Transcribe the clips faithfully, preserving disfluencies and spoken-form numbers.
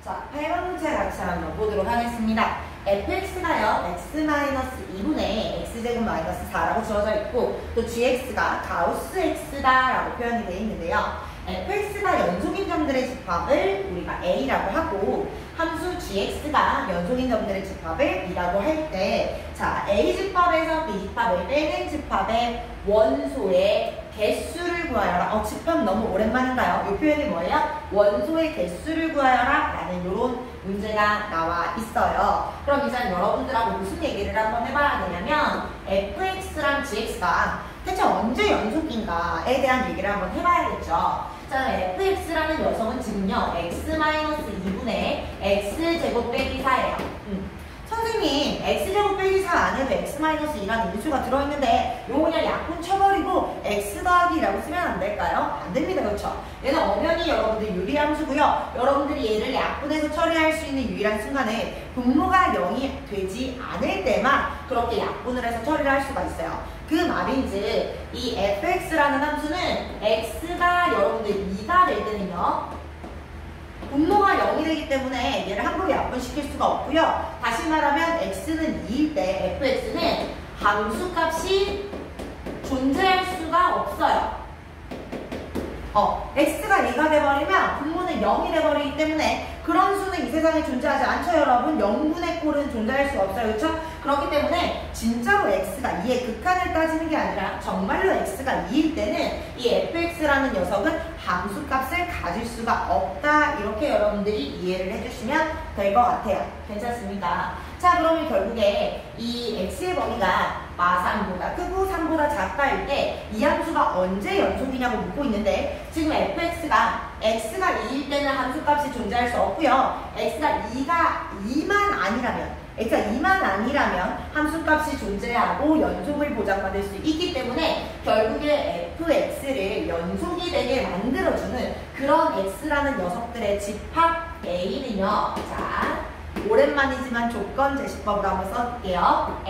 자, 팔 번 문제 같이 한번 보도록 하겠습니다. 에프엑스가요, x 이분의 x제곱 마이너스 사라고 주어져 있고, 또 gx가 가우스 x다라고 표현이 되어 있는데요. 에프엑스가 연속인 점들의 집합을 우리가 a라고 하고, 함수 gx가 연속인 점들의 집합을 b라고 할 때, 자, a 집합에서 b 집합을 빼낸 집합의 원소의 개수를 구하여라. 어, 집합 너무 오랜만인가요? 이 표현이 뭐예요? 원소의 개수를 구하여라 라는 이런 문제가 나와 있어요. 그럼 이제 여러분들하고 무슨 얘기를 한번 해봐야 되냐면 에프엑스랑 지엑스가 대체 언제 연속인가에 대한 얘기를 한번 해봐야겠죠. 자, 에프엑스라는 녀석은 지금요 x 이분의 x제곱 빼기 사예요. 음. 선생님, x제곱 빼기 사 안에도 x 이라는 인수가 들어있는데 요거 그냥 약분 쳐버리고 x 더하기라고 쓰면 안 될까요? 안 됩니다. 그렇죠? 얘는 엄연히 여러분들 유리함수고요. 여러분들이 얘를 약분해서 처리할 수 있는 유일한 순간에 분모가 영이 되지 않을 때만 그렇게 약분을 해서 처리를 할 수가 있어요. 그 말인즉 이 에프엑스라는 함수는 x가 여러분들 이가 될 때는요, 분모가 영이 되기 때문에 얘를 함부로 약분시킬 수가 없고요. 다시 말하면 x는 이일 때 에프엑스는 함수값이 존재할 수가 없어요. 어, x가 이가 돼버리면 분모는 영이 돼버리기 때문에 그런 수는 이 세상에 존재하지 않죠, 여러분. 영분의 꼴은 존재할 수가 없어요. 그렇죠? 그렇기 때문에 진짜로 x가 이의 극한을 따지는 게 아니라 정말로 x가 이일 때는 이 에프엑스라는 녀석은 함수값을 가질 수가 없다. 이렇게 여러분들이 이해를 해주시면 될 것 같아요. 괜찮습니까? 자, 그러면 결국에 이 x의 범위가 마 삼보다 크고 삼보다 작다일 때 이 함수가 언제 연속이냐고 묻고 있는데, 지금 에프엑스가 x가 이일 때는 함수값이 존재할 수 없고요. x가 이가 이만 아니라면, x가 이만 아니라면 함수값이 존재하고 연속을 보장받을 수 있기 때문에 결국에 에프엑스를 연속이 되게 만들어주는 그런 x라는 녀석들의 집합 a는요. 자, 오랜만이지만 조건 제시법으로 한번 써볼게요.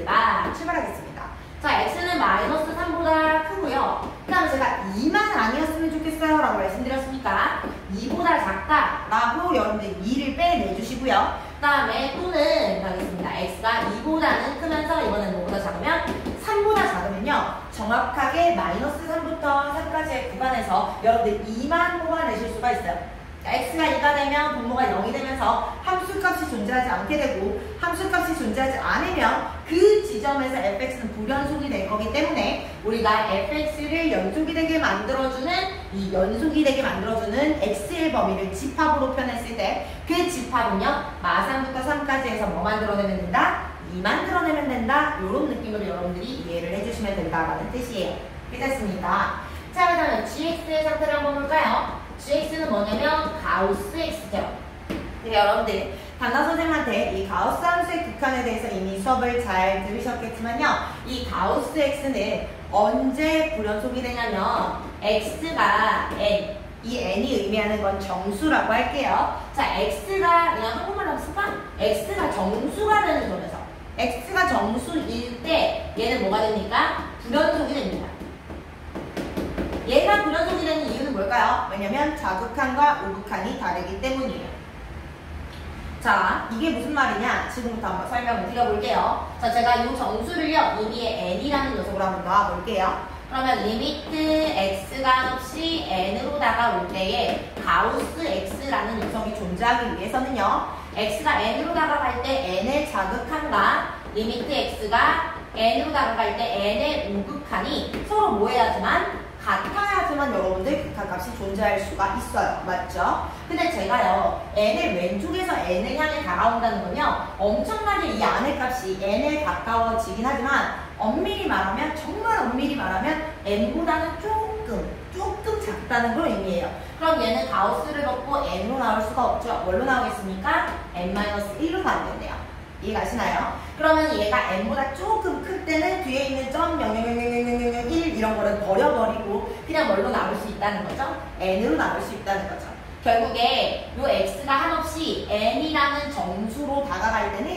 x가 출발하겠습니다. 자, x는 마이너스 삼보다 크고요. 그 다음에 제가 이만 아니었으면 좋겠어요 라고 말씀드렸으니까 이보다 작다 라고 여러분들 이를 빼내주시고요. 그 다음에 또는 가겠습니다. x가 이보다는 크면서 이번엔 뭐보다 작으면 삼보다 작으면요, 정확하게 마이너스 삼부터 삼까지의 구간에서 여러분들 이만 뽑아내실 수가 있어요. x가 이가 되면 분모가 영이 되면서 함수값이 존재하지 않게 되고, 함수값이 존재하지 않으면 그 지점에서 에프엑스는 불연속이 될 거기 때문에 우리가 에프엑스를 연속이 되게 만들어주는 이 연속이 되게 만들어주는 x의 범위를 집합으로 표현했을 때 그 집합은요, 마 삼부터 삼까지 해서 뭐 만들어내면 된다? 이 만들어내면 된다. 이런 느낌으로 여러분들이 이해를 해주시면 된다라는 뜻이에요. 괜찮습니까? 자, 그 다음에 gx의 상태를 한번 볼까요? gx는 뭐냐면 가우스 x죠. 네, 여러분들 담당 선생님한테 이 가우스 함수의 극한에 대해서 이미 수업을 잘 들으셨겠지만요, 이 가우스 x는 언제 불연속이 되냐면 x가 n, 이 n이 의미하는 건 정수라고 할게요. 자, x가 그냥 한국말로 하면 쓸까? x가 정수가 되는 점에서, x가 정수일 때 얘는 뭐가 됩니까? 불연속이 됩니다. 얘가 불연속이 되는 이유는 뭘까요? 왜냐면 자극한과 우극한이 다르기 때문이에요. 자, 이게 무슨 말이냐? 지금부터 한번 설명을 드려볼게요. 자, 제가 이 정수를요, 의미의 n이라는 녀석으로 한번 넣어볼게요. 그러면 리미트 x가 없이 n으로 다가올 때에 가우스 x라는 녀석이 존재하기 위해서는요, x가 n으로 다가갈 때 n의 자극한과 리미트 x가 n으로 다가갈 때 n의 우극한이 서로 뭐 해야지만? 같아야지만 여러분들 극한값이 존재할 수가 있어요. 맞죠? 근데 제가요, n의 왼쪽에서 n을 향해 다가온다는 건요, 엄청나게 이 안의 값이 n에 가까워지긴 하지만 엄밀히 말하면, 정말 엄밀히 말하면 n보다는 조금, 조금 작다는 걸 의미해요. 그럼 얘는 가우스를 넣고 n으로 나올 수가 없죠. 뭘로 나오겠습니까? 엔 마이너스 일로 나오겠네요. 이해가시나요? 그러면 얘가 n보다 조금 클 때는 뒤에 있는 점 영영영영영영일 이런 거를 버려버리고 그냥 뭘로 나올 수 있다는 거죠? n으로 나올 수 있다는 거죠. 결국에 요 x가 한없이 n이라는 정수로 다가갈 때는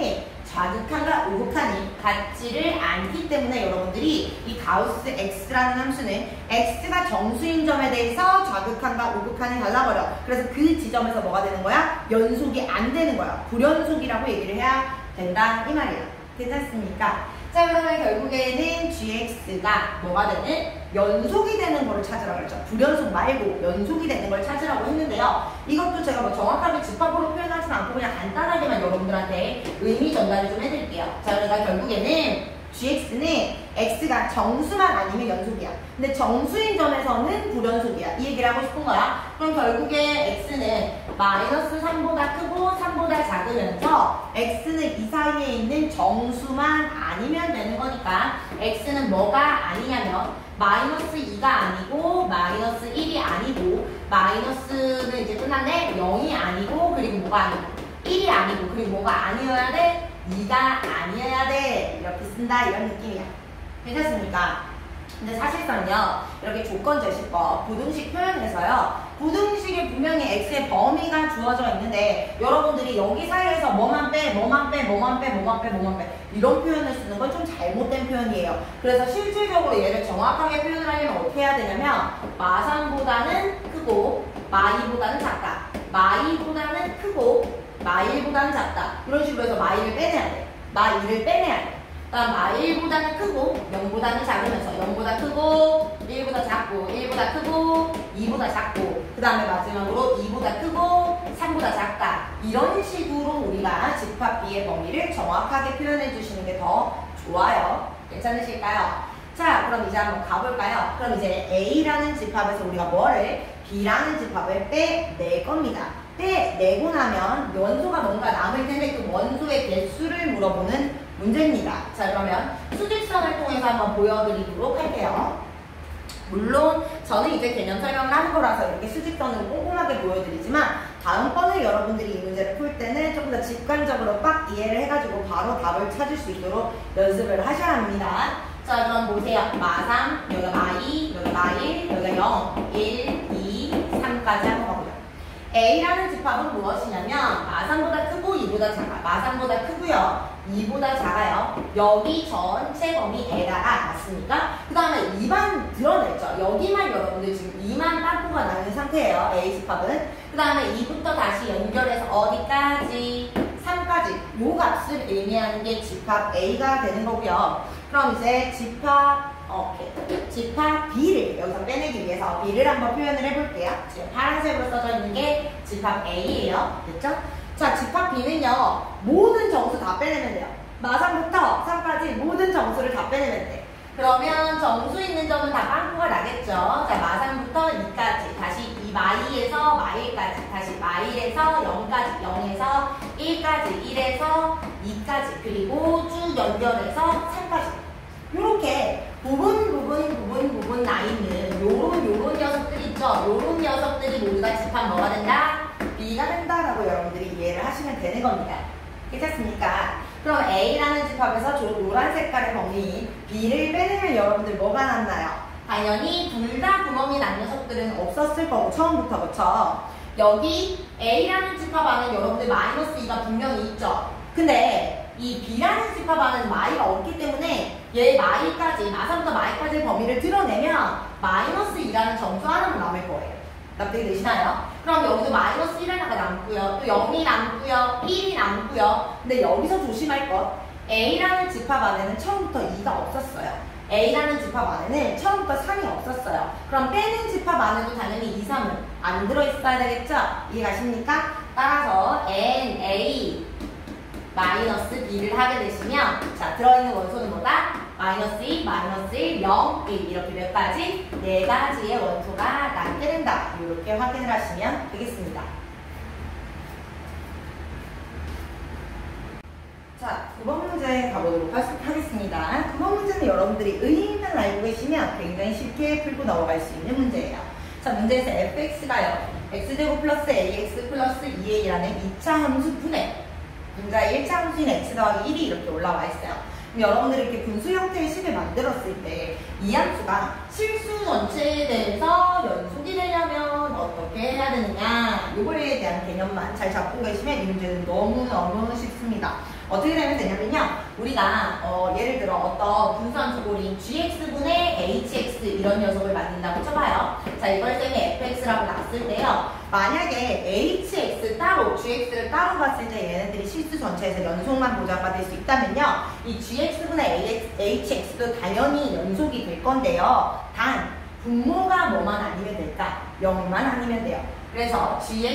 좌극한과 우극한이 같지를 않기 때문에 여러분들이 이 가우스 x라는 함수는 x가 정수인 점에 대해서 좌극한과 우극한이 달라버려. 그래서 그 지점에서 뭐가 되는 거야? 연속이 안 되는 거야. 불연속이라고 얘기를 해야 된다 이 말이야. 괜찮습니까? 자, 그러면 결국에는 gx가 뭐가 되는? 연속이 되는 거를 찾으라고 했죠. 불연속 말고 연속이 되는 걸 찾으라고 했는데요. 이것도 제가 뭐 정확하게 집합으로 표현하진 않고 그냥 간단하게만 여러분들한테 의미 전달을 좀 해드릴게요. 자, 그러니까 결국에는 gx는 x가 정수만 아니면 연속이야. 근데 정수인 점에서는 불연속이야. 이 얘기를 하고 싶은 거야. 그럼 결국에 x는 마이너스 삼보다 크고 삼보다 작으면서 x는 이 사이에 있는 정수만 아니면 되는 거니까 x는 뭐가 아니냐면 마이너스 이가 아니고 마이너스 일이 아니고 마이너스는 이제 끝났네. 영이 아니고 그리고 뭐가 아니고 일이 아니고 그리고 뭐가 아니어야 돼? 이가 아니어야 돼. 이렇게 쓴다 이런 느낌이야. 괜찮습니까? 근데 사실상요 이렇게 조건제시법 부등식 표현에서요 부등식에 분명히 x의 범위가 주어져 있는데 여러분들이 여기 사이에서 뭐만 빼 뭐만 빼 뭐만 빼 뭐만 빼 뭐만 빼 이런 표현을 쓰는 건 좀 잘못된 표현이에요. 그래서 실질적으로 얘를 정확하게 표현을 하려면 어떻게 해야 되냐면 마삼보다는 크고 마이보다는 작다, 마이보다는 크고 마일보다는 작다 이런 식으로 해서 마일을 빼내야 돼. 마일을 빼내야 돼. 그다음 마일보다는 크고 영보다는 작으면서 영보다 크고 일보다 작고 일보다 크고 이보다 작고 그 다음에 마지막으로 이보다 크고 삼보다 작다 이런 식으로 우리가 집합 B의 범위를 정확하게 표현해 주시는 게 더 좋아요. 괜찮으실까요? 자, 그럼 이제 한번 가볼까요? 그럼 이제 A라는 집합에서 우리가 뭐를? B라는 집합을 빼낼 겁니다. 빼내고 나면 원소가 뭔가 남을 텐데 그 원소의 개수를 물어보는 문제입니다. 자, 그러면 수직선을 통해서 한번 보여드리도록 할게요. 물론 저는 이제 개념 설명을 하는 거라서 이렇게 수직선으로 꼼꼼하게 보여드리지만 다음번에 여러분들이 이 문제를 풀 때는 조금 더 직관적으로 빡 이해를 해가지고 바로 답을 찾을 수 있도록 연습을 하셔야 합니다. 자, 그럼 보세요. 마삼, 여기가 마이, 여기가 마일, 여기가 영, 일, 이, 삼까지 한번 가보죠. A라는 집합은 무엇이냐면 마삼보다 크고 이보다 작아. 마삼보다 크고요. 이보다 작아요. 여기 전체 범위에다가 맞습니까? 그 다음에 이만 드러냈죠. 여기만 여러분들 지금 이만 빵꾸가 나는 상태예요. A 집합은. 그 다음에 이부터 다시 연결해서 어디까지? 삼까지. 요 값을 의미하는 게 집합 A가 되는 거고요. 그럼 이제 집합 오케이. 집합 B를 여기서 빼내기 위해서 B를 한번 표현을 해볼게요. 지금 파란색으로 써져 있는 게 집합 A예요. 됐죠? 자, 집합 B는요. 모든 정수 다 빼내면 돼요. 마삼부터 삼까지 모든 정수를 다 빼내면 돼. 그러면 정수 있는 점은 다 빵꾸가 나겠죠. 자, 마삼부터 이까지 다시 이 마이에서 마일까지 다시 마일에서 영까지 영에서 일까지 일에서 이까지 그리고 쭉 연결해서 삼까지 요렇게 부분 부분 부분 부분 나 있는 요런 요런 녀석들 있죠. 요런 녀석들이 모두 다 집합 뭐가 된다? B가 된다라고 여러분들이 이해를 하시면 되는 겁니다. 괜찮습니까? 그럼 A라는 집합에서 저 노란 색깔의 범위 B를 빼내면 여러분들 뭐가 났나요? 당연히 둘 다 구멍이 난 녀석들은 없었을 거고 처음부터 그쵸? 여기 A라는 집합 안에 여러분들 마이너스 이가 분명히 있죠. 근데 이 B라는 집합 안에는 마이가 없기 때문에 얘 마이까지, 마삼부터 마이까지의 범위를 드러내면 마이너스 이라는 정수 하나만 남을 거예요. 납득이 되시나요? 그럼 여기도 마이너스 일 하나가 남고요. 또 영이 남고요. 일이 남고요. 근데 여기서 조심할 것. A라는 집합 안에는 처음부터 이가 없었어요. A라는 집합 안에는 처음부터 삼이 없었어요. 그럼 빼는 집합 안에도 당연히 이, 삼은 안 들어있어야 되겠죠? 이해가십니까? 따라서 N, A, 마이너스 B를 하게 되시면 자, 들어있는 원소는 뭐다? 마이너스 이, 마이너스 일, 영, 일 이렇게 몇 가지? 네 가지의 원소가 남게 된다. 이렇게 확인을 하시면 되겠습니다. 자, 구 번 문제 가보도록 하겠습니다. 구 번 문제는 여러분들이 의미만 알고 계시면 굉장히 쉽게 풀고 넘어갈 수 있는 문제예요. 자, 문제에서 에프엑스가요. x제곱 플러스 에이엑스 플러스 이 에이라는 이 차 함수 분해 분자의 일 차 함수인 x 더하기 일이 이렇게 올라와 있어요. 그럼 여러분들이 이렇게 분수 형태의 식을 만들었을 때 이 함수가 실수 전체에 대해서 연속이 되려면 어떻게 해야 되느냐 이거에 대한 개념만 잘 잡고 계시면 이 문제는 너무너무 쉽습니다. 어떻게 되면 되냐면요. 우리가 어, 예를 들어 어떤 분수함수고리인 gx분의 hx 이런 녀석을 만든다고 쳐봐요. 자, 이걸 쌤이 fx라고 놨을 때요. 만약에 hx 따로, gx를 따로 봤을 때 얘네들이 실수 전체에서 연속만 보장받을 수 있다면요. 이 gx분의 hx도 당연히 연속이 될 건데요. 단, 분모가 뭐만 아니면 될까? 영만 아니면 돼요. 그래서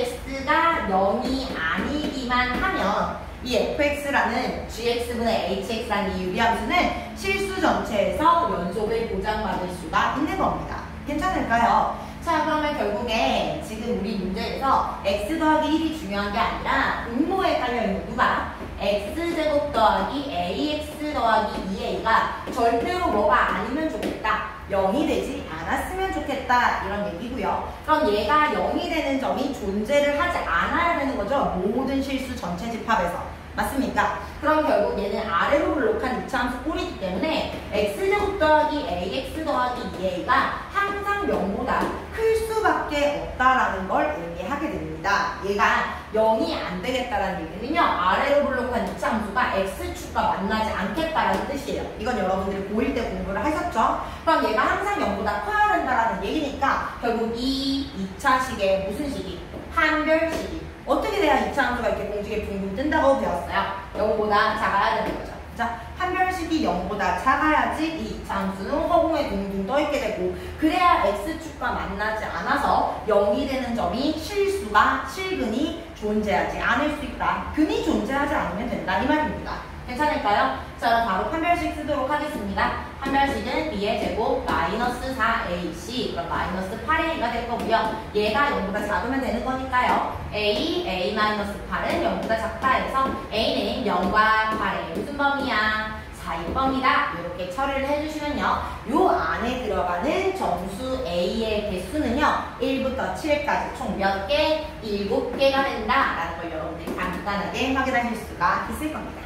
gx가 영이 아니기만 하면 이 fx라는 gx분의 hx라는 이 유리함수는 실수 전체에서 연속을 보장받을 수가 있는 겁니다. 괜찮을까요? 자, 그러면 결국에 지금 우리 문제에서 x 더하기 일이 중요한 게 아니라 분모에 깔려있는 누가? x제곱 더하기 ax 더하기 이 에이가 절대로 뭐가 아니면 좋겠다. 영이 되지 않았으면 좋겠다. 이런 얘기고요. 그럼 얘가 영이 되는 점이 존재를 하지 않아야 되는 거죠. 모든 실수 전체 집합에서. 맞습니까? 그럼 결국 얘는 아래로 블록한 이차함수 꼴이기 때문에 x제곱 더하기 ax 더하기 이 에이가 항상 영보다 클 수밖에 없다라는 걸 의미하게 됩니다. 얘가 영이 안 되겠다라는 얘기는요. 아래로 블록한 이차함수가 x축과 만나지 않겠다라는 뜻이에요. 이건 여러분들이 고일 때 공부를 하셨죠? 그럼 얘가 항상 영보다 커야 된다라는 얘기니까 결국 이 이차식의 무슨 식이? 한별식이. 어떻게 돼야 이차함수가 이렇게 공식에 붕붕 뜬다고 배웠어요? 영보다 작아야 되는 거죠. 자, 한별식이 영보다 작아야지 이 이차함수는 허공에 둥둥 떠있게 되고 그래야 x축과 만나지 않아서 영이 되는 점이 실수가 실근이 존재하지 않을 수 있다. 근이 존재하지 않으면 된다 이 말입니다. 괜찮을까요? 자, 그럼 바로 판별식 쓰도록 하겠습니다. 판별식은 b의 제곱 마이너스 사 에이씨 그럼 마이너스 팔 에이가 될 거고요. 얘가 영보다 작으면 되는 거니까요. a, a 마이너스 팔은 영보다 작다 해서 a는 영과 팔의 무슨 범위야? 사인범위다. 이렇게 처리를 해주시면요. 요 안에 들어가는 정수 a의 개수는요. 일부터 칠까지 총 몇 개? 일곱 개가 된다라는 걸 여러분들이 간단하게 확인하실 수가 있을 겁니다.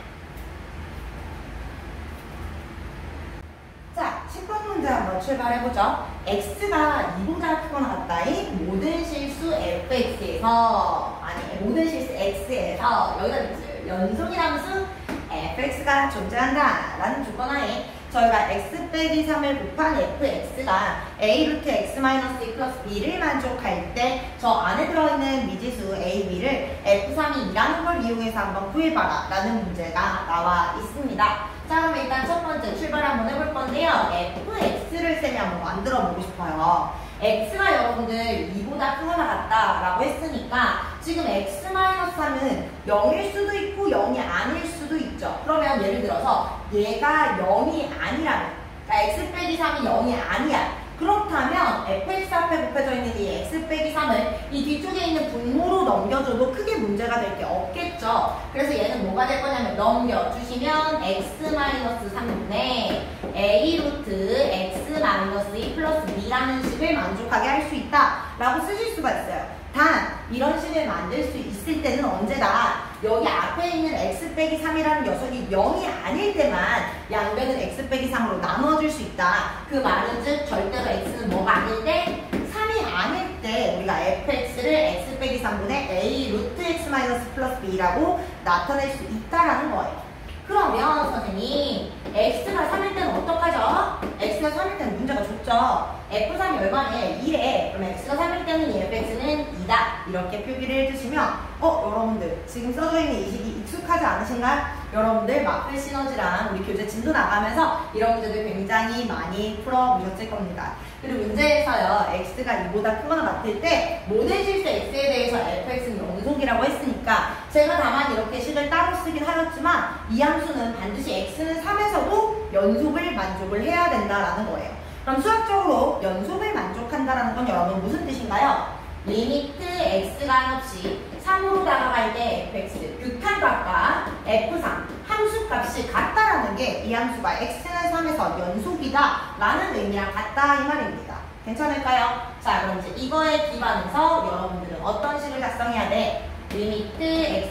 자, 십 번 문제 한번 출발해보죠. x가 이보다 크거나 같다인 모든 실수 fx에서 아니 모든 실수 x에서 여기다 있어요. 연속이함수 fx가 존재한다 라는 조건하에 저희가 x 빼기 삼을 곱한 fx가 a 루트 x 마이너스 이 플러스 b를 만족할 때 저 안에 들어있는 미지수 a, b를 에프 삼이 이라는 걸 이용해서 한번 구해봐라 라는 문제가 나와 있습니다. 자, 그럼 일단 첫 번째 출발 한번 해볼 건데요. fx를 쌤이 한번 만들어 보고 싶어요. x가 여러분들 이보다 크거나 같다라고 했으니까 지금 x 마이너스 삼은 영일 수도 있고 영이 아닐 수도 있죠. 그러면 예를 들어서 얘가 영이 아니라면 그러니까 x 빼기 삼이 영이 아니야. 그렇다면 fx 앞에 곱해져 있는 이 x 빼기 삼을 이 뒤쪽에 있는 분모로 넘겨줘도 크게 문제가 될 게 없겠죠. 그래서 얘는 뭐가 될 거냐면 넘겨주시면 x 마이너스 삼분의 a 루트 x 마이너스 이 플러스 b라는 식을 만족하게 할 수 있다 라고 쓰실 수가 있어요. 단 이런 식을 만들 수 있을 때는 언제나 여기 앞에 있는 x 빼기 삼이라는 녀석이 영이 아닐 때만 양변을 x 빼기 삼으로 나눠줄 수 있다. 그 말은 즉 절대로 x는 뭐가 아닐 때 삼이 아닐 때 우리가 fx를 x 빼기 삼분의 a 루트 x 마이너스 플러스 b라고 나타낼 수 있다라는 거예요. 그러면 선생님 x가 삼일 때는 어떡하죠? x가 삼일 때는 문제가 좋죠. 에프 삼이 얼마네? 일에 그럼 x가 삼일 때는 이 fx는 이다 이렇게 표기를 해주시면 어? 여러분들 지금 써져 있는 이 식이 익숙하지 않으신가요? 여러분들 마플 시너지랑 우리 교재 진도 나가면서 이런 문제들 굉장히 많이 풀어보셨을 겁니다. 그리고 문제에서요 x가 이보다 크거나 같을 때 모든 실수 x에 대해서 fx는 연속이라고 했으니까 제가 다만 이렇게 식을 따로 쓰긴 하였지만 이 함수는 반드시 x는 삼에서도 연속을 만족을 해야 된다라는 거예요. 그럼 수학적으로 연속을 만족한다라는 건 여러분 무슨 뜻인가요? 리미트 x가 한없이 삼으로 다가갈 때 fx 극한값과 에프 삼 함수값이 같다라는 게 이 함수가 x는 삼에서 연속이다 라는 의미랑 같다 이 말입니다. 괜찮을까요? 자, 그럼 이제 이거에 기반해서 여러분들은 어떤 식을 작성해야 돼? 리미트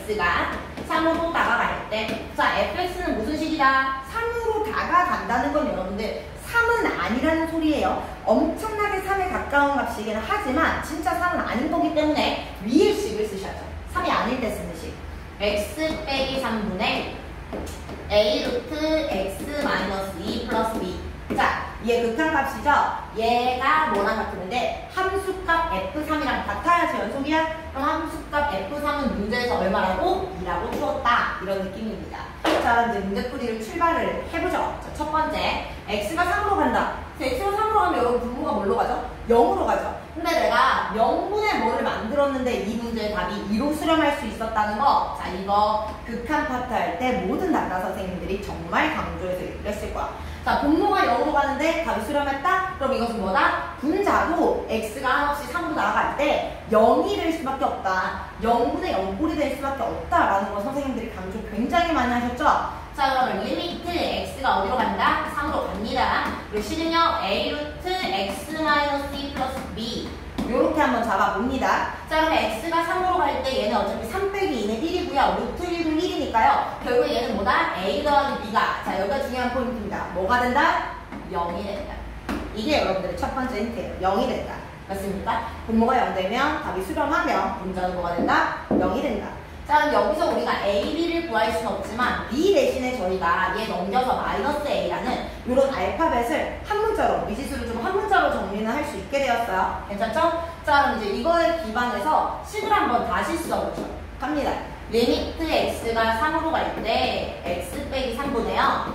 x가 삼으로 다가갈 때 자, fx는 무슨 식이다? 삼으로 다가간다는 건 여러분들 삼은 아니라는 소리예요. 엄청나게 삼에 가까운 값이긴 하지만 진짜 삼은 아닌 거기 때문에 위의 식을 쓰셔야죠. 삼이 아닐 때 쓰는 식. x 빼기 삼분의 a 루트 x 마이너스 이 플러스 b. 자, 얘 극한값이죠? 얘가 뭐랑 같은데 함수값 에프 삼이랑 같아야지 연속이야? 그럼 함수값 에프 삼은 문제에서 얼마라고? 이라고 주었다. 이런 느낌입니다. 자, 이제 문제풀이를 출발을 해보죠. 자, 첫 번째, x가 삼으로 간다. x가 삼으로 가면 여러분 분모가 뭘로 가죠? 영으로 가죠. 근데 내가 영분의 뭐를 만들었는데 이 문제의 답이 이로 수렴할 수 있었다는 거. 자, 이거 극한 파트 할 때 모든 단가 선생님들이 정말 강조해서 얘기를 했을 거야. 자, 분모가 영으로 가는데 답이 수렴했다? 그럼 이것은 뭐다? 분자도 x가 한없이 삼으로 나아갈 때 영이 될 수밖에 없다. 영분의 영꼴이 될 수밖에 없다라는 거 선생님들이 강조 굉장히 많이 하셨죠? 자, 그러면 리미트 x가 어디로 간다? 삼으로 갑니다. 그리고 식은요 a 루트 x 마이너스 이 플러스 b 요렇게 한번 잡아봅니다. 자, 그러면 x가 삼으로 갈 때 얘는 어차피 삼 빼기 이는 일이고요. 루트 일은 일이니까요. 결국 얘는 뭐다? a 더하기 b가. 자, 여기가 중요한 포인트입니다. 뭐가 된다? 영이 된다. 이게 여러분들의 첫 번째 힌트예요. 영이 된다. 맞습니까? 분모가 영 되면 답이 수렴하면 분자는 뭐가 된다? 영이 된다. 자, 그럼 여기서 우리가 a, b를 구할 수는 없지만 b 대신에 저희가 얘 넘겨서 마이너스 a라는 이런 알파벳을 한 문자로, 미지수를 좀 한 문자로 정리는 할 수 있게 되었어요. 괜찮죠? 자, 그럼 이제 이거에 기반해서 식을 한번 다시 써보죠. 갑니다. 리미트 x가 삼으로 갈 때 x 빼기 삼분의 영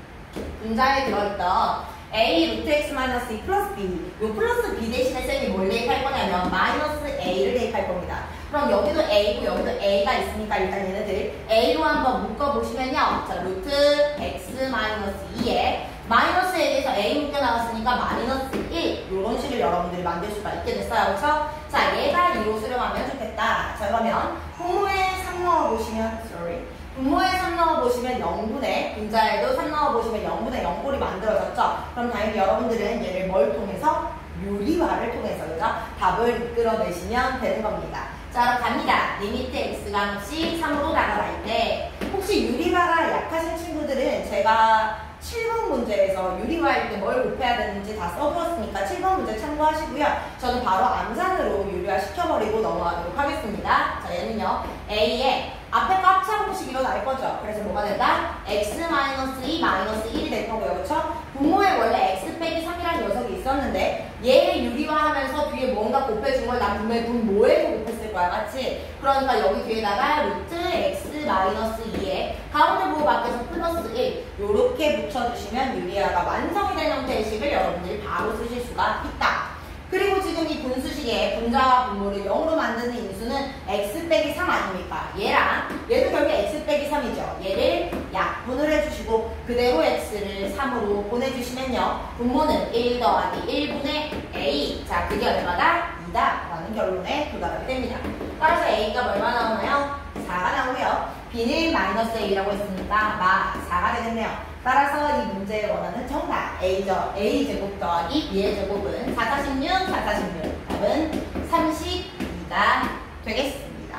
분자에 들어있던 a 루트 x 마이너스 이 플러스 b 요 플러스 b 대신에 쌤이 뭘 대입할 거냐면 마이너스 a를 대입할 겁니다. 그럼 여기도 a고 여기도 a가 있으니까 일단 얘네들 a로 한번 묶어보시면요. 자, 루트 x 마이너스 이에 마이너스에 대해서 a 묶여 나왔으니까 마이너스 일 이런 식을 여러분들이 만들 수가 있게 됐어요. 그렇죠? 자, 얘가 이로 수렴하면 좋겠다. 자, 그러면 분모에 삼 넣어보시면 sorry 분모에 삼 넣어보시면 영분의 분자에도 삼 넣어보시면 영분의 영꼴이 만들어졌죠? 그럼 당연히 여러분들은 얘를 뭘 통해서? 유리화를 통해서 그죠? 답을 이끌어내시면 되는 겁니다. 자, 그럼 갑니다. 리미트 x가 한없이 삼으로 다가갈 때 혹시 유리화가 약하신 친구들은 제가 칠 번 문제에서 유리화일 때 뭘 곱해야 되는지 다 써두었으니까 칠 번 문제 참고하시고요. 저는 바로 암산으로 유리화 시켜버리고 넘어가도록 하겠습니다. 자, 얘는요. a에 앞에 거 합차함수식 일어날 거죠. 그래서 뭐가 된다? x 마이너스 이 마이너스 일이 될 거고요. 그렇죠? 분모에 원래 x 빼기 삼이라는 녀석이 있었는데 얘 유리화하면서 뒤에 뭔가 곱해준 걸 난 분명히 분모에서 곱했을 거야. 맞지? 그러니까 여기 뒤에다가 루트 x 마이너스 이에 가운데 부호 밖에서 플러스 일 요렇게 붙여주시면 유리화가 완성이 된 형태의 식을 여러분들이 바로 쓰실 수가 있다. 그리고 지금 이 분수식의 분자와 분모를 영으로 만드는 인수는 x 빼기 삼 아닙니까? 얘랑 얘도 결국 x 빼기 삼이죠. 얘를 약분을 해주시고 그대로 x를 삼으로 보내주시면요. 분모는 일 더하기 일분의 a. 자, 그게 얼마다? 이다 라는 결론에 도달하게 됩니다. 따라서 a가 얼마 나오나요? 사가 나오고요. b는 마이너스 a라고 했으니까 마 사가 되겠네요. 따라서 이 문제에 원하는 정답 A죠. A제곱 더하기 B의 제곱은 사, 사십육, 사, 사십육 답은 삼십이가 되겠습니다.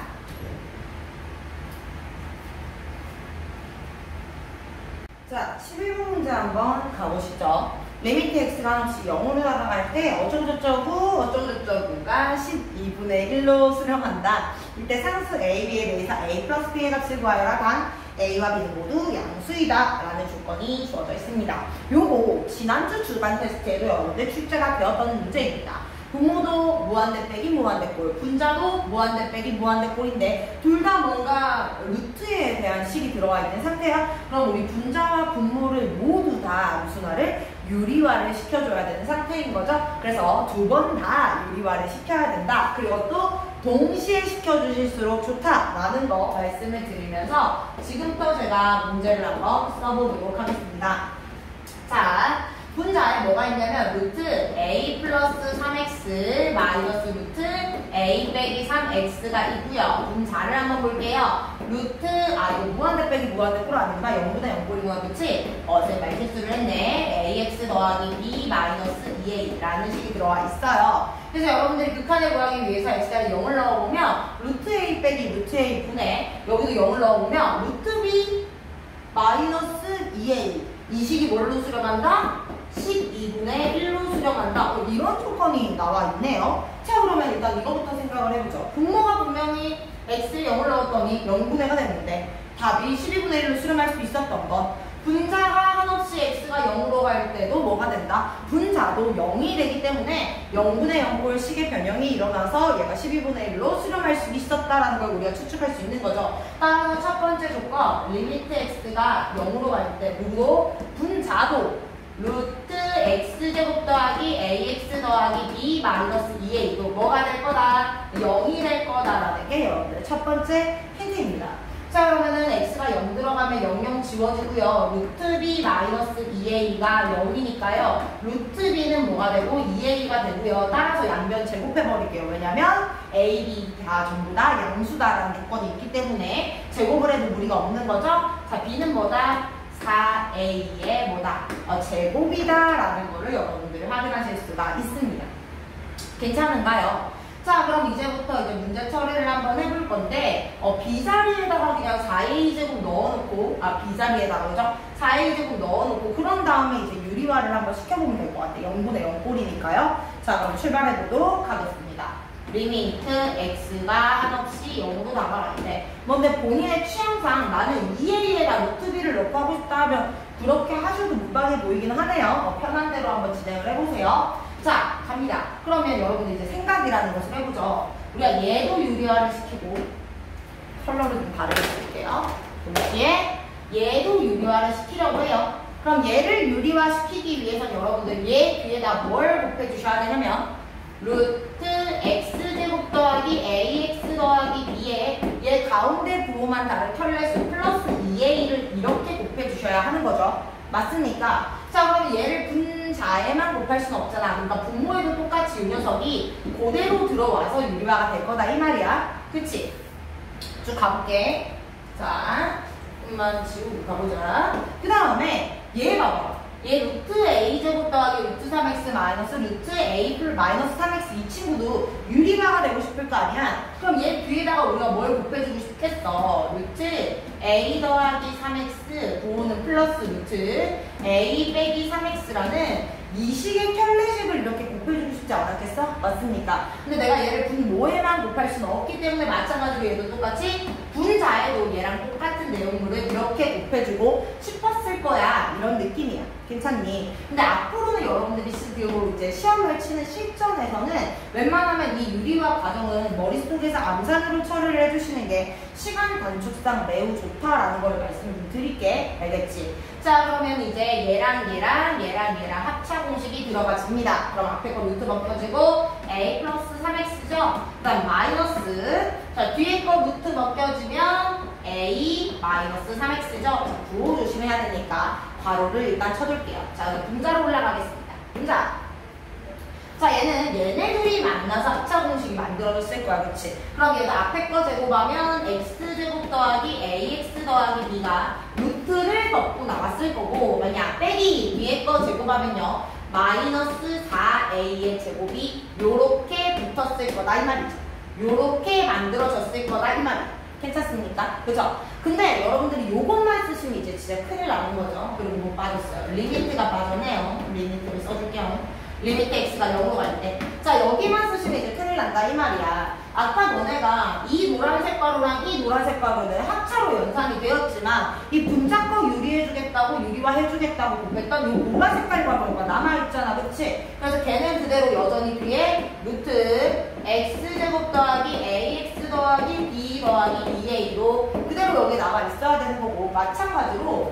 자, 십일 번 문제 한번 가보시죠. 리미트 x가 한없이 영으로 다가갈 때 어쩌고저쩌고 어쩌고저쩌고가 십이분의 일로 수렴한다. 이때 상수 a, b에 대해서 a 플러스 b의 값을 구하여라. 단 a와 b는 모두 양수이다 라는 조건이 주어져 있습니다. 요거 지난주 주간 테스트에도 여러분들 출제가 되었던 문제입니다. 분모도 무한대 빼기 무한대꼴, 분자도 무한대 빼기 무한대꼴인데 둘 다 뭔가 루트에 대한 식이 들어가 있는 상태야. 그럼 우리 분자와 분모를 모두 다 무슨화를 유리화를 시켜줘야 되는 상태인 거죠. 그래서 두 번 다 유리화를 시켜야 된다. 그리고 또 동시에 시켜주실수록 좋다라는 거 말씀을 드리면서 지금부터 제가 문제를 한번 써보도록 하겠습니다. 자, 분자에 뭐가 있냐면 루트 a 플러스 삼 엑스 마이너스 루트 a 빼기 삼 엑스가 있고요. 분자를 한번 볼게요. 루트 아 이거 무한대 빼기 무한대 꼴 아닌가? 영분의 영꼴이구나. 그치? 어제 말실수를 했네. ax 더하기 b 마이너스 이 에이라는 식이 들어와 있어요. 그래서 여러분들이 극한을 구하기 위해서 x자리 영을 넣어보면 루트 a 빼기 루트 a 분의 여기도 영을 넣어보면 루트 b 마이너스 이 에이 이 식이 뭘로 수렴한다? 십이분의 일로 수렴한다. 어, 이런 조건이 나와 있네요. 자, 그러면 일단 이거부터 생각을 해보죠. 분모가 분명히 x를 영을 넣었더니 영분의가 됐는데 답이 십이분의 일로 수렴할 수 있었던 건 분자가 한없이 x가 영으로 갈 때도 뭐가 된다? 분자도 영이 되기 때문에 영분의 영골 식의 변형이 일어나서 얘가 십이분의 일로 수렴할 수 있었다라는 걸 우리가 추측할 수 있는 거죠. 따라서 첫 번째 조건 리미트 x가 영으로 갈 때 누구? 분자도 루트 x제곱 더하기 ax 더하기 b 마이너스 이 에이도 뭐가 될 거다? 영이 될 거다라는 게 여러분들의 첫 번째 힌트입니다. 자, 그러면은 x가 영 들어가면 영, 영 지워지고요. 루트 b 마이너스 이 에이가 영이니까요. 루트 b는 뭐가 되고 이 에이가 되고요. 따라서 양변 제곱해버릴게요. 왜냐면 a, b 다 전부 다 양수다라는 조건이 있기 때문에 제곱을 해도 무리가 없는 거죠. 자, b는 뭐다? 사 에이의 뭐다? 어, 제곱이다라는 거를 여러분들이 확인하실 수가 있습니다. 괜찮은가요? 자, 그럼 이제부터 이제 문제 처리를 한번 해볼 건데, 어, B자리에다가 그냥 사 에이 제곱 넣어놓고, 아, B자리에다가 그죠? 사 에이 제곱 넣어놓고, 그런 다음에 이제 유리화를 한번 시켜보면 될 것 같아요. 영분의 영꼴이니까요. 자, 그럼 출발해 보도록 하겠습니다. 리미트 x가 한없이 영으로 나가갈 때, 뭐, 근데 본인의 취향상 나는 이 에이에다 루트 b를 넣고 하고 싶다 하면, 그렇게 하셔도 무방해 보이긴 하네요. 어, 편한 대로 한번 진행을 해보세요. 자, 갑니다. 그러면 여러분들 이제 생각이라는 것을 해보죠. 우리가 얘도 유리화를 시키고, 컬러를 좀 다르게 쓸게요. 동시에 얘도 유리화를 시키려고 해요. 그럼 얘를 유리화 시키기 위해서는 여러분들 얘 뒤에다 뭘 곱해주셔야 되냐면 루트 x제곱 더하기 ax 더하기 b에 얘 가운데 부호만 다른 털레수 플러스 이 에이를 이렇게 곱해주셔야 하는 거죠. 맞습니까? 자, 그럼 얘를 분자에만 곱할 수는 없잖아. 그러니까 분모에도 똑같이 이 녀석이 그대로 들어와서 유리화가 될 거다 이 말이야. 그치? 쭉 가볼게. 자, 조금만 지우고 가보자. 그 다음에 얘 봐봐. 얘 루트 a제곱 더하기 루트 삼 엑스 마이너스 루트 a 플 마이너스 삼 엑스 이 친구도 유리화가 되고 싶을 거 아니야? 그럼 얘 뒤에다가 우리가 뭘 곱해주고 싶겠어? 루트 a 더하기 삼 엑스 부호는 플러스 루트 a 빼기 삼 엑스라는 이 식의 켤레식을 이렇게 곱해주고 싶지 않았겠어? 맞습니까? 근데 내가 얘를 분모에만 곱할 수는 없기 때문에 마찬가지로 얘도 똑같이 분자에도 얘랑 똑같은 내용물을 이렇게 곱해주고 싶었을 거야. 이런 느낌이야. 괜찮니? 근데 앞으로는 여러분들이 쓰기로 이제 시험을 치는 실전에서는 웬만하면 이 유리화 과정은 머릿속에서 암산으로 처리를 해주시는 게 시간 단축상 매우 좋다라는 걸 말씀을 좀 드릴게. 알겠지? 자, 그러면 이제 얘랑 얘랑 얘랑 얘랑 합차 공식이 들어가집니다. 그럼 앞에 거 루트 벗겨지고 a 플러스 삼 엑스죠? 그 다음 마이너스, 자 뒤에 거 루트 벗겨지면 a 마이너스 삼 엑스죠? 자, 부호 조심해야 되니까 괄호를 일단 쳐둘게요. 자, 분자로 올라가겠습니다. 분자. 자, 얘는 얘네들이 만나서 합차 공식이 만들어졌을 거야. 그치? 그럼 얘도 앞에 거 제곱하면 x제곱 더하기 ax 더하기 b가 루트를 덮고 나왔을 거고, 만약 빼기 뒤에 거 제곱하면요 마이너스 사 에이의 제곱이 요렇게 붙었을 거다 이 말이죠. 요렇게 만들어졌을 거다 이 말이야. 괜찮습니까? 그죠? 근데 여러분들이 요것만 쓰시면 이제 진짜 큰일 나는 거죠. 그리고 못 빠졌어요. 리미트가 빠졌네요. 리미트를 써줄게요. 리미트 x가 영으로 갈 때. 자, 여기만 쓰시면 이제 큰일 난다 이 말이야. 아까 너네가 이 노란색 가루랑 이 노란색 가루는 합차로 연산이 되었지만 이 분자 거 유리해주겠다고 유리화 해주겠다고 곱했던 이 노란 색깔 가루가 남아있잖아. 그치? 그래서 걔는 그대로 여전히 뒤에 루트 x제곱 더하기 ax 더하기 b 더하기 이 에이도 그대로 여기 나와 있어야 되는 거고, 마찬가지로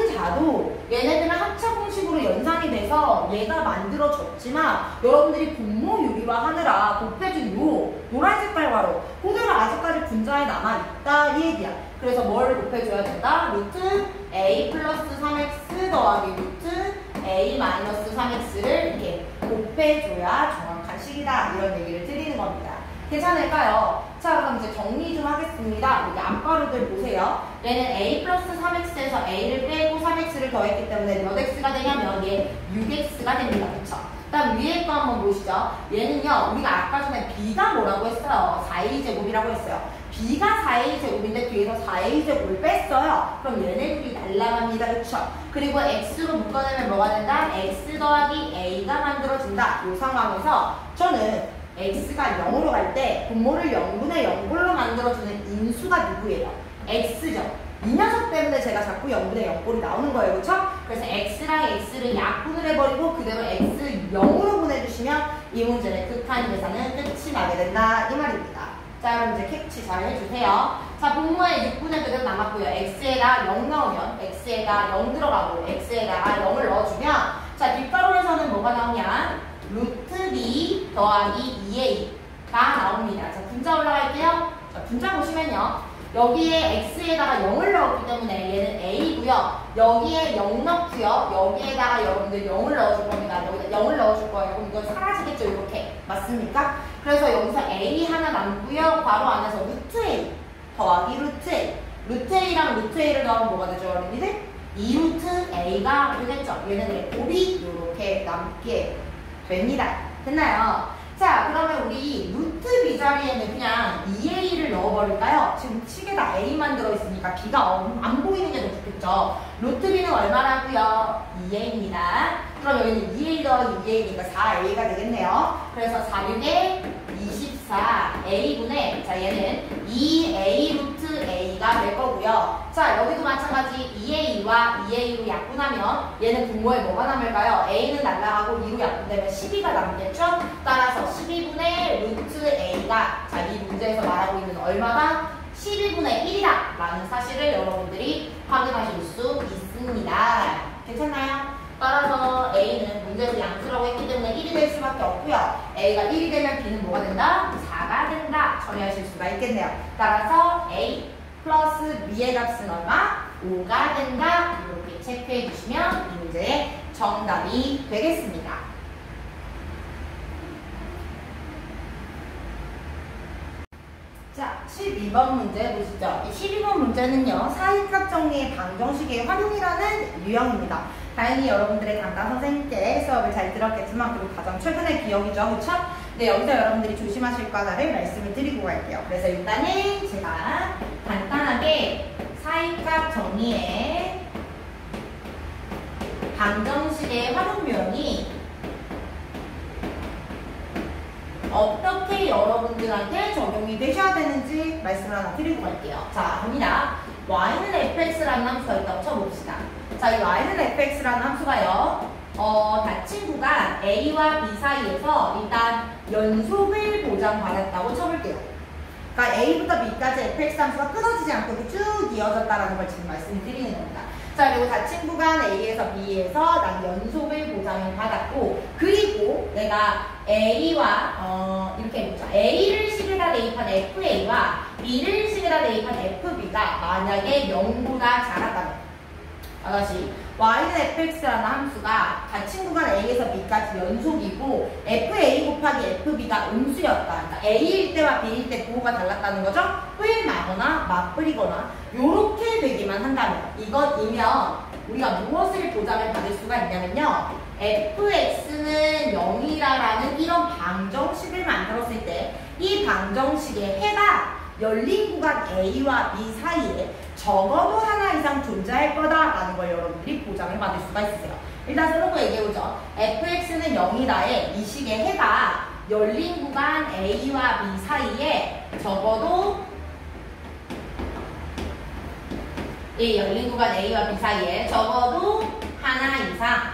분자도 얘네들은 합차 공식으로 연산이 돼서 얘가 만들어졌지만 여러분들이 분모 유리화 하느라 곱해준 요 노란 색깔 가루 그대로 아직까지 분자에 남아있다 이 얘기야. 그래서 뭘 곱해줘야 된다? 루트 a 플러스 삼 엑스 더하기 루트 a 마이너스 삼 엑스를 이렇게 곱해줘야 정확한 식이다 이런 얘기를 드리는 겁니다. 괜찮을까요? 자, 그럼 이제 정리 좀 하겠습니다. 여기 앞가루들 보세요. 얘는 a 플러스 삼 엑스에서 a를 빼고 삼 엑스를 더했기 때문에 몇 x가 되냐면 얘 육 엑스가 됩니다. 그쵸? 그 다음 위에 거 한번 보시죠. 얘는요, 우리가 아까 전에 b가 뭐라고 했어요? 사 에이 제곱이라고 했어요. b가 사 에이 제곱인데 뒤에서 사 에이 제곱을 뺐어요. 그럼 얘네들이 날라갑니다. 그쵸? 그리고 x로 묶어내면 뭐가 된다? x 더하기 a가 만들어진다. 이 상황에서 저는 x가 영으로 갈 때 분모를 영분의 영골로 만들어주는 인수가 누구예요? x죠. 이 녀석 때문에 제가 자꾸 영분의 영꼴이 나오는 거예요. 그렇죠? 그래서 x랑 x를 약분을 해버리고 그대로 x 영으로 보내주시면 이 문제의 극한 계산은 끝이 나게 된다 이 말입니다. 자, 그럼 이제 캡치 잘 해주세요. 자, 분모에 육분의 그대로 남았고요. x에다 영 넣으면 x에다 영 들어가고 x에다가 영을 넣어주면 자, 뒷가로에서는 뭐가 나오냐? 루트 b 더하기 이 에이가 나옵니다. 자, 분자 올라갈게요. 자, 분자 보시면요. 여기에 x에다가 영을 넣었기 때문에 얘는 a고요. 여기에 영 넣고요. 여기에다가 여러분들 영을 넣어줄 겁니다. 여기다 영을 넣어줄 거예요. 그럼 이거 사라지겠죠? 이렇게. 맞습니까? 그래서 여기서 a 하나 남고요. 괄호 안에서 루트 a 더하기 루트 a. 루트 a랑 루트 a를 넣으면 뭐가 되죠, 여러분들? 이 루트 a가 되겠죠. 얘는 곱이 이렇게 남게 됩니다. 됐나요? 자, 그러면 우리 루트 b 자리에는 그냥 이 에이를 넣어버릴까요? 지금 식에다 a만 들어있으니까 b가 안 보이는 게 더 좋겠죠. 루트 b는 얼마라고요? 이 에이입니다. 그럼 여기는 이 에이 더하기 이 에이니까 사 에이가 되겠네요. 그래서 사 육에 이십사 에이분의 자 얘는 이 에이 루트 a가 될 거고요. 자, 여기도 마찬가지 이 에이와 이 에이로 약분하면 얘는 분모에 뭐가 남을까요? a는 날라가고 이로 약분되면 십이가 남겠죠? 따라서 십이분의 루트 a가 자, 이 문제에서 말하고 있는 얼마가 십이분의 일이다 라는 사실을 여러분들이 확인하실 수 있습니다. 괜찮나요? 따라서 a는 문제에서 양수라고 했기 때문에 일이 될 수밖에 없고요. a가 일이 되면 b는 뭐가 된다? 사가 된다. 처리하실 수가 있겠네요. 따라서 a 플러스 b의 값은 얼마? 오가 된다. 이렇게 체크해 주시면 이 문제의 정답이 되겠습니다. 자, 십이 번 문제 보시죠. 이 십이 번 문제는요, 사이값 정리의 방정식의 활용이라는 유형입니다. 다행히 여러분들의 담당 선생님께 수업을 잘 들었겠지만, 그리고 가장 최근의 기억이죠. 그쵸? 네, 여기서 여러분들이 조심하실 거를 말씀을 드리고 갈게요. 그래서 일단은 제가 간단하게 사이값 정리의 방정식의 활용 유형이 어떻게 여러분들한테 적용이 되셔야 되는지 말씀을 하나 드리고 갈게요. 자, 갑니다. y는 fx라는 함수가 있다고 쳐봅시다. 자, 이 y는 fx라는 함수가요, 어, 닫힌 구간 a와 b 사이에서 일단 연속을 보장받았다고 쳐볼게요. 그러니까 a부터 b까지 fx 함수가 끊어지지 않고 쭉 이어졌다는 걸 지금 말씀드리는 겁니다. 자, 그리고 닫힌 구간 A에서 B에서 난 연속을 보장을 받았고, 그리고 내가 A와 어, 이렇게 해보자. A를 식에다 대입한 에프에이와 B를 식에다 대입한 에프비가 만약에 영보다 작았다면, 다시 y는 fx라는 함수가 닫힌 구간 A에서 B까지 연속이고 에프에이 곱하기 에프비가 음수였다. 그러니까 A일 때와 B일 때 부호가 달랐다는 거죠. 뿔마거나 맞불이거나 요렇게 되기만 한다면, 이것이면 우리가 무엇을 보장을 받을 수가 있냐면요, fx는 영이라는 이런 방정식을 만들었을 때 이 방정식의 해가 열린 구간 A와 B 사이에 적어도 하나 이상 존재할 거다라는 걸 여러분들이 보장을 받을 수가 있으세요. 일단 써놓고 얘기해보죠. fx는 영이다에 이 식의 해가 열린 구간 A와 B 사이에 적어도 이 열린 구간 A와 B 사이에 적어도 하나 이상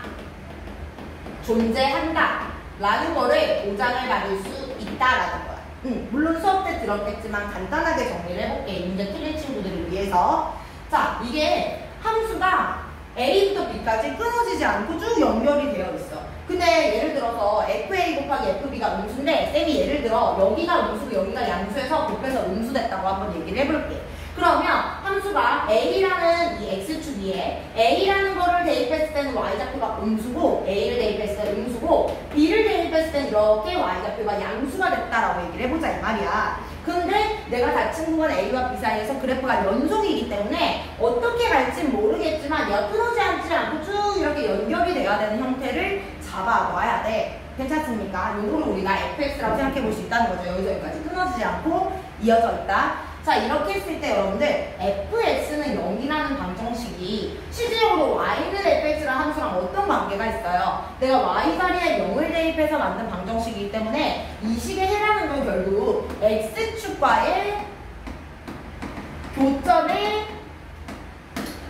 존재한다 라는 거를 보장을 받을 수 있다라는 거야. 음, 물론 수업 때 들었겠지만 간단하게 정리를 해볼게. 이 문제 틀린 친구들을 위해서. 자, 이게 함수가 A부터 B까지 끊어지지 않고 쭉 연결이 되어 있어. 근데 예를 들어서 에프에이 곱하기 에프비가 음수인데, 쌤이 예를 들어 여기가 음수고 여기가 양수해서 곱해서 음수됐다고 한번 얘기를 해볼게. 그러면 함수가 A라는 이 X축 위에 A라는 거를 대입했을 때는 Y좌표가 음수고, A를 대입했을 때는 음수고, B를 대입했을 때는 이렇게 Y좌표가 양수가 됐다라고 얘기를 해보자 이 말이야. 근데 내가 닫힌 구간 A와 B 사이에서 그래프가 연속이기 때문에 어떻게 갈지 모르겠지만 얘가 끊어지 않지 않고 쭉 이렇게 연결이 돼야 되는 형태를 잡아놔야 돼. 괜찮습니까? 요거를 우리가 에프엑스라고 생각해 볼 수 있다는 거죠. 여기서 여기까지 끊어지지 않고 이어져 있다. 자, 이렇게 했을 때 여러분들 fx는 영이라는 방정식이 실질적으로 y는 fx라는 함수랑 어떤 관계가 있어요? 내가 y 자리에 영을 대입해서 만든 방정식이기 때문에 이 식에 해당하는 건 결국 x축과의 교점의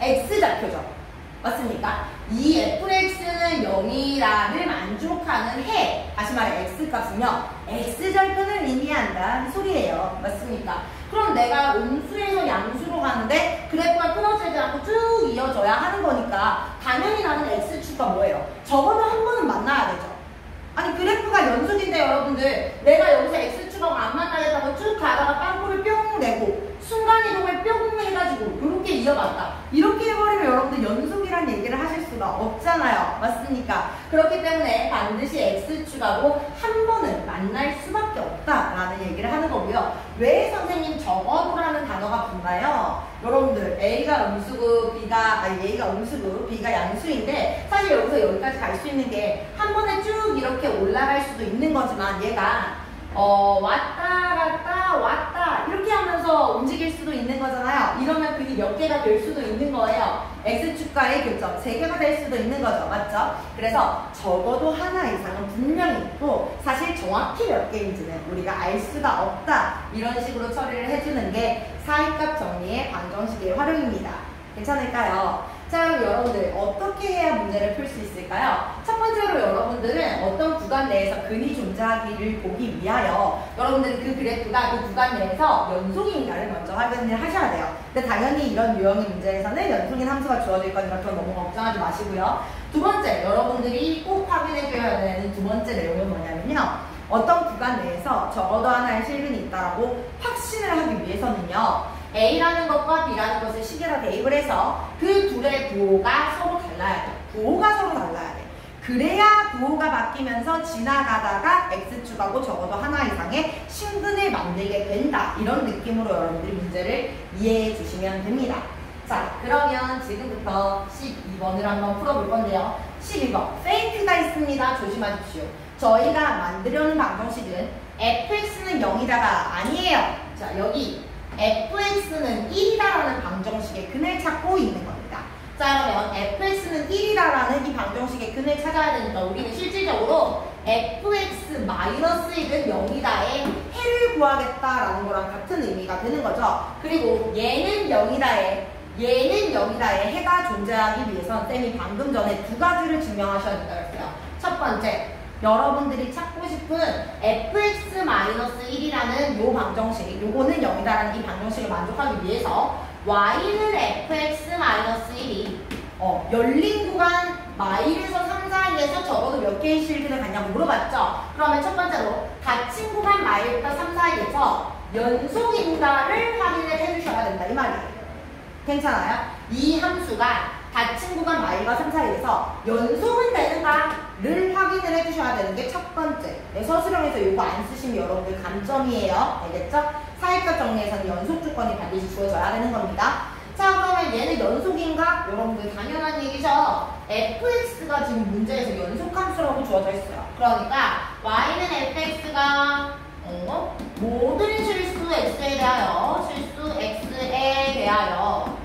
x좌표죠. 맞습니까? 이 에프의 x는 영이라를 만족하는 해, 다시 말해 x값은요 x절편을 의미한다는 소리예요. 맞습니까? 그럼 내가 음수에서 양수로 가는데 그래프가 끊어지지 않고 쭉 이어져야 하는 거니까 당연히 나는 x축가 뭐예요? 적어도 한 번은 만나야 되죠. 아니 그래프가 연속인데 여러분들 내가 여기서 x축하고 안 만나겠다고 쭉 가다가 빵꾸를 뿅 내고 순간이동을 뿅 해가지고 이렇게 이어갔다. 이렇게 해버리면 여러분들 연속이란 얘기를 하실 수가 없잖아요. 맞습니까? 그렇기 때문에 반드시 x축하고 한 번은 만날 수밖에 없다라는 얘기를 하는 거고요. 왜 선생님 적어도라는 단어가 붙나요? 여러분들 A가 음수고 B가 아니 A가 음수고 B가 양수인데 사실 여기서 여기까지 갈 수 있는 게 한 번에 쭉 이렇게 올라갈 수도 있는 거지만 얘가 어 왔다 갔다 왔다 이렇게 하면서 움직일 수도 있는 거잖아요. 이러면 그게 몇 개가 될 수도 있는 거예요. x축과의 교점 세 개가 될 수도 있는 거죠. 맞죠? 그래서 적어도 하나 이상은 분명히 있고 사실 정확히 몇 개인지는 우리가 알 수가 없다. 이런 식으로 처리를 해주는 게 사이값 정리의 방정식의 활용입니다. 괜찮을까요? 자, 그럼 여러분들 어떻게 해야 문제를 풀 수 있을까요? 첫 번째로 여러분들은 어떤 구간 내에서 근이 존재하기를 보기 위하여 여러분들은 그 그래프가 그 구간 내에서 연속인가를 먼저 확인을 하셔야 돼요. 근데 당연히 이런 유형의 문제에서는 연속인 함수가 주어질 거니까 그건 너무 걱정하지 마시고요. 두 번째, 여러분들이 꼭 확인해 줘야 되는 두 번째 내용은 뭐냐면요. 어떤 구간 내에서 적어도 하나의 실근이 있다라고 확신을 하기 위해서는요. A라는 것과 B라는 것을 식에다 대입을 해서 그 둘의 부호가 서로 달라야 돼. 부호가 서로 달라야 돼. 그래야 부호가 바뀌면서 지나가다가 x축하고 적어도 하나 이상의 신근을 만들게 된다. 이런 느낌으로 여러분들이 문제를 이해해 주시면 됩니다. 자, 그러면 지금부터 십이 번을 한번 풀어볼 건데요. 십이 번, 페이크가 있습니다. 조심하십시오. 저희가 만들려는 방정식은 fx는 영이다가 아니에요. 자, 여기 fx는 일이다라는 방정식의 근을 찾고 있는 겁니다. 자, 그러면 fx는 일이다라는 이 방정식의 근을 찾아야 되니까 우리는 실질적으로 fx-일은 영이다의 해를 구하겠다라는 거랑 같은 의미가 되는 거죠. 그리고 얘는 영이다의 얘는 영이다의 해가 존재하기 위해선 쌤이 방금 전에 두 가지를 증명하셔야 된다고 했어요. 첫 번째, 여러분들이 찾고 싶은 fx-일이라는 요 방정식, 요거는 영이다라는 이 방정식을 만족하기 위해서 y는 fx-일이 어, 열린 구간 마일에서 삼 사이에서 적어도 몇 개의 실근을 갖냐고 물어봤죠. 그러면 첫 번째로 닫힌 구간 마일부터 삼 사이에서 연속인가를 확인을 해주셔야 된다 이 말이에요. 괜찮아요? 이 함수가 닫힌 구간 마일과 삼 사이에서 연속은 되는가를 확인을 해주셔야 되는 게 첫 번째. 네, 서술형에서 이거 안 쓰시면 여러분들 감점이에요. 알겠죠? 사이값 정리에서는 연속 조건이 반드시 주어져야 되는 겁니다. 자, 그러면 얘는 연속인가? 여러분들 당연한 얘기죠. fx가 지금 문제에서 연속함수라고 주어져 있어요. 그러니까 y는 fx가 어? 모든 실수 x에 대하여 실수 x에 대하여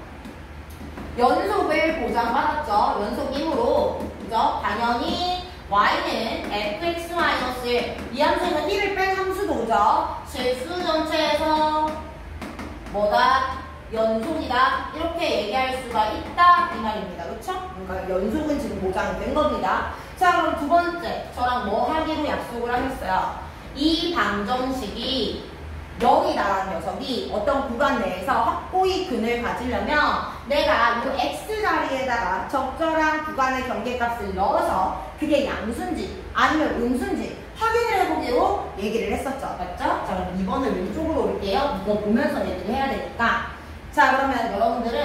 연속을 보장받았죠. 연속이므로 그죠? 당연히 y는 fx-일 이 함수는 일을 뺀 함수도죠. 실수 전체에서 뭐다? 연속이다. 이렇게 얘기할 수가 있다 이 말입니다. 그렇죠? 그러니까 연속은 지금 보장이 된 겁니다. 자, 그럼 두 번째 저랑 뭐 하기로 약속을 하셨어요? 이 방정식이 영이다라는 녀석이 어떤 구간 내에서 확고히 근을 가지려면 내가 이 x 자리에다가 적절한 구간의 경계값을 넣어서 그게 양수인지 아니면 음수인지 확인을 해보기로 얘기를 했었죠. 맞죠? 자, 그럼 이 번을 왼쪽으로 올릴게요. 이거 보면서 얘기를 해야 되니까. 자, 그러면 여러분들은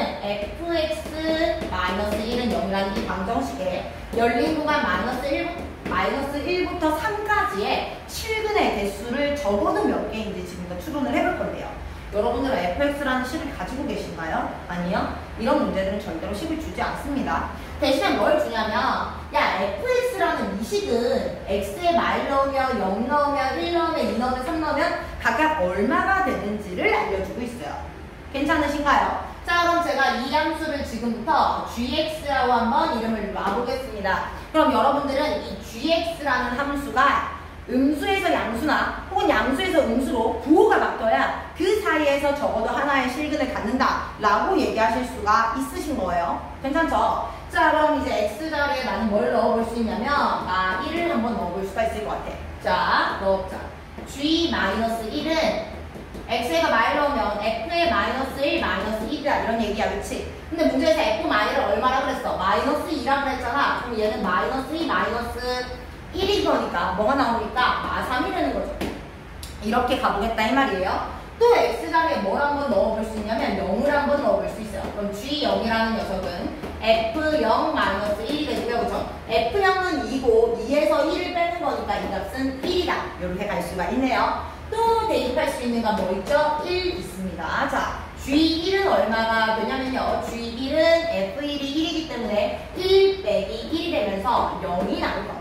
fx-일은 영이라는 이 방정식에 열린 구간 마이너스 일, 마이너스 일부터 삼까지의 실근의 개수를 적어도 몇 개인지 지금부터 추론을 해볼 건데요. 여러분들은 fx라는 식을 가지고 계신가요? 아니요? 이런 문제들은 절대로 식을 주지 않습니다. 대신에 뭘 주냐면 야, fx라는 이 식은 x에 말 넣으면 영 넣으면 일 넣으면 이 넣으면 삼 넣으면 각각 얼마가 되는지를 알려주고 있어요. 괜찮으신가요? 자, 그럼 제가 이 함수를 지금부터 gx라고 한번 이름을 놔보겠습니다. 그럼 여러분들은 이 gx라는 함수가 음수에서 양수나 혹은 양수에서 음수로 부호가 바뀌어야 그 사이에서 적어도 하나의 실근을 갖는다 라고 얘기하실 수가 있으신 거예요. 괜찮죠? 자, 그럼 이제 X자리에 나는 뭘 넣어볼 수 있냐면 아, 일을 한번 넣어볼 수가 있을 것 같아. 자, 넣어보자. G 마이너스 일은 X가 마일 넣으면 F의 마이너스 일, 마이너스 일이라 이런 얘기야, 그치? 근데 문제에서 F 마이를 얼마라 그랬어? 마이너스 이라 그랬잖아. 그럼 얘는 마이너스 이, 마이너스 일인 거니까 뭐가 나오니까 마삼이 되는 거죠. 이렇게 가보겠다 이 말이에요. 또 X자리에 뭘 한번 넣어볼 수 있냐면 영을 한번 넣어볼 수 있어요. 그럼 지 영이라는 녀석은 에프 영 마이너스 일이 되고요. 그죠? 에프 영은 이고 이에서 일을 빼는 거니까 이 값은 일이다. 이렇게 갈 수가 있네요. 또 대입할 수 있는 건 뭐 있죠? 일 있습니다. 자, 지 일은 얼마가 되냐면요. 지 일은 에프 일이 일이기 때문에 일 빼기 일이 되면서 영이 나올 겁니다.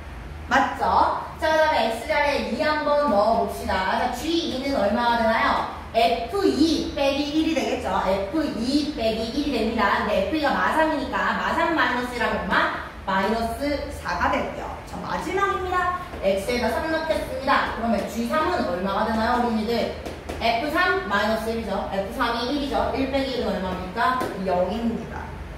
맞죠? 자, 그 다음에 X자리에 이 한번 넣어봅시다. 자, 지 이는 얼마가 되나요? 에프 이 빼기 일이 되겠죠? 에프 이 빼기 일이 됩니다. 근데 에프 이가 마삼이니까 마삼 마이너스 일하면 얼마? 마이너스 사가 되고요. 자, 마지막입니다. X에다 삼 넣겠습니다. 그러면 지 삼은 얼마가 되나요, 어린이들? 에프 삼 마이너스 일이죠. 에프 삼이 일이죠. 일 빼기 일은 얼마입니까? 영입니다.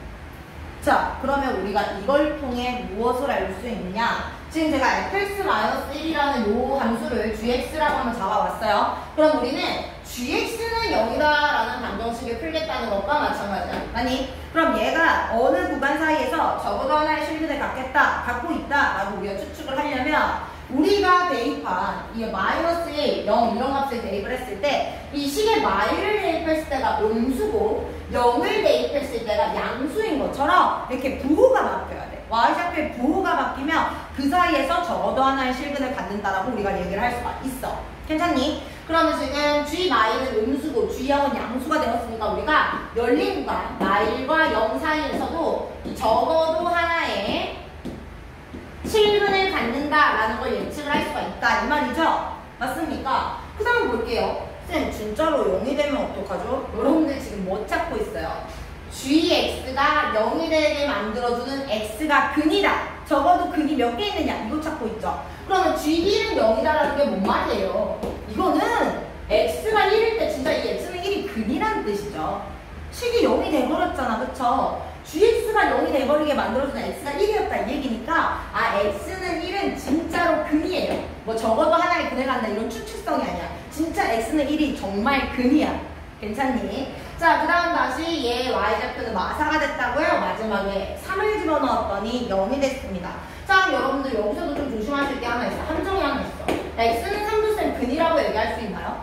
자, 그러면 우리가 이걸 통해 무엇을 알 수 있느냐? 지금 제가 에프엑스 마이너스 일이라는 요 함수를 지엑스라고 한번 잡아왔어요. 그럼 우리는 지엑스는 영이다라는 방정식을 풀겠다는 것과 마찬가지야. 아니, 그럼 얘가 어느 구간 사이에서 적어도 하나의 실근을 갖겠다, 갖고 있다라고 우리가 추측을 하려면 우리가 대입한 이 마이너스 일, 영 이런 값을 대입을 했을 때 이 식에 마일을 대입했을 때가 음수고 영을 대입했을 때가 양수인 것처럼 이렇게 부호가 바뀌어야 돼. y좌표의 부호가 바뀌면 그 사이에서 적어도 하나의 실근을 갖는다라고 우리가 얘기를 할 수가 있어. 괜찮니? 그러면 지금 G 마일은 음수고 G 영은 양수가 되었으니까 우리가 열린 구간 마일과 영 사이에서도 적어도 하나의 실근을 갖는다라는 걸 예측을 할 수가 있다 이 말이죠? 맞습니까? 그 다음 볼게요. 쌤 진짜로 영이 되면 어떡하죠? 여러분들 지금 뭐 찾고 있어요? 지엑스가 영이 되게 만들어주는 X가 근이다. 적어도 근이 몇 개 있느냐 이거 찾고 있죠. 그러면 지 일은 영이다라는 게 뭔 말이에요? 이거는 X가 일일 때 진짜 이 X는 일이 근이라는 뜻이죠. 식이 영이 돼버렸잖아, 그쵸? 지엑스가 영이 돼버리게 만들어주는 X가 일이었다 이 얘기니까 아 X는 일은 진짜로 근이에요. 뭐 적어도 하나의 근을 갖는다 이런 추측성이 아니야. 진짜 X는 일이 정말 근이야. 괜찮니? 자, 그 다음 다시 얘 y좌표는 마사가 됐다고요? 마지막에 삼을 집어넣었더니 영이 됐습니다. 자, 그럼 여러분들 여기서도 좀 조심하실 게 하나 있어. 함정이 하나 있어. X는 삼도쌤 근이라고 얘기할 수 있나요?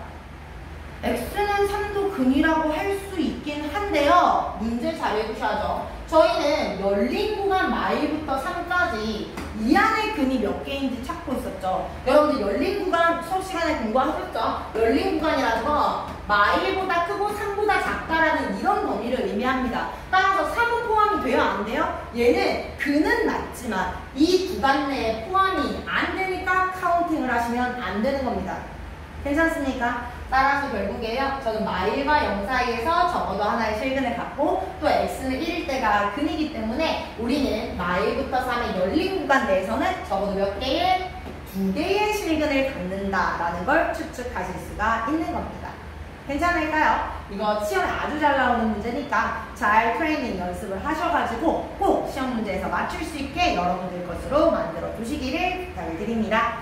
X는 삼도 근이라고 할 수 있긴 한데요. 문제 잘 읽으셔야죠. 저희는 열린 구간 마일부터 삼까지 이 안에 근이 몇 개인지 찾고 있었죠. 여러분들 열린 구간 수업 시간에 공부하셨죠? 열린 구간이라는 건 마일보다 크고 삼보다 작다라는 이런 범위를 의미합니다. 따라서 삼은 포함이 돼요? 안 돼요? 얘는 근은 맞지만 이 구간 내에 포함이 안 되니까 카운팅을 하시면 안 되는 겁니다. 괜찮습니까? 따라서 결국에요. 저는 마일과 영 사이에서 적어도 하나의 실근을 갖고 또 x는 일일 때가 근이기 때문에 우리는 마일부터 삼의 열린 구간 내에서는 적어도 몇 개의? 두 개의 실근을 갖는다라는 걸 추측하실 수가 있는 겁니다. 괜찮을까요? 이거 시험에 아주 잘 나오는 문제니까 잘 트레이닝 연습을 하셔가지고 꼭 시험 문제에서 맞출 수 있게 여러분들 것으로 만들어 두시기를 부탁을 드립니다.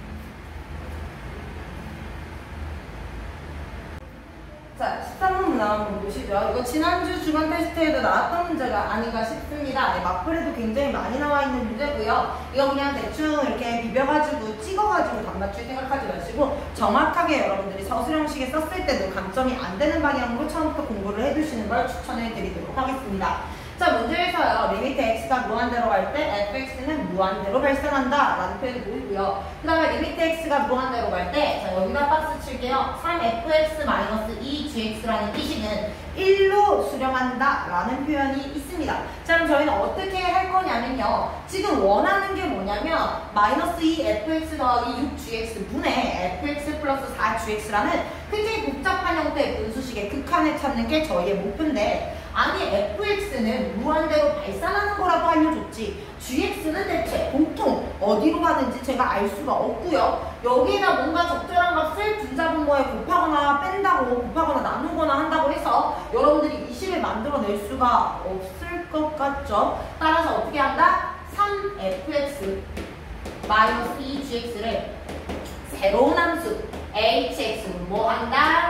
자, 십삼 번 문항 한번 보시죠. 이거 지난주 주간 테스트에도 나왔던 문제가 아닌가 싶습니다. 네, 마플에도 굉장히 많이 나와 있는 문제고요. 이거 그냥 대충 이렇게 비벼가지고 찍어가지고 답 맞출 생각하지 마시고 정확하게 여러분들이 서술형식에 썼을 때도 감점이 안 되는 방향으로 처음부터 공부를 해두시는 걸 추천해 드리도록 하겠습니다. 자, 문제에서요. 리미트 x가 무한대로 갈 때 fx는 무한대로 발생한다 라는 표현이 보이고요. 그 다음에 리미트 x가 무한대로 갈 때 자, 여기다 박스 칠게요. 삼 에프 엑스 마이너스 이 지 엑스라는 이 식은 일로 수렴한다 라는 표현이 있습니다. 자, 그럼 저희는 어떻게 할 거냐면요. 지금 원하는 게 뭐냐면 마이너스 이 에프 엑스 더하기 육 지 엑스 분의 에프 엑스 플러스 사 지 엑스라는 굉장히 복잡한 형태의 분수식의 극한을 찾는 게 저희의 목표인데 아니 에프엑스는 무한대로 발산하는 거라고 알려줬지 지엑스는 대체 보통 어디로 가는지 제가 알 수가 없고요. 여기에다 뭔가 적절한 값을 분자분모에 곱하거나 뺀다고 곱하거나 나누거나 한다고 해서 여러분들이 이 식을 만들어낼 수가 없을 것 같죠. 따라서 어떻게 한다? 삼 에프엑스 마이너스 이 지엑스를 새로운 함수 에이치엑스로 뭐 한다?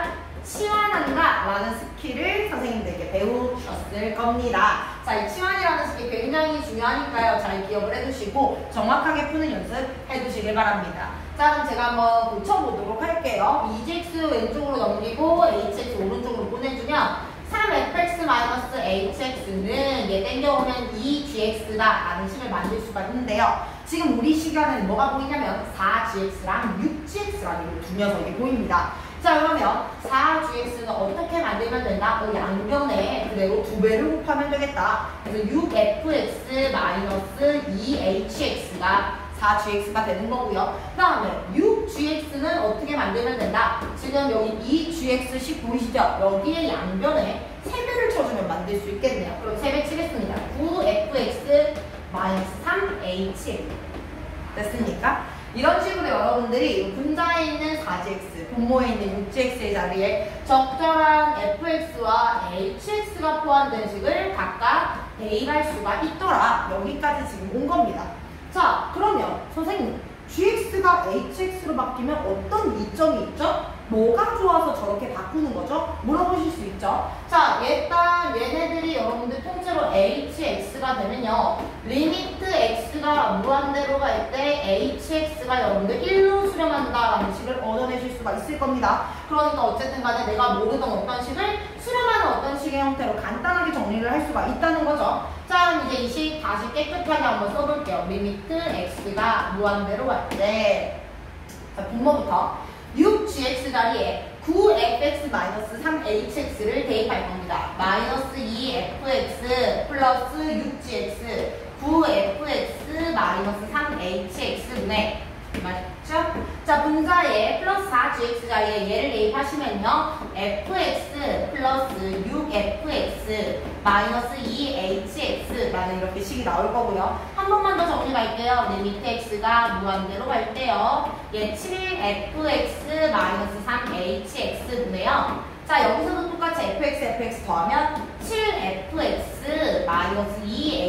치환한다 라는 스킬을 선생님들께 배우셨을 겁니다. 자, 이 치환이라는 스킬 굉장히 중요하니까요. 잘 기억을 해두시고 정확하게 푸는 연습 해두시길 바랍니다. 자, 그럼 제가 한번 고쳐보도록 할게요. 이 지엑스 왼쪽으로 넘기고 에이치엑스 오른쪽으로 보내주면 삼 에프엑스 마이너스 에이치엑스는 얘 땡겨오면 이 지엑스다 라는 식을 만들 수가 있는데요. 지금 우리 시간은 뭐가 보이냐면 사 지엑스랑 육 지엑스라는 두 녀석이 보입니다. 자, 그러면 사 지엑스는 어떻게 만들면 된다? 그 양변에 그대로 두 배를 곱하면 되겠다. 그래서 육 에프엑스 마이너스 이 에이치엑스가 사 지엑스가 되는 거고요. 그 다음에 육 지엑스는 어떻게 만들면 된다? 지금 여기 이 지엑스씩 보이시죠? 여기에 양변에 세 배를 쳐주면 만들 수 있겠네요. 그럼 세 배 치겠습니다. 구 에프엑스 마이너스 삼 에이치엑스 됐습니까? 이런 식으로 여러분들이 분자에 있는 사 지엑스, 분모에 있는 육 지엑스의 자리에 적절한 에프엑스와 에이치엑스가 포함된 식을 각각 대입할 수가 있더라. 여기까지 지금 온 겁니다. 자, 그러면 선생님 지엑스가 에이치엑스로 바뀌면 어떤 이점이 있죠? 뭐가 좋아서 저렇게 바꾸는 거죠? 물어보실 수 있죠? 자, 일단 얘네들이 여러분들 통째로 에이치엑스가 되면요 리미트 x가 무한대로 갈 때 에이치엑스가 여러분들 일로 수렴한다라는 식을 얻어내실 수가 있을 겁니다. 그러니까 어쨌든 간에 내가 모르던 어떤 식을 수렴하는 어떤 식의 형태로 간단하게 정리를 할 수가 있다는 거죠. 자, 그럼 이제 이 식 다시 깨끗하게 한번 써볼게요. 리미트 x가 무한대로 갈 때 자, 분모부터 육 지엑스 자리에 구 에프엑스 마이너스 삼 에이치엑스를 대입할 겁니다. 마이너스 이 에프엑스 플러스 육 지엑스 구 에프엑스 마이너스 삼 에이치엑스분의 맞죠? 자, 분자에 플러스 사 지엑스 자리에 얘를 대입하시면요 에프엑스 플러스 육 에프엑스 마이너스 이 에이치엑스라는 이렇게 식이 나올 거고요. 한 번만 더 정리 갈게요. 리미트 x가 무한대로 갈 때요 얘 칠 에프엑스 마이너스 삼 에이치엑스분의요 자, 여기서도 똑같이 fx, fx 더하면 칠 에프엑스 마이너스 이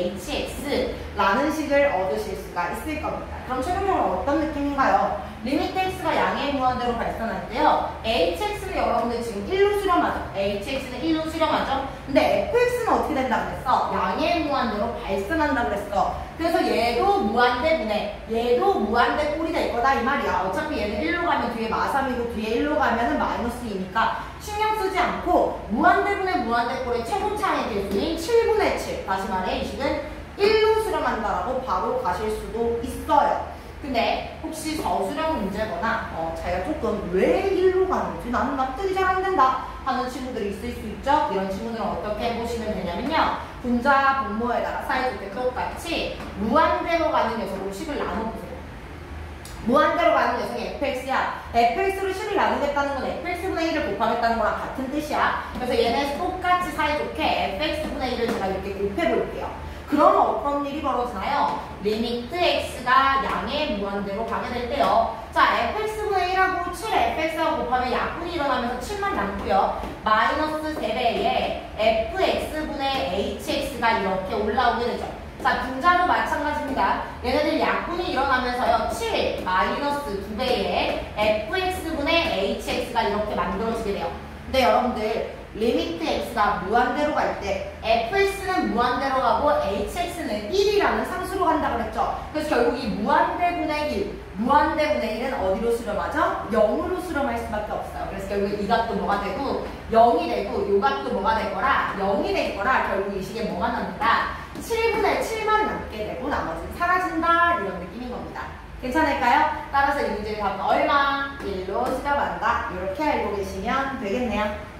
에이치엑스라는 식을 얻으실 수가 있을 겁니다. 그럼 최종적으로 어떤 느낌인가요? 리미트 x가 양의 무한대로 발산할 때요 hx는 여러분들 지금 일로 수렴하죠? hx는 일로 수렴하죠? 근데 fx는 어떻게 된다고 그랬어? 양의 무한대로 발산한다고 그랬어. 그래서 얘도 무한대분의 얘도 무한대 꼴이 될 거다 이 말이야. 어차피 얘는 일로 가면 뒤에 마삼이고 뒤에 일로 가면은 마이너스 이니까 신경 쓰지 않고 무한대분의 무한대꼴의 최고차의 개수인 칠분의 칠 다시 말해 이 식은 일로 수렴한다라고 바로 가실 수도 있어요. 근데 혹시 저수령 문제거나 어, 자기가 조금 왜 일로 가는지 나는 납득이 잘 안 된다 하는 친구들이 있을 수 있죠. 이런 친구들은 어떻게 해보시면 되냐면요 분자 분모에다가 사이좋게 똑같이 무한대로 가는 녀석으로 식을 나눠보세요. 무한대로 가는 녀석이 에프엑스야. 에프엑스로 식을 나누겠다는 건 에프엑스분의 일을 곱하겠다는 거랑 같은 뜻이야. 그래서 얘네 똑같이 사이좋게 에프엑스분의 일을 제가 이렇게 곱해볼게요. 그러면 어떤 일이 벌어지나요? 리미트 x가 양의 무한대로 가게 될 때요. 자, 에프엑스분의 일하고 칠 에프엑스하고 곱하면 약분이 일어나면서 칠만 남고요. 마이너스 세 배에 에프엑스분의 에이치엑스가 이렇게 올라오게 되죠. 자, 분자도 마찬가지입니다. 얘네들 약분이 일어나면서요. 칠 마이너스 두 배에 에프엑스분의 에이치엑스가 이렇게 만들어지게 돼요. 근데 여러분들 리미트 x가 무한대로 갈 때 fx는 무한대로 가고 hx는 일이라는 상수로 간다고 그랬죠. 그래서 결국 이 무한대분의 일, 무한대분의 일은 어디로 수렴하죠? 영으로 수렴할 수밖에 없어요. 그래서 결국 이 값도 뭐가 되고 영이 되고 이 값도 뭐가 될 거라 영이 될 거라 결국 이 식에 뭐가 남는다? 칠분의 칠만 남게 되고 나머지는 사라진다 이런 느낌인 겁니다. 괜찮을까요? 따라서 이 문제의 답은 얼마? 일로 수렴한다. 이렇게 알고 계시면 되겠네요.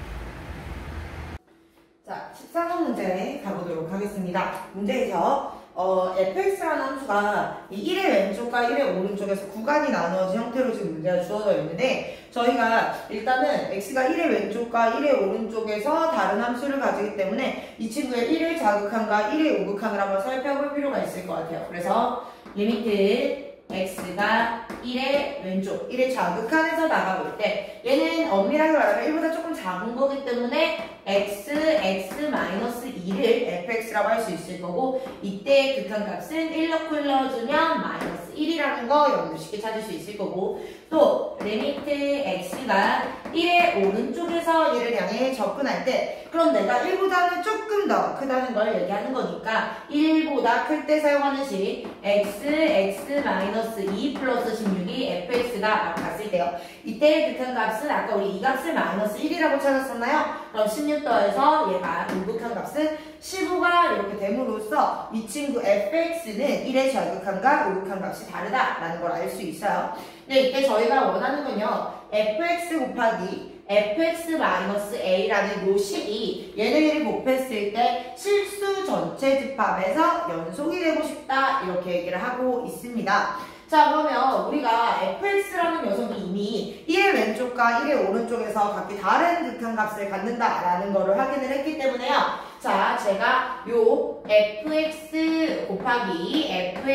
자, 십사 번 문제 가보도록 하겠습니다. 문제에서 어, 에프엑스라는 함수가 이 일의 왼쪽과 일의 오른쪽에서 구간이 나누어진 형태로 지금 문제가 주어져 있는데 저희가 일단은 x가 일의 왼쪽과 일의 오른쪽에서 다른 함수를 가지기 때문에 이 친구의 일의 자극함과 일의 우극함을 한번 살펴볼 필요가 있을 것 같아요. 그래서 리미트 x가 일의 왼쪽, 일의 좌극한에서 나가볼 때 얘는 엄밀하게 말하면 일보다 조금 작은 거기 때문에 x, x-이를 에프엑스라고 할 수 있을 거고 이때의 극한값은 일 넣고 일 넣어주면 마이너스 일이라는 거 여러분들 쉽게 찾을 수 있을 거고 또 리미트 x가 일의 오른쪽에서 얘를 향해 접근할 때 그럼 내가 일보다는 조금 더 크다는 걸 얘기하는 거니까 일보다 클 때 사용하는 식 x, x-이 플러스 십육이 에프엑스가 나갔을 때요. 이때의 극한값은 아까 우리 이 값을 마이너스 일이라고 찾았었나요? 그럼 십육 더해서 얘가 우극한값은 십오가 이렇게 됨으로써 이 친구 에프엑스는 일의 좌극한과 우극한값이 다르다라는 걸 알 수 있어요. 근데 이때 저희가 원하는 건요. 에프엑스 곱하기 에프엑스-A라는 요 식이 얘네들이 곱했을 때 실수 전체 집합에서 연속이 되고 싶다 이렇게 얘기를 하고 있습니다. 자 그러면 우리가 에프엑스라는 녀석이 이미 일의 왼쪽과 일의 오른쪽에서 각기 다른 극한값을 갖는다라는 거를 확인을 했기 때문에요. 자 제가 요 에프엑스 곱하기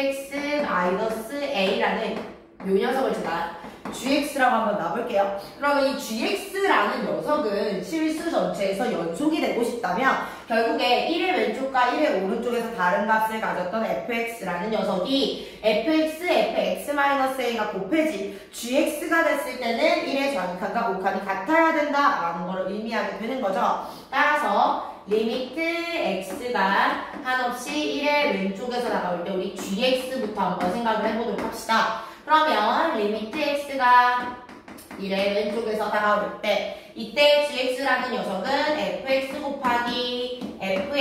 에프엑스-A라는 요 녀석을 제가 지엑스라고 한번 놔볼게요. 그러면 이 지엑스라는 녀석은 실수 전체에서 연속이 되고 싶다면 결국에 일의 왼쪽과 일의 오른쪽에서 다른 값을 가졌던 에프엑스라는 녀석이 에프엑스, 에프엑스-A가 곱해진 지엑스가 됐을 때는 일의 좌극한과 우극한이 같아야 된다라는 걸 의미하게 되는 거죠. 따라서 리미트 x가 한없이 일의 왼쪽에서 나올 때 우리 지엑스부터 한번 생각을 해보도록 합시다. 그러면 리미트 x가 일의 왼쪽에서 다가올 때 이때 지엑스라는 녀석은 에프엑스 곱하기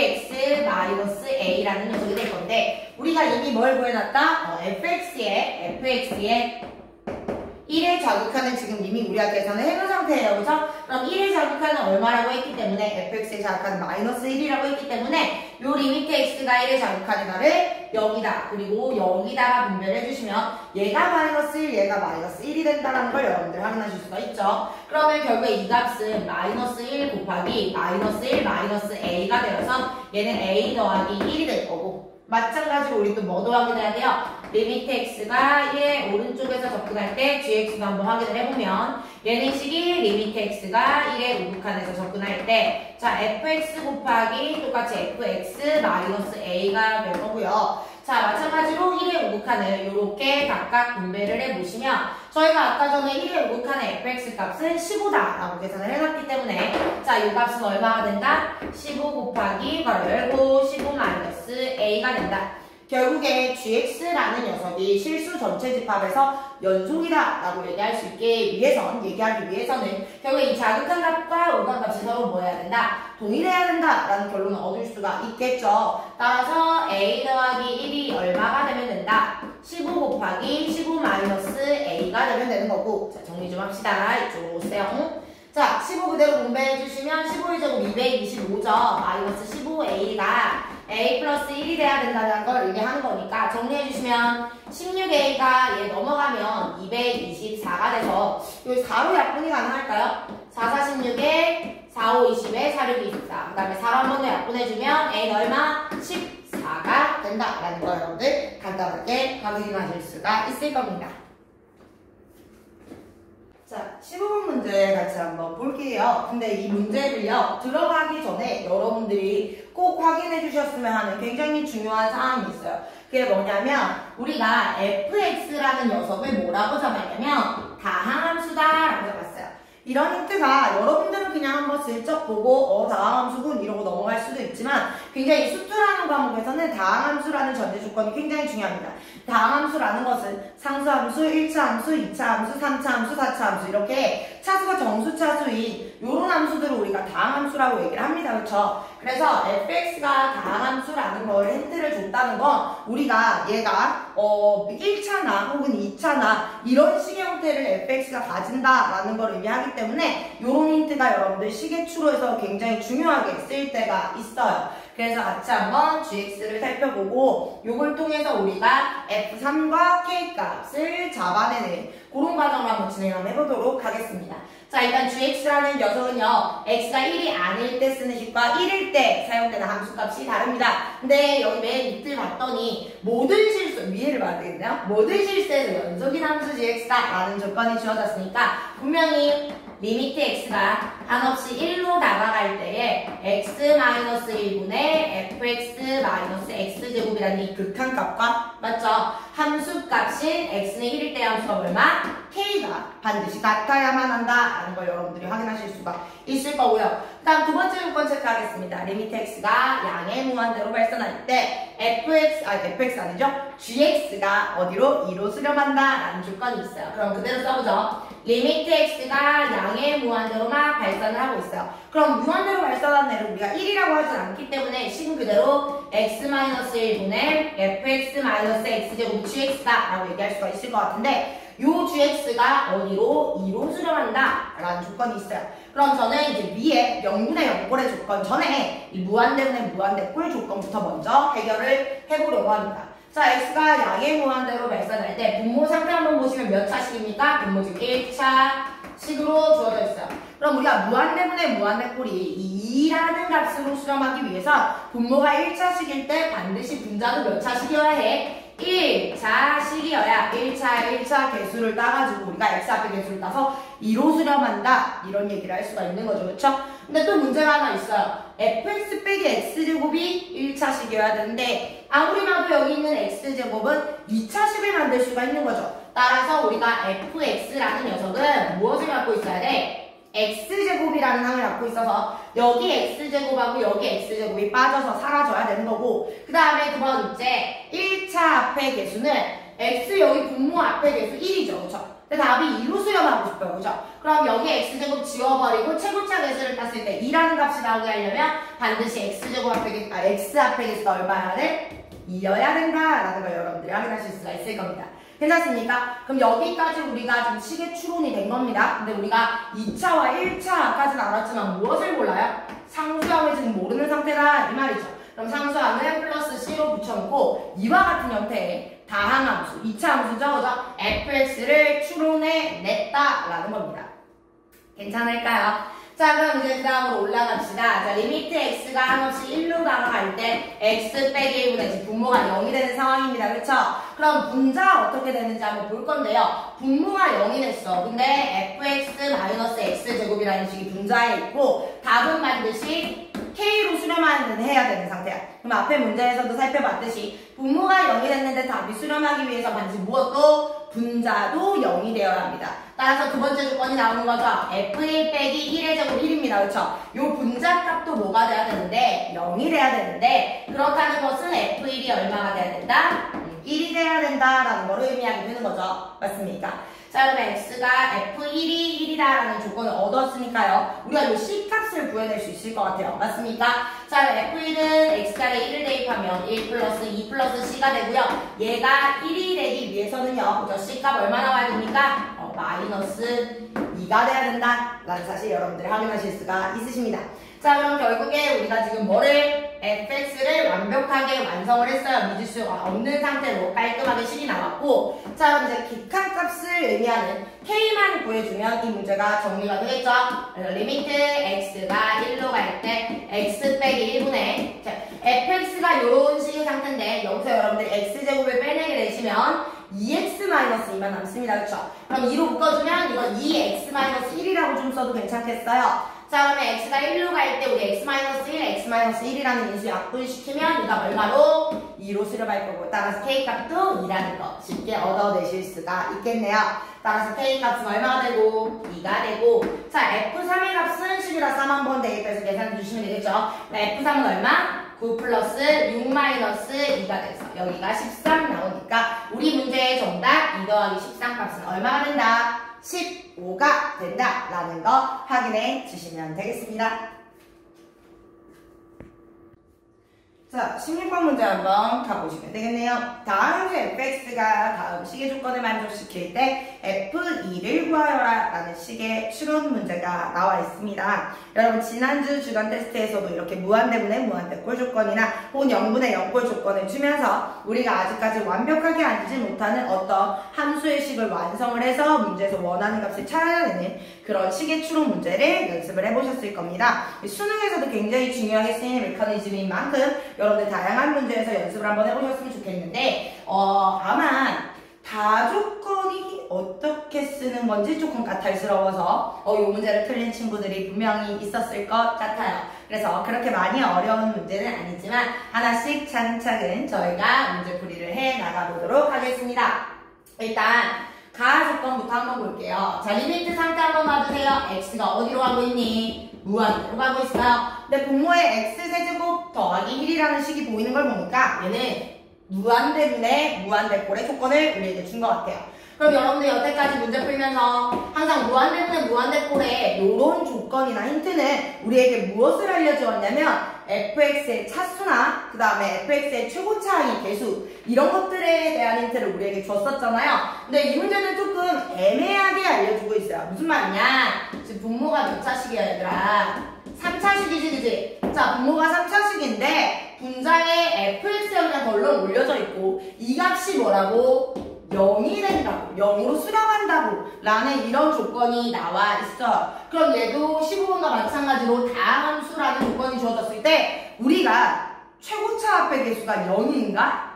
에프엑스-A라는 녀석이 될 건데 우리가 이미 뭘 구해놨다? 어, fx에 fx에 일의 좌극한은 지금 이미 우리가 계산을 해놓은 상태예요. 그죠? 그럼 일의 좌극한은 얼마라고 했기 때문에 fx의 좌극한은 마이너스 일이라고 했기 때문에 요 리미트 x가 일의 좌극한이다를 영이다. 그리고 영이다가 분별해 주시면 얘가 마이너스 일, 얘가 마이너스 일이 된다는 걸 여러분들 확인하실 수가 있죠. 그러면 결국에 이 값은 마이너스 일 곱하기 마이너스 일 마이너스 a가 되어서 얘는 a 더하기 일이 될 거고 마찬가지로 우리 또 뭐도 확인해야 돼요? 리미트 x가 일의 오른쪽에서 접근할 때 gx도 한번 확인을 해보면 얘는 식이 리미트 x가 일의 우극한에서 접근할 때 자 fx 곱하기 똑같이 fx-a가 될 거고요. 자 마찬가지로 일의 우극한을 이렇게 각각 분배를 해보시면 저희가 아까 전에 일의 우극한의 fx 값은 십오다 라고 계산을 해놨기 때문에 자 이 값은 얼마가 된다? 십오 곱하기 괄호 열고 십오-a가 된다. 결국에 gx라는 녀석이 실수 전체 집합에서 연속이다 라고 얘기할 수 있게 위해선, 얘기하기 위해서는 결국에 이 자극한 값과 우극한 값이 서로 뭐 해야 된다? 동일해야 된다 라는 결론을 얻을 수가 있겠죠. 따라서 a 더하기 일이 얼마가 되면 된다? 십오 곱하기 십오-A가 되면 되는 거고 자 정리 좀 합시다. 이쪽으로 오세요. 자 십오 그대로 분배해주시면 십오의 제곱 이백이십오죠. 마이너스 십오 에이가 a 플러스 일이 돼야 된다는 걸 의미하는 거니까 정리해주시면 십육 에이가 얘 넘어가면 이백이십사가 돼서 여기 사로 약분이 가능할까요? 사, 사, 십육에 사, 오, 이십에 사, 육, 이십사 그 다음에 사로 한 번 더 약분해주면 a는 얼마? 십사가 된다라는 걸 여러분들 간단하게 확인하실 수가 있을 겁니다. 자, 십오 번 문제 같이 한번 볼게요. 근데 이 문제를요, 들어가기 전에 여러분들이 꼭 확인해 주셨으면 하는 굉장히 중요한 사항이 있어요. 그게 뭐냐면, 우리가 fx라는 녀석을 뭐라고 잡았냐면, 다항함수다라고 잡았어요. 이런 힌트가 여러분들은 그냥 한번 슬쩍 보고 어 다항함수군 이러고 넘어갈 수도 있지만 굉장히 수투라는 과목에서는 다항함수라는 전제 조건이 굉장히 중요합니다. 다항함수라는 것은 상수함수, 일 차 함수, 이 차 함수, 삼 차 함수, 사 차 함수 이렇게 차수가 정수차수인 이런 함수들을 우리가 다항함수라고 얘기를 합니다. 그렇죠? 그래서 fx가 다항함수라는 걸 힌트를 줬다는 건 우리가 얘가 어 일 차나 혹은 이 차나 이런 식의 형태를 fx가 가진다라는 걸 의미하기 때문에 이런 힌트가 여러분들 시계추로에서 굉장히 중요하게 쓰일 때가 있어요. 그래서 같이 한번 지엑스를 살펴보고 요걸 통해서 우리가 에프 삼과 K 값을 잡아내는 그런 과정을 한번 진행 한번 해보도록 하겠습니다. 자, 일단 지엑스라는 녀석은요, x가 일이 아닐 때 쓰는 식과 일일 때 사용되는 함수값이 다릅니다. 근데 여기 맨 밑을 봤더니 모든 실수, 위에를 봐야 되겠네요. 모든 실수에서 연속인 함수 지엑스다 라는 조건이 주어졌으니까 분명히 리미트 x가 한없이 일로 다가갈 때에 x-일분의 fx-x제곱이라는 이 극한값과 맞죠? 함수값인 x는 일일 때 함수가 얼마? k가 반드시 같아야만 한다라는 걸 여러분들이 확인하실 수가 있을 거고요. 그 다음 두 번째 조건 체크하겠습니다. 리미트 x가 양의 무한대로 발산할 때 fx, 아니 fx 아니죠? gx가 어디로? 이로 수렴한다라는 조건이 있어요. 그럼 그대로 써보죠. 리미트 x가 양의 무한대로 막 발산을 하고 있어요. 그럼 무한대로 발산하는 애를 우리가 일이라고 하진 않기 때문에 식은 그대로 x-일분의 fx-x제곱 gx다 라고 얘기할 수가 있을 것 같은데 요 gx가 어디로? 이로 수렴한다 라는 조건이 있어요. 그럼 저는 이제 위에 명분의 영골의 조건 전에 이 무한대분의 무한대꼴 조건부터 먼저 해결을 해보려고 합니다. 자, x가 양의 무한대로 발산할 때 분모 상태 한번 보시면 몇 차식입니까? 분모 지금 일 차식으로 주어져 있어요. 그럼 우리가 무한대분의 무한대꼴이 이라는 값으로 수렴하기 위해서 분모가 일 차식일 때 반드시 분자도 몇 차식이어야 해? 일 차식이어야 일 차, 일 차 개수를 따가지고 우리가 x 앞에 개수를 따서 이로 수렴한다 이런 얘기를 할 수가 있는 거죠. 그렇죠? 근데 또 문제가 하나 있어요. fx 빼기 x제곱이 일 차식이어야 되는데 아무리 봐도 여기 있는 x제곱은 이 차식을 만들 수가 있는 거죠. 따라서 우리가 fx라는 녀석은 무엇을 갖고 있어야 돼? x제곱이라는 항을 갖고 있어서 여기 x제곱하고 여기 x제곱이 빠져서 사라져야 되는 거고 그 다음에 두 번째 일 차 앞의 개수는 x 여기 분모 앞의 개수 일이죠. 그쵸? 근데 답이 이로 수렴하고 싶어요. 그죠? 그럼 여기 x제곱 지워버리고 최고차 개수를 땄을 때 이라는 값이 나오게 하려면 반드시 x제곱 앞의 개수, 아, x 앞의 개수가 얼마여야 돼? 이여야 된다라는 걸 여러분들이 확인하실 수가 있을 겁니다. 괜찮습니까? 그럼 여기까지 우리가 지금 식의 추론이 된 겁니다. 근데 우리가 이 차와 일 차까지는 알았지만 무엇을 몰라요? 상수함을 지금 모르는 상태다 이 말이죠. 그럼 상수함을 플러스 c로 붙여놓고 이와 같은 형태의 다항함수, 이 차 함수죠. 그죠? fx를 추론해냈다라는 겁니다. 괜찮을까요? 자, 그럼 이제 그 다음으로 올라갑시다. 자, 리미트 x가 한없이 일로 다가갈 때 x 빼기 일분의 분모가 영이 되는 상황입니다. 그쵸? 그럼 분자 어떻게 되는지 한번 볼 건데요. 분모가 영이 됐어. 근데 fx-x제곱이라는 식이 분자에 있고 답은 반드시 k로 수렴하는 해야 되는 상태야. 그럼 앞에 문제에서도 살펴봤듯이 분모가 영이 됐는데 답이 수렴하기 위해서 반드시 무엇도? 분자도 영이 되어야 합니다. 따라서 두 번째 조건이 나오는 거죠. 에프 일 빼기 일의 제곱 일입니다. 그렇죠? 요 분자 값도 뭐가 돼야 되는데? 영이 돼야 되는데 그렇다는 것은 에프 일이 얼마가 돼야 된다? 일이 돼야 된다라는 걸 의미하게 되는 거죠. 맞습니까? 자, 그러면 x가 에프 일이 일이다라는 조건을 얻었으니까요. 우리가 이 c값을 구해낼 수 있을 것 같아요. 맞습니까? 자, 에프 일은 x값에 일을 대입하면 일 플러스 이 플러스 c가 되고요. 얘가 일이 되기 위해서는요. 그죠? c값 얼마 나와야 됩니까? 어, 마이너스 이가 돼야 된다라는 사실 여러분들이 확인하실 수가 있으십니다. 자, 그럼 결국에 우리가 지금 뭐를 fx를 완벽하게 완성을 했어요. 믿을 수가 없는 상태로 깔끔하게 식이 나왔고 자, 그럼 이제 극한값을 의미하는 k만 구해주면 이 문제가 정리가 되겠죠. 그래서 리미트 x가 일로 갈 때 x 빼기 일분의 자, fx가 이런 식의 상태인데 여기서 여러분들이 x제곱을 빼내게 되시면 이 엑스 마이너스 이만 남습니다. 그렇죠? 그럼 이로 묶어주면 이건 이 엑스 마이너스 일이라고 좀 써도 괜찮겠어요? 자, 그러면 x가 일로 갈 때 우리 x 마이너스 일, x 마이너스 일이라는 인수 약분시키면 이가 얼마로? 이로 수렴할 거고 따라서 k값도 이라는 거 쉽게 얻어내실 수가 있겠네요. 따라서 k값은 얼마가 되고? 이가 되고 자, 에프 삼의 값은 십이라 사만 번 대입해서 계산해 주시면 되겠죠? 에프 삼은 얼마? 구 플러스 육 마이너스 이가 돼서 여기가 십삼 나오니까 우리 문제의 정답 이 더하기 십삼 값은 얼마가 된다? 십오가 된다라는 거 확인해 주시면 되겠습니다. 자, 십육 번 문제 한번 가보시면 되겠네요. 다음 주 에프엑스가 다음 식의 조건을 만족시킬 때 에프 이를 구하여라 라는 식의 추론 문제가 나와 있습니다. 여러분 지난주 주간 테스트에서도 이렇게 무한대분의 무한대꼴 조건이나 혹은 영분의 영꼴 조건을 주면서 우리가 아직까지 완벽하게 알지 못하는 어떤 함수의 식을 완성을 해서 문제에서 원하는 값을 찾아내는 그런 식의 추론 문제를 연습을 해보셨을 겁니다. 수능에서도 굉장히 중요하게 쓰이는 메커니즘인 만큼 여러분들 다양한 문제에서 연습을 한번 해보셨으면 좋겠는데 어, 아마 다조건이 어떻게 쓰는 건지 조금 까탈스러워서 어, 이 문제를 틀린 친구들이 분명히 있었을 것 같아요. 그래서 그렇게 많이 어려운 문제는 아니지만 하나씩 차근차근 저희가 문제풀이를 해 나가보도록 하겠습니다. 일단 가조건부터 한번 볼게요. 자, 리미트 상태 한번 봐주세요. x가 어디로 가고 있니? 무한대로 가고 있어요. 근데 분모의 x세제곱 더하기 일이라는 식이 보이는 걸 보니까 얘는 무한대분의 무한대꼴의 조건을 우리에게 준 것 같아요. 그럼 여러분들 여태까지 문제 풀면서 항상 무한대분의 무한대꼴의 이런 조건이나 힌트는 우리에게 무엇을 알려주었냐면 fx의 차수나 그 다음에 fx의 최고차의 개수 이런 것들에 대한 힌트를 우리에게 줬었잖아요. 근데 이 문제는 조금 애매하게 알려주고 있어요. 무슨 말이냐? 지금 분모가 몇 차식이야 얘들아? 삼 차식이지 그지? 자, 분모가 삼 차식인데 분자에 fx가 그냥 덜렁 올려져 있고 이 값이 뭐라고? 영이 된다고, 영으로 수렴한다고 라는 이런 조건이 나와 있어요. 그럼 얘도 십오 번과 마찬가지로 다함수라는 조건이 주어졌을 때 우리가 최고차 합의 개수가 영인가?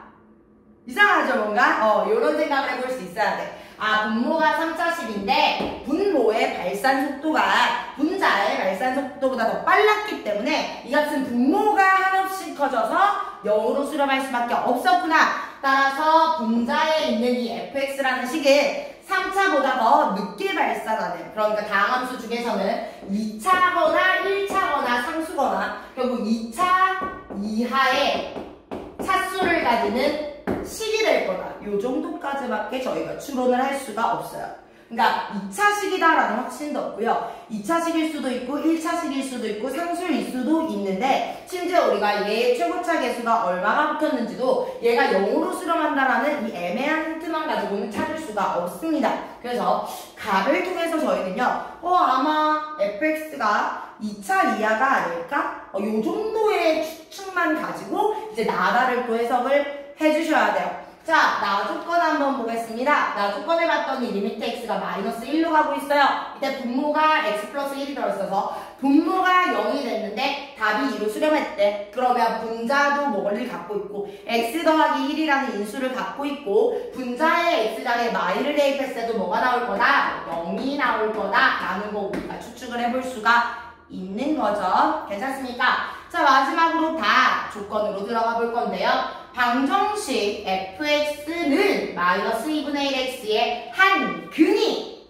이상하죠 뭔가? 어, 이런 생각을 해볼 수 있어야 돼. 아, 분모가 삼 차식인데 분모의 발산 속도가 분자의 발산 속도보다 더 빨랐기 때문에 이 값은 분모가 한없이 커져서 영으로 수렴할 수밖에 없었구나. 따라서 분자에 있는 이 fx라는 식은 삼 차보다 더 늦게 발산하는, 그러니까 다항함수 중에서는 이 차거나 일 차거나 상수거나 결국 이 차 이하의 차수를 가지는 식이 될 거다. 요 정도까지밖에 저희가 추론을 할 수가 없어요. 그러니까 이 차식이다라는 확신도 없고요. 이 차식일 수도 있고 일 차식일 수도 있고 상수일 수도 있는데 심지어 우리가 얘의 최고차 개수가 얼마가 붙었는지도 얘가 영으로 수렴한다라는 이 애매한 힌트만 가지고는 찾을 수가 없습니다. 그래서 값을 통해서 저희는요. 어 아마 fx가 이 차 이하가 아닐까? 어, 요 정도의 추측만 가지고 이제 나다를 또 해석을 해주셔야 돼요. 자, 나조건 한번 보겠습니다. 나조건을 봤더니 리미트 x가 마이너스 일로 가고 있어요. 이때 분모가 x 플러스 일이 들어있어서 분모가 영이 됐는데 답이 이로 수렴했대. 그러면 분자도 뭐를 갖고 있고 x 더하기 일이라는 인수를 갖고 있고 분자의 x자리에 마이를 대입했을 때도 뭐가 나올 거다? 영이 나올 거다 라는 거 우리가 추측을 해볼 수가 있는 거죠. 괜찮습니까? 자, 마지막으로 다 조건으로 들어가 볼 건데요. 방정식 fx는 마이너스 이분의 일 x의 한 근이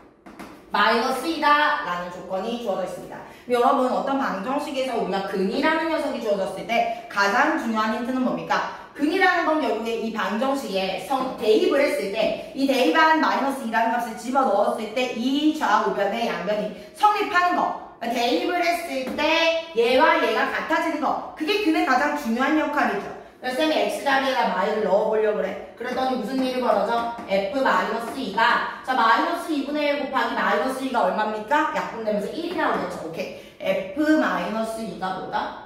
마이너스 이다 라는 조건이 주어져 있습니다. 여러분 어떤 방정식에서 우리가 근이라는 녀석이 주어졌을 때 가장 중요한 힌트는 뭡니까? 근이라는 건 결국에 이 방정식에 성, 대입을 했을 때 이 대입한 마이너스 이라는 값을 집어넣었을 때 이 좌우변의 양변이 성립하는 거. 대입을 했을 때 얘와 얘가 같아지는 거. 그게 근의 가장 중요한 역할이죠. 그래서 쌤이 x자리에다 마이를 넣어보려고 그래. 그랬더니 무슨 일이 벌어져? f 마이너스 이가 자 마이너스 이분의 일 곱하기 마이너스 이가 얼마입니까? 약분되면서 일이 나오겠죠. 오케이. f 마이너스 이가 뭐다?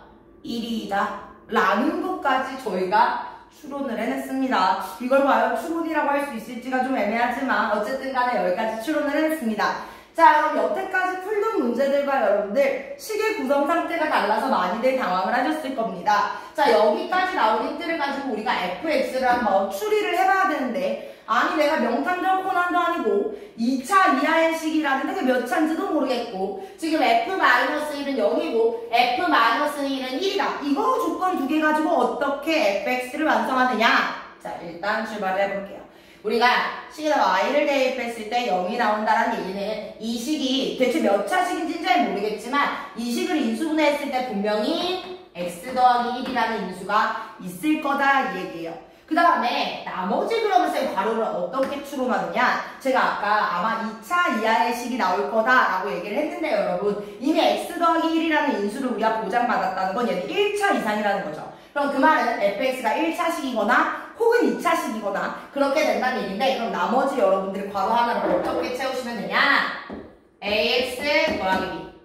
일이다 라는 것까지 저희가 추론을 해냈습니다. 이걸 과연 추론이라고 할 수 있을지가 좀 애매하지만 어쨌든 간에 여기까지 추론을 해냈습니다. 자, 그럼 여태까지 풀던 문제들과 여러분들 식의 구성 상태가 달라서 많이들 당황을 하셨을 겁니다. 자, 여기까지 나온 힌트를 가지고 우리가 fx를 한번 추리를 해봐야 되는데 아니 내가 명탐정 코난도 아니고 이 차 이하의 식이라는데 그게 몇 차인지도 모르겠고 지금 f 마이너스 일은 영이고 f 마이너스 일은 일이다. 이거 조건 두 개 가지고 어떻게 fx를 완성하느냐? 자, 일단 출발을 해볼게요. 우리가 식에다 y를 대입했을 때 영이 나온다는 얘기는 이 식이 대체 몇 차식인지는 잘 모르겠지만 이 식을 인수분해했을 때 분명히 x 더하기 일이라는 인수가 있을 거다 이 얘기예요. 그 다음에 나머지 그러면 쌤 괄호를 어떻게 추론하느냐? 제가 아까 아마 이 차 이하의 식이 나올 거다라고 얘기를 했는데 여러분 이미 x 더하기 일이라는 인수를 우리가 보장받았다는 건 얘는 일 차 이상이라는 거죠. 그럼 그 말은 fx가 일 차식이거나 혹은 이 차식이거나 그렇게 된다는 얘기인데 그럼 나머지 여러분들이 괄호 하나를 어떻게 채우시면 되냐? ax 더하기 b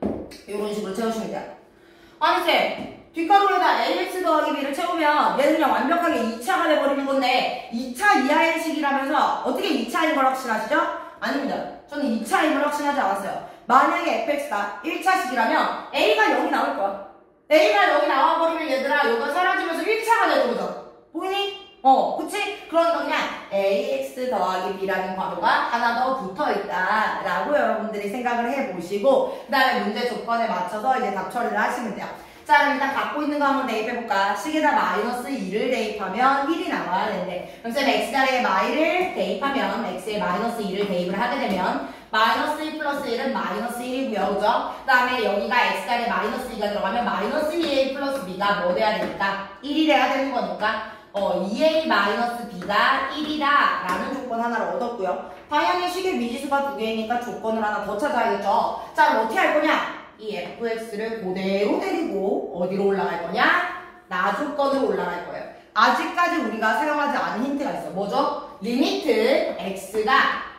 이런 식으로 채우시면 돼요. 아니 쌤, 뒷가로에다 에이엑스 더하기 b를 채우면 얘는 그냥 완벽하게 이 차가 돼버리는 건데 이 차 이하의 식이라면서 어떻게 이 차인 걸 확신하시죠? 아닙니다. 저는 이 차임을 확신하지 않았어요. 만약에 에프엑스가 일 차식이라면 A가 여기 나올 거야. A가 여기 나와버리면 얘들아 이거 사라지면서 일 차가 되는 거죠. 보이니? 어, 그치? 그러니까 그냥 에이엑스 더하기 b라는 괄호가 하나 더 붙어있다 라고 여러분들이 생각을 해보시고 그 다음에 문제 조건에 맞춰서 이제 답 처리를 하시면 돼요. 자, 그럼 일단 갖고 있는 거 한번 대입해볼까? 식에다 마이너스 이를 대입하면 일이 나와야 되는데 그럼 쌤 x자리에 마이를 대입하면 x에 마이너스 이를 대입을 하게 되면 마이너스 일 플러스 일은 마이너스 일이고요. 그죠? 그 다음에 여기가 x자리에 마이너스 이가 들어가면 마이너스 이 에이 플러스 b가 뭐 돼야 되니까? 일이 돼야 되는 거니까 어, 이 에이 마이너스 b가 일이다 라는 조건 하나를 얻었고요. 당연히 식의 미지수가 두 개이니까 조건을 하나 더 찾아야겠죠. 자, 그럼 어떻게 할 거냐? 이 에프엑스를 그대로 데리고 어디로 올라갈 거냐? 나 조건으로 올라갈 거예요. 아직까지 우리가 사용하지 않은 힌트가 있어. 뭐죠? 리미트 x가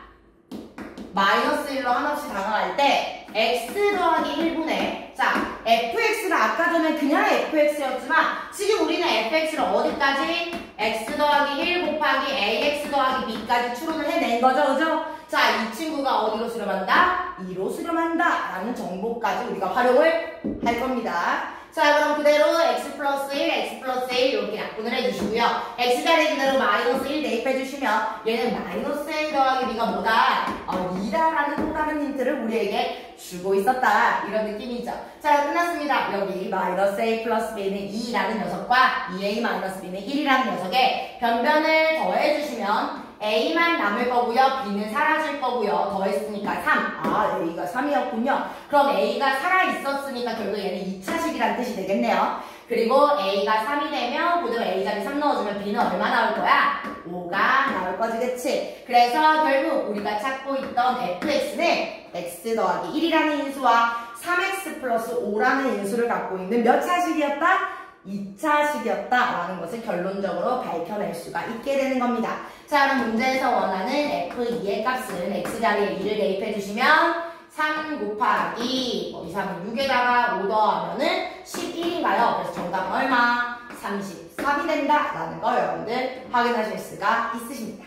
마이너스 일로 한없이 다가갈 때 x 더하기 일분의 자 에프엑스가 아까 전에 그냥 에프엑스였지만 지금 우리는 에프엑스를 어디까지? x 더하기 일 곱하기 에이엑스 더하기 b까지 추론을 해낸 거죠. 그죠? 자, 이 친구가 어디로 수렴한다? 이로 수렴한다 라는 정보까지 우리가 활용을 할 겁니다. 자, 그럼 그대로 x 플러스 일, x 플러스 일 이렇게 약분을 해주시고요. x자리 그대로 마이너스 일 대입해주시면 얘는 마이너스 a 더하기 b가 뭐다? 어, 이다라는 또 다른 힌트를 우리에게 주고 있었다. 이런 느낌이죠. 자, 끝났습니다. 여기 마이너스 a 플러스 b는 이라는 녀석과 이 에이 마이너스 b는 일이라는 녀석에 변변을 더해주시면 A만 남을 거고요. B는 사라질 거고요. 더했으니까 삼. 아, A가 삼이었군요. 그럼 A가 살아있었으니까 결국 얘는 이 차식이라는 뜻이 되겠네요. 그리고 A가 삼이 되면 그대로 A자리 삼 넣어주면 B는 얼마 나올 거야? 오가 나올 거지, 그치? 그래서 결국 우리가 찾고 있던 에프엑스는 x 더하기 일이라는 인수와 삼 엑스 플러스 오라는 인수를 갖고 있는 몇 차식이었다? 이 차식이었다라는 것을 결론적으로 밝혀낼 수가 있게 되는 겁니다. 자, 그럼 문제에서 원하는 에프 이의 값은 x자리에 이를 대입해주시면 삼 곱하기 뭐 이, 삼은 육에다가 오 더하면은 십일인가요? 그래서 정답은 얼마? 삼십삼이 된다라는 거 여러분들 확인하실 수가 있으십니다.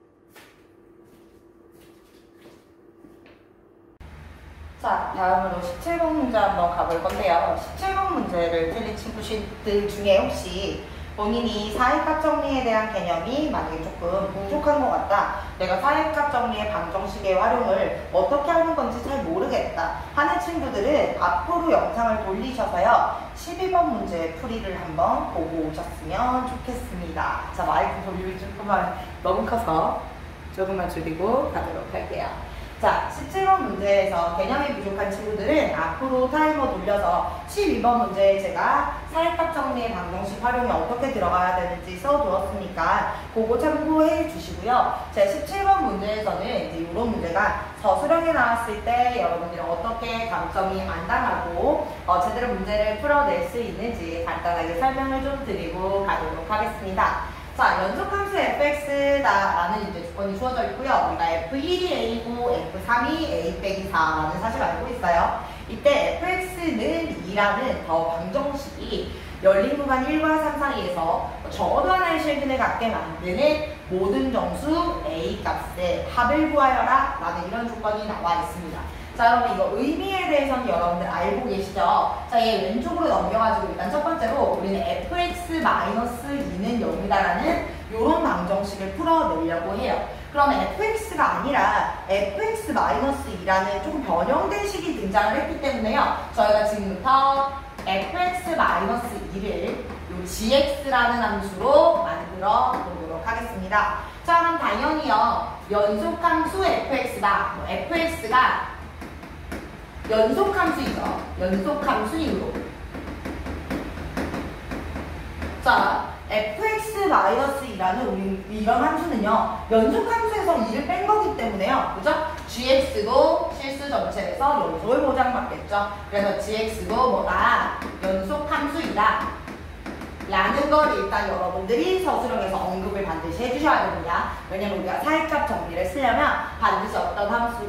자, 다음으로 십칠 번 문제 한번 가볼 건데요. 십칠 번 문제를 틀린 친구들 중에 혹시 본인이 사익값 정리에 대한 개념이 만약에 조금 부족한 것 같다. 내가 사익값 정리의 방정식의 활용을 어떻게 하는 건지 잘 모르겠다 하는 친구들은 앞으로 영상을 돌리셔서요. 십이 번 문제 풀이를 한번 보고 오셨으면 좋겠습니다. 자, 마이크 볼륨이 조금만 너무 커서 조금만 줄이고 가도록 할게요. 자, 십칠 번 문제에서 개념이 부족한 친구들은 앞으로 타이머 돌려서 십이 번 문제에 제가 사익값 정리의 방정식 활용이 어떻게 들어가야 되는지 써두었으니까 그거 참고해 주시고요. 제 십칠 번 문제에서는 이제 이런 문제가 서술형에 나왔을 때 여러분들이 어떻게 감점이 안 당하고 어, 제대로 문제를 풀어낼 수 있는지 간단하게 설명을 좀 드리고 가도록 하겠습니다. 자, 연속함수 에프엑스다라는 이제 조건이 주어져 있고요. 우리가 에프 일이 A고 에프 삼이 A 빼기 사라는 사실을 알고 있어요. 이때 에프엑스는 이라는 더 방정식이 열린 구간 일과 삼 사이에서 적어도 하나의 실근을 갖게 만드는 모든 정수 A 값의 합을 구하여라 라는 이런 조건이 나와 있습니다. 자, 그럼 이거 의미에 대해서는 여러분들 알고 계시죠? 자, 얘 왼쪽으로 넘겨가지고 일단 첫 번째로 우리는 에프엑스-이는 영이다라는 이런 방정식을 풀어내려고 해요. 그러면 에프엑스가 아니라 에프엑스-이라는 조금 변형된 식이 등장을 했기 때문에요. 저희가 지금부터 에프엑스-이를 요 지엑스라는 함수로 만들어 보도록 하겠습니다. 자, 그럼 당연히요. 연속함수 에프엑스다. 뭐 에프엑스가 연속함수이죠. 연속함수이므로. 자, 에프엑스-이라는 우리 이런 함수는요. 연속함수에서 이를 뺀 거기 때문에요. 그죠? 지엑스도 실수 전체에서 연속을 보장받겠죠. 그래서 지엑스도 뭐다? 연속함수이다. 라는 걸 일단 여러분들이 서술형에서 언급을 반드시 해주셔야 됩니다. 왜냐면 우리가 사익값 정리를 쓰려면 반드시 어떤 함수가 같이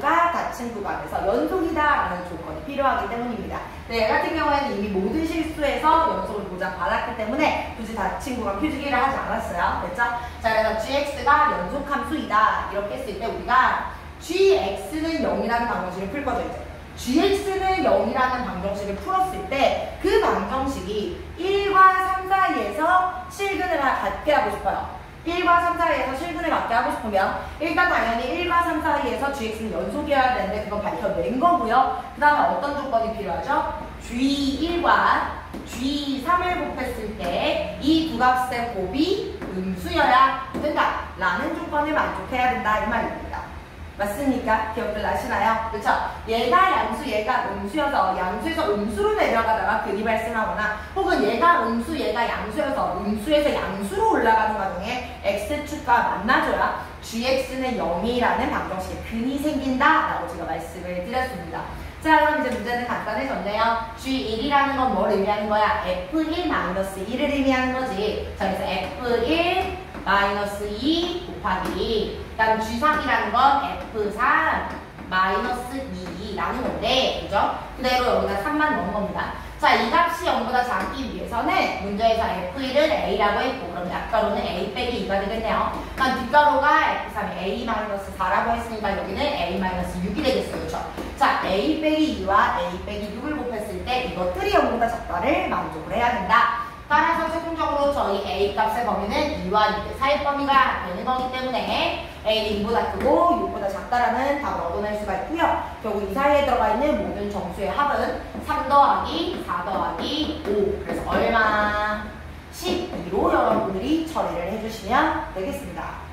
닫힌 구간에서 연속이다라는 조건이 필요하기 때문입니다. 네, 같은 경우에는 이미 모든 실수에서 연속을 보장받았기 때문에 굳이 닫힌 구간 표시기를 하지 않았어요. 됐죠? 자, 그래서 gx가 연속함수이다. 이렇게 했을 때 우리가 gx는 영이라는 방정식을 풀 거죠, 이제. gx는 영이라는 방정식을 풀었을 때 그 방정식이 일과 삼 사이에서 실근을 갖게 하고 싶어요. 일과 삼 사이에서 실근을 갖게 하고 싶으면 일단 당연히 일과 삼 사이에서 gx는 연속이어야 되는데 그건 밝혀낸 거고요. 그 다음에 어떤 조건이 필요하죠? 지 일과 지 삼을 곱했을 때 이 두 값의 곱이 음수여야 된다 라는 조건을 만족해야 된다 이 말입니다. 맞습니까? 기억들 나시나요? 그렇죠? 얘가 양수, 얘가 음수여서 양수에서 음수로 내려가다가 근이 발생하거나 혹은 얘가 음수, 얘가 양수여서 음수에서 양수로 올라가는 과정에 x축과 만나줘야 gx는 영이라는 방정식의 근이 생긴다라고 제가 말씀을 드렸습니다. 자, 그럼 이제 문제는 간단해졌네요. 지 일이라는 건 뭘 의미하는 거야? 에프 일 마이너스 일을 의미하는 거지. 자, 그래서 에프 일 마이너스 이 곱하기 그 다음 지 삼이라는 건 에프 삼 마이너스 이라는 건데, 그죠? 그대로 여기다 삼만 넣은 겁니다. 자, 이 값이 영보다 작기 위해서는 문제에서 에프 일을 a라고 했고, 그럼 앞가로는 a 빼기 이가 되겠네요. 그럼 뒷가로가 에프 삼이 a 마이너스 사라고 했으니까 여기는 a 마이너스 육이 되겠어요. 그죠? 자, a 빼기 이와 a 빼기 육을 곱했을 때 이것들이 영보다 작다를 만족을 해야 된다. 따라서 최종적으로 저희 a 값의 범위는 이와 육의 사이 범위가 되는 거기 때문에 a는 이보다 크고 육보다 작다라는 답을 얻어낼 수가 있고요. 결국 이 사이에 들어가 있는 모든 정수의 합은 삼 더하기 사 더하기 오. 그래서 얼마? 십이로 여러분들이 처리를 해주시면 되겠습니다.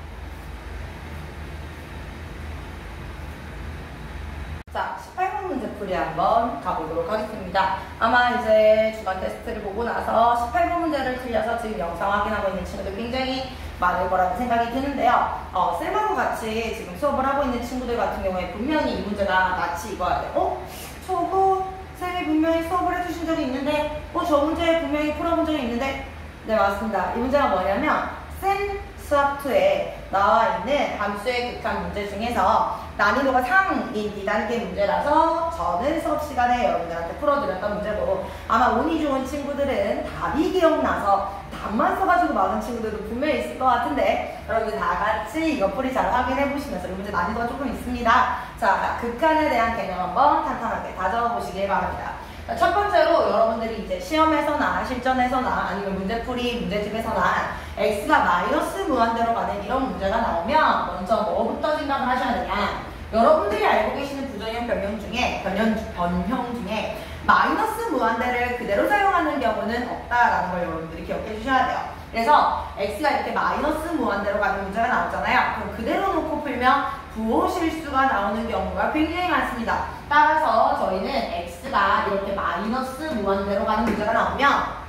자, 십팔 번 문제 풀이 한번 가보도록 하겠습니다. 아마 이제 주간 테스트를 보고 나서 십팔 번 문제를 틀려서 지금 영상 확인하고 있는 친구들 굉장히 많을 거라는 생각이 드는데요. 어, 쌤하고 같이 지금 수업을 하고 있는 친구들 같은 경우에 분명히 이 문제가 낯이 익어야 돼요. 어? 저거 쌤이 분명히 수업을 해주신 적이 있는데 어? 저 문제 분명히 풀어본 적이 있는데 네, 맞습니다. 이 문제가 뭐냐면 쌤 수학이에 나와 있는 함수의 극한 문제 중에서 난이도가 상인 이 단계 문제라서 저는 수업 시간에 여러분들한테 풀어드렸던 문제고, 아마 운이 좋은 친구들은 답이 기억나서 답만 써가지고 많은 친구들도 분명히 있을 것 같은데, 여러분들 다 같이 이거 풀이 잘 확인해 보시면서 이 문제 난이도가 조금 있습니다. 자, 극한에 대한 개념 한번 탄탄하게 다져보시길 바랍니다. 첫 번째로 여러분들이 이제 시험에서나 실전에서나 아니면 문제풀이 문제집에서나 x가 마이너스 무한대로 가는 이런 문제가 나오면 먼저 뭐부터 생각을 하셔야 되냐, 여러분들이 알고 계시는 부정형 변형 중에 변형, 변형 중에 마이너스 무한대를 그대로 사용하는 경우는 없다라는 걸 여러분들이 기억해 주셔야 돼요. 그래서 x가 이렇게 마이너스 무한대로 가는 문제가 나오잖아요. 그럼 그대로 놓고 풀면 부호 실수가 나오는 경우가 굉장히 많습니다. 따라서 저희는 x가 이렇게 마이너스 무한대로 가는 문제가 나오면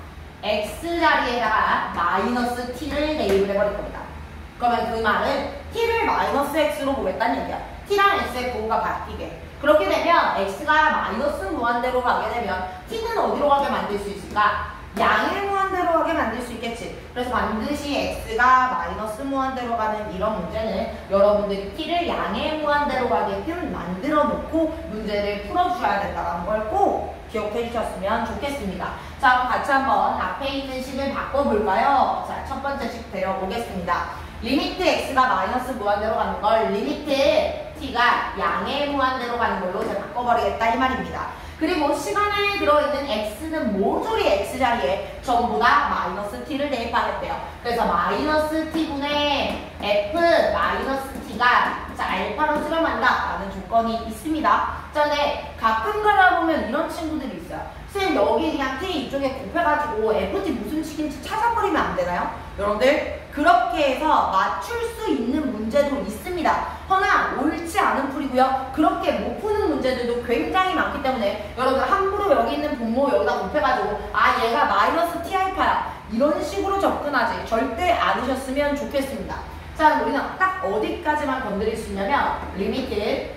x 자리에다가 마이너스 t를 대입을 해버릴 겁니다. 그러면 그 말은 t를 마이너스 x로 보겠다는 얘기야. t랑 x의 부호가 바뀌게. 그렇게 되면 x가 마이너스 무한대로 가게 되면 t는 어디로 가게 만들 수 있을까? 양의 무한대로 가게 만들 수 있겠지. 그래서 반드시 x가 마이너스 무한대로 가는 이런 문제는 여러분들이 t를 양의 무한대로 가게끔 만들어 놓고 문제를 풀어주셔야 된다는 걸 꼭 기억해 주셨으면 좋겠습니다. 자, 그럼 같이 한번 앞에 있는 식을 바꿔볼까요? 자, 첫 번째 식 데려보겠습니다. 리미트 x가 마이너스 무한대로 가는 걸 리미트 t가 양의 무한대로 가는 걸로 제가 바꿔버리겠다 이 말입니다. 그리고 시간에 들어있는 x는 모조리 x 자리에 전부 다 마이너스 t를 대입하겠대요. 그래서 마이너스 t분의 f 마이너스 t가 자, 알파로 수렴한다 라는 조건이 있습니다. 자, 근데 가끔 가다 보면 이런 친구들이 있어요. 쌤, 여기 그냥 t 이쪽에 곱해가지고 ft 무슨 식인지 찾아버리면 안 되나요? 여러분들 그렇게 해서 맞출 수 있는 문제도 있습니다. 허나 옳지 않은 풀이고요. 그렇게 못 푸는 문제들도 굉장히 많기 때문에 여러분들 함부로 여기 있는 분모 여기다 곱해가지고 아 얘가 마이너스 t 알파야 이런 식으로 접근하지 절대 않으셨으면 좋겠습니다. 자, 우리는 딱 어디까지만 건드릴 수 있냐면 리미트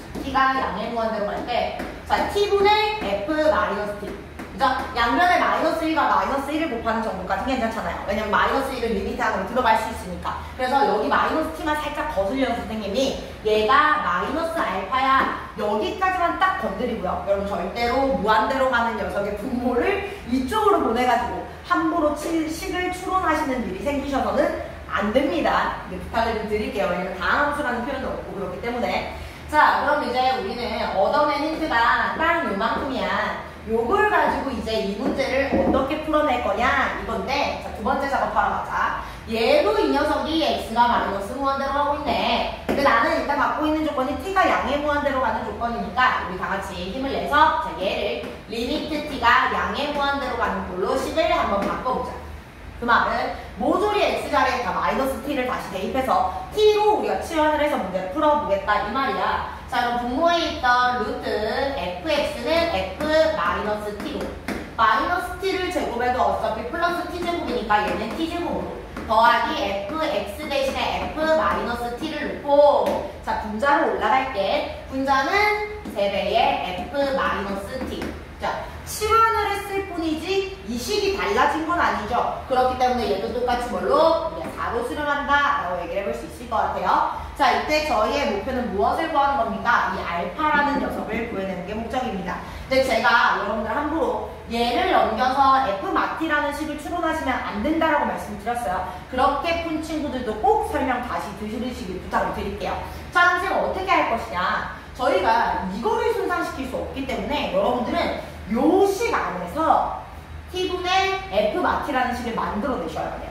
t가 양의 무한대로 갈 때 자, t분의 f 마이너스 t 그죠? 양변에 마이너스 일과 마이너스 일을 곱하는 정도까지 괜찮잖아요. 왜냐면 마이너스 일을 리미트 안으로 들어갈 수 있으니까. 그래서 여기 마이너스 t만 살짝 거슬려서 선생님이 얘가 마이너스 알파야 여기까지만 딱 건드리고요. 여러분 절대로 무한대로 가는 녀석의 분모를 이쪽으로 보내가지고 함부로 식을 추론하시는 일이 생기셔서는 안 됩니다. 이제 부탁을 좀 드릴게요. 왜냐면 다함수라는 표현도 없고 그렇기 때문에. 자, 그럼 이제 우리는 얻어낸 힌트가 딱 요만큼이야. 요걸 가지고 이제 이 문제를 어떻게 풀어낼 거냐 이건데, 자, 두 번째 작업하러 가자. 얘도 이 녀석이 x가 마이너스 무한대로 가고 있네. 근데 나는 일단 갖고 있는 조건이 t가 양의 무한대로 가는 조건이니까 우리 다 같이 힘을 내서 자, 얘를 리미트 t가 양의 무한대로 가는 걸로 식을 한번 바꿔보자. 그 말은 모조리 x자리에 다 마이너스 t를 다시 대입해서 t로 우리가 치환을 해서 문제를 풀어보겠다 이 말이야. 자, 그럼 분모에 있던 루트 fx는 f 마이너스 t로 마이너스 t를 제곱해도 어차피 플러스 t제곱이니까 얘는 t제곱으로 더하기 fx 대신에 f 마이너스 t를 놓고 자, 분자로 올라갈게. 분자는 세 배의 f 마이너스 t. 자, 치환을 했을 뿐이지 이 식이 달라진 건 아니죠. 그렇기 때문에 얘도 똑같이 뭘로? 우리가 사로 수렴한다 라고 얘기를 해볼 수 있을 것 같아요. 자, 이때 저희의 목표는 무엇을 구하는 겁니까? 이 알파라는 녀석을 구해내는 게 목적입니다. 근데 제가 여러분들 함부로 얘를 넘겨서 f 마티라는 식을 추론하시면 안 된다라고 말씀드렸어요. 그렇게 푼 친구들도 꼭 설명 다시 들으시길 부탁을 드릴게요. 자, 선생님 어떻게 할 것이냐? 저희가 이거를 손상시킬 수 없기 때문에 여러분들은 요 식 안에서 t분의 f 마티라는 식을 만들어내셔야 돼요.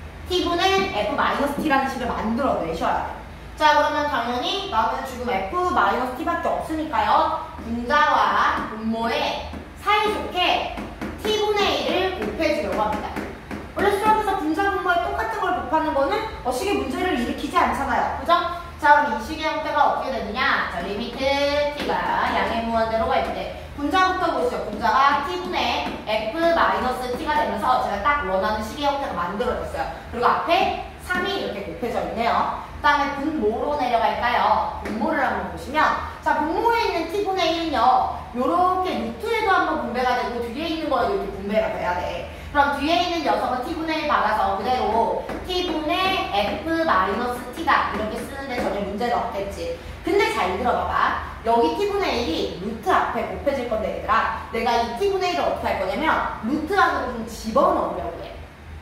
t분의 f 마이너스 t라는 식을 만들어내셔야 돼요. 자, 그러면 당연히 나는 지금 f 마이너스 t밖에 없으니까요. 분자와 분모의 사이좋게 t분의 일을 곱해주려고 합니다. 원래 수학에서 분자 분모에 똑같은 걸 곱하는 거는 어, 식의 문제를 일으키지 않잖아요. 그죠? 자, 그럼 이 식의 형태가 어떻게 되느냐? 자, 리미트 t가 양의 무한대로 갈 때 분자부터 보시죠. 분자가 t분의 f 마이너스 t가 되면서 제가 딱 원하는 식의 형태가 만들어졌어요. 그리고 앞에 삼이 이렇게 곱해져 있네요. 그 다음에 분모로 내려갈까요? 분모를 한번 보시면 자, 분모에 있는 t분의 일은요 요렇게 루트에도 한번 분배가 되고 뒤에 있는 거 이렇게 분배가 돼야 돼. 그럼 뒤에 있는 녀석은 t분의 일 받아서 그대로 t분의 f 마이너스 t다 이렇게 쓰는데 전혀 문제가 없겠지. 근데 잘 들어봐봐. 여기 t분의 일이 루트 앞에 곱해질 건데 얘들아, 내가 이 t분의 일을 어떻게 할 거냐면 루트 안으로 좀 집어넣으려고 해.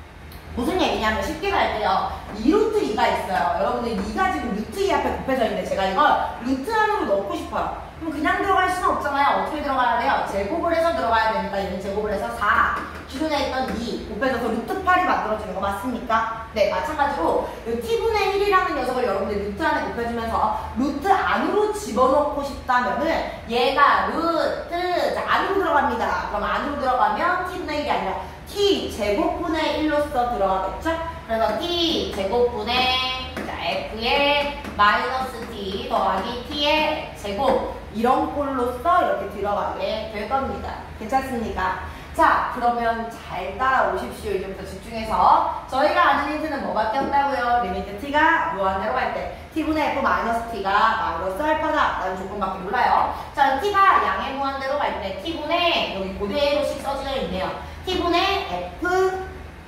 무슨 얘기냐면 쉽게 갈게요. 이 루트 이가 있어요. 여러분들 이가 지금 루트 이 앞에 곱해져 있는데 제가 이걸 루트 안으로 넣고 싶어요. 그럼 그냥 들어갈 수는 없잖아요. 어떻게 들어가야 돼요? 제곱을 해서 들어가야 되니까 얘는 제곱을 해서 사. 기존에 있던 이 곱해져서 루트 팔이 만들어지는 거 맞습니까? 네, 마찬가지로 이 t분의 일이라는 녀석을 여러분들 루트 안에 곱해주면서 루트 안으로 집어넣고 싶다면은 얘가 루트 자, 안으로 들어갑니다. 그럼 안으로 들어가면 t분의 일이 아니라 t 제곱분의 일로서 들어가겠죠? 그래서 t 제곱분의 자, f의 마이너스 t 더하기 t의 제곱 이런 꼴로서 이렇게 들어가게 될 겁니다. 괜찮습니까? 자, 그러면 잘 따라오십시오. 이제부터 집중해서 저희가 아는 힌트는 뭐밖에 없다고요? 리미트 t가 무한대로 갈 때 t분의 f 마이너스 t가 마이너스 알파다 라는 조건밖에 몰라요. 자, t가 양의 무한대로 갈 때 t분의 여기 그대로씩 써져 있네요. t분의 f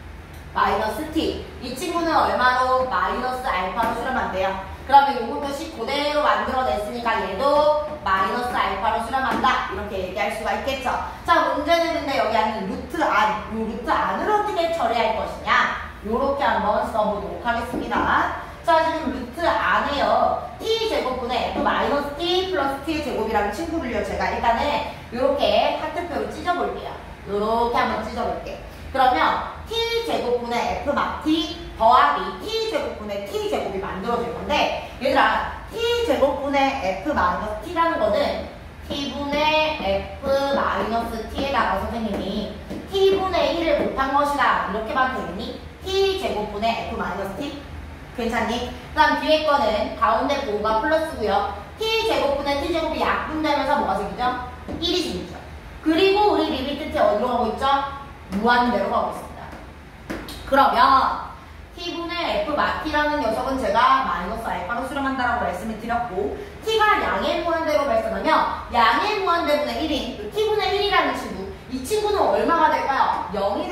마이너스 t 이 친구는 얼마로? 마이너스 알파로 수렴한대요. 그러면 요것도 식 그대로 만들어냈으니까 얘도 마이너스 알파로 수렴한다 이렇게 얘기할 수가 있겠죠. 자, 문제는 근데 여기 안에 루트 안, 요 루트 안을 어떻게 처리할 것이냐 요렇게 한번 써보도록 하겠습니다. 자, 지금 루트 안에요 t 제곱분의 f 마이너스 t 플러스 t의 제곱이라는 친구를요 제가 일단은 요렇게 하트표로 찢어볼게요. 요렇게 한번 찢어볼게요. 그러면 t 제곱분의 f 막 t 더하기 t 제곱분의 t 제곱이 만들어질 건데 얘들아 t 제곱분의 f 마이너스 t라는 거는 t분의 f 마이너스 t에다가 선생님이 t분의 일을 곱한 것이다 이렇게 봐도 되겠니? t 제곱분의 f 마이너스 t 괜찮니? 그 다음 뒤에 거는 가운데 부호가 플러스고요. t 제곱분의 t 제곱이 약분되면서 뭐가 생기죠? 일이 생기죠. 그리고 우리 리미트 t 어디로 가고 있죠? 무한대로 가고 있습니다. 그러면 t분의 f 마 t라는 녀석은 제가 마이너스 알파로 수렴한다라고 말씀을 드렸고 t가 양의 무한대로 발생하면 양의 무한대분의 일인 t분의 일이라는 친구 이 친구는 얼마가 될까요? 영이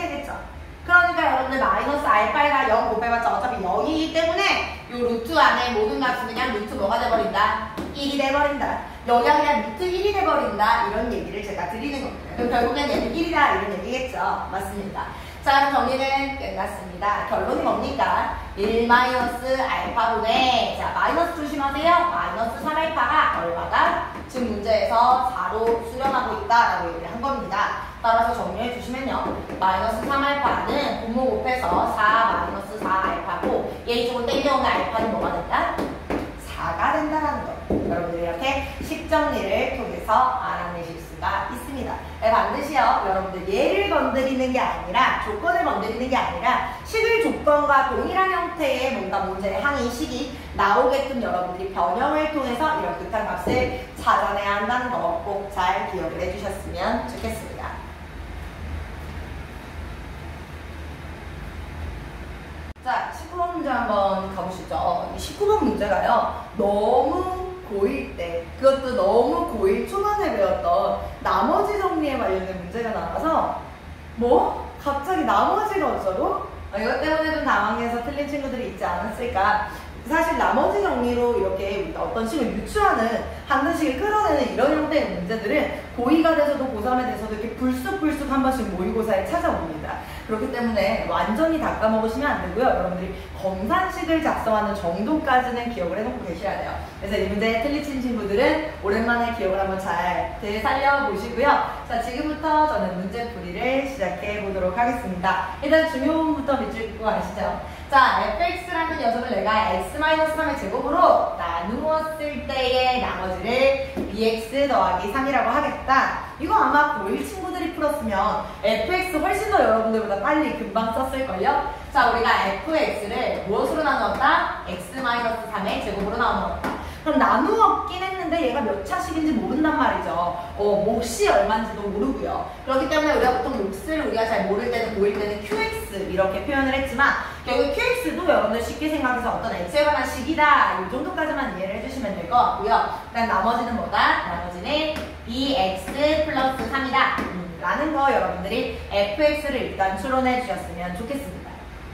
여러분들 마이너스 알파가 영 곱해봤자 어차피 영이기 때문에 요 루트 안에 모든 값은 그냥 루트 뭐가 돼버린다? 일이 돼버린다. 여기가 그냥 루트 일이 돼버린다. 이런 얘기를 제가 드리는 겁니다. 그럼 결국엔 얘는 일이다 이런 얘기겠죠. 맞습니다. 자, 그럼 정리는 끝났습니다. 결론이 뭡니까? 일 마이너스 알파분의, 자, 마이너스 조심하세요. 마이너스 삼 알파가 얼마다? 지금 문제에서 사로 수렴하고 있다라고 얘기를 한 겁니다. 따라서 정리해 주시면요. 마이너스 삼 알파는 분모 곱해서 사 마이너스 사 알파고, 얘 이쪽으로 땡겨오면 알파는 뭐가 된다? 사가 된다라는 거. 여러분들이 이렇게 식정리를 통해서 알아내실 수가 있습니다. 네, 반드시요, 여러분들 얘를 건드리는 게 아니라, 조건을 건드리는 게 아니라, 식의 조건과 동일한 형태의 뭔가 문제의 항의 식이 나오게끔 여러분들이 변형을 통해서 이런 극한 값을 찾아내야 한다는 거 꼭 잘 기억을 해주셨으면 좋겠습니다. 자, 십구 번 문제 한번 가보시죠. 이 십구 번 문제가요, 너무 고일 때, 그것도 너무 고일 초반에 배웠던 나머지 정리에 관련된 문제가 나와서, 뭐? 갑자기 나머지가 어쩌고? 어, 이것 때문에 좀 당황해서 틀린 친구들이 있지 않았을까? 사실 나머지 정리로 이렇게 어떤 식을 유추하는, 한 식을 끌어내는 이런 형태의 문제들은 고이가 돼서도 고삼에 돼서도 이렇게 불쑥불쑥 한 번씩 모의고사에 찾아옵니다. 그렇기 때문에 완전히 다 까먹으시면 안 되고요. 여러분들이 검산식을 작성하는 정도까지는 기억을 해놓고 계셔야 돼요. 그래서 이 문제 틀리신 친구들은 오랜만에 기억을 한번 잘 되살려보시고요. 자, 지금부터 저는 문제풀이를 시작해 보도록 하겠습니다. 일단 중요 부분부터 밑줄 긋고 가시죠. 자, 에프엑스라는 녀석을 내가 엑스 마이너스 삼의 제곱으로 나누었을 때의 나머지를 비엑스 더하기 삼이라고 하겠다. 이거 아마 고일 친구들이 풀었으면 에프엑스 훨씬 더 여러분들보다 빨리 금방 썼을걸요? 자, 우리가 에프엑스를 무엇으로 나누었다? 엑스 마이너스 삼의 제곱으로 나누었다. 그럼 나누었긴 했는데 얘가 몇 차식인지 모른단 말이죠. 어, 몫이 얼마인지도 모르고요. 그렇기 때문에 우리가 보통 몫을 우리가 잘 모를 때는, 보일 때는 큐엑스 이렇게 표현을 했지만, 결국 큐엑스도 여러분들 쉽게 생각해서 어떤 x에 관한 식이다, 이 정도까지만 이해를 해주시면 될 것 같고요. 그다음 나머지는 뭐다? 나머지는 bx 플러스 삼이다 음, 라는 거 여러분들이 에프엑스를 일단 추론해 주셨으면 좋겠습니다.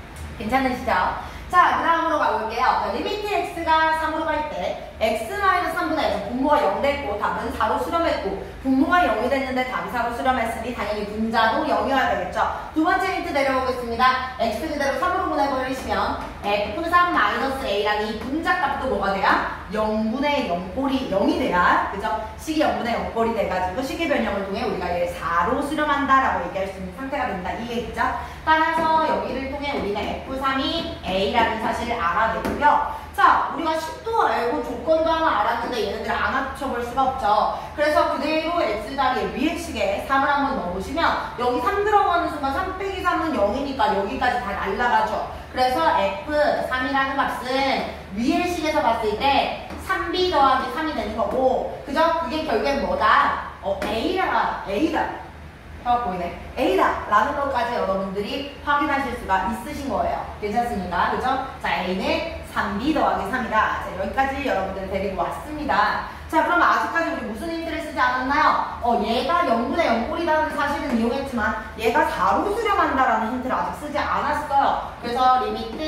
괜찮으시죠? 자, 그 다음으로 가볼게요. 리미트 x가 삼으로 갈 때 x 마이너스 삼분의 일에서 분모가 영 됐고 답은 사로 수렴했고, 분모가 영이 됐는데 답이 사로 수렴했으니 당연히 분자도 영이어야 되겠죠. 두 번째 힌트 내려보겠습니다. x 그대로 삼으로 보내버리시면 에프 삼 마이너스 a라는 이 분자값도 뭐가 돼야? 영분의 영꼴이 영이 돼야, 그죠? 식이 영분의 영꼴이 돼가지고 식의 변형을 통해 우리가 얘를 사로 수렴한다라고 얘기할 수 있는 상태가 된다, 이 얘기죠. 따라서 여기를 통해 우리는 에프 삼이 a라는 사실을 알아내고요. 자, 우리가 식도 알고 조건도 하나 알았는데 얘네들을 안 합쳐볼 수가 없죠. 그래서 그대로 x자리에 위에 식에 삼을 한번 넣어보시면 여기 삼 들어가는 순간 삼 빼기 삼은 영이니까 여기까지 다 날라가죠. 그래서 에프 삼이라는 값은 위에 식에서 봤을 때 삼 비 더하기 삼이 되는 거고, 그죠? 그게 결국엔 뭐다? 어, a라, a다. 혀 보이네. a다 라는 것까지 여러분들이 확인하실 수가 있으신 거예요. 괜찮습니까? 그죠? 자, a는 삼 비 더하기 삼이다. 자, 여기까지 여러분들 데리고 왔습니다. 자, 그럼 아직까지 우리 무슨 힌트를 쓰지 않았나요? 어, 얘가 영분의 영꼴이라는 사실은 이용했지만 얘가 사로 수렴한다라는 힌트를 아직 쓰지 않았어요. 그래서 리미트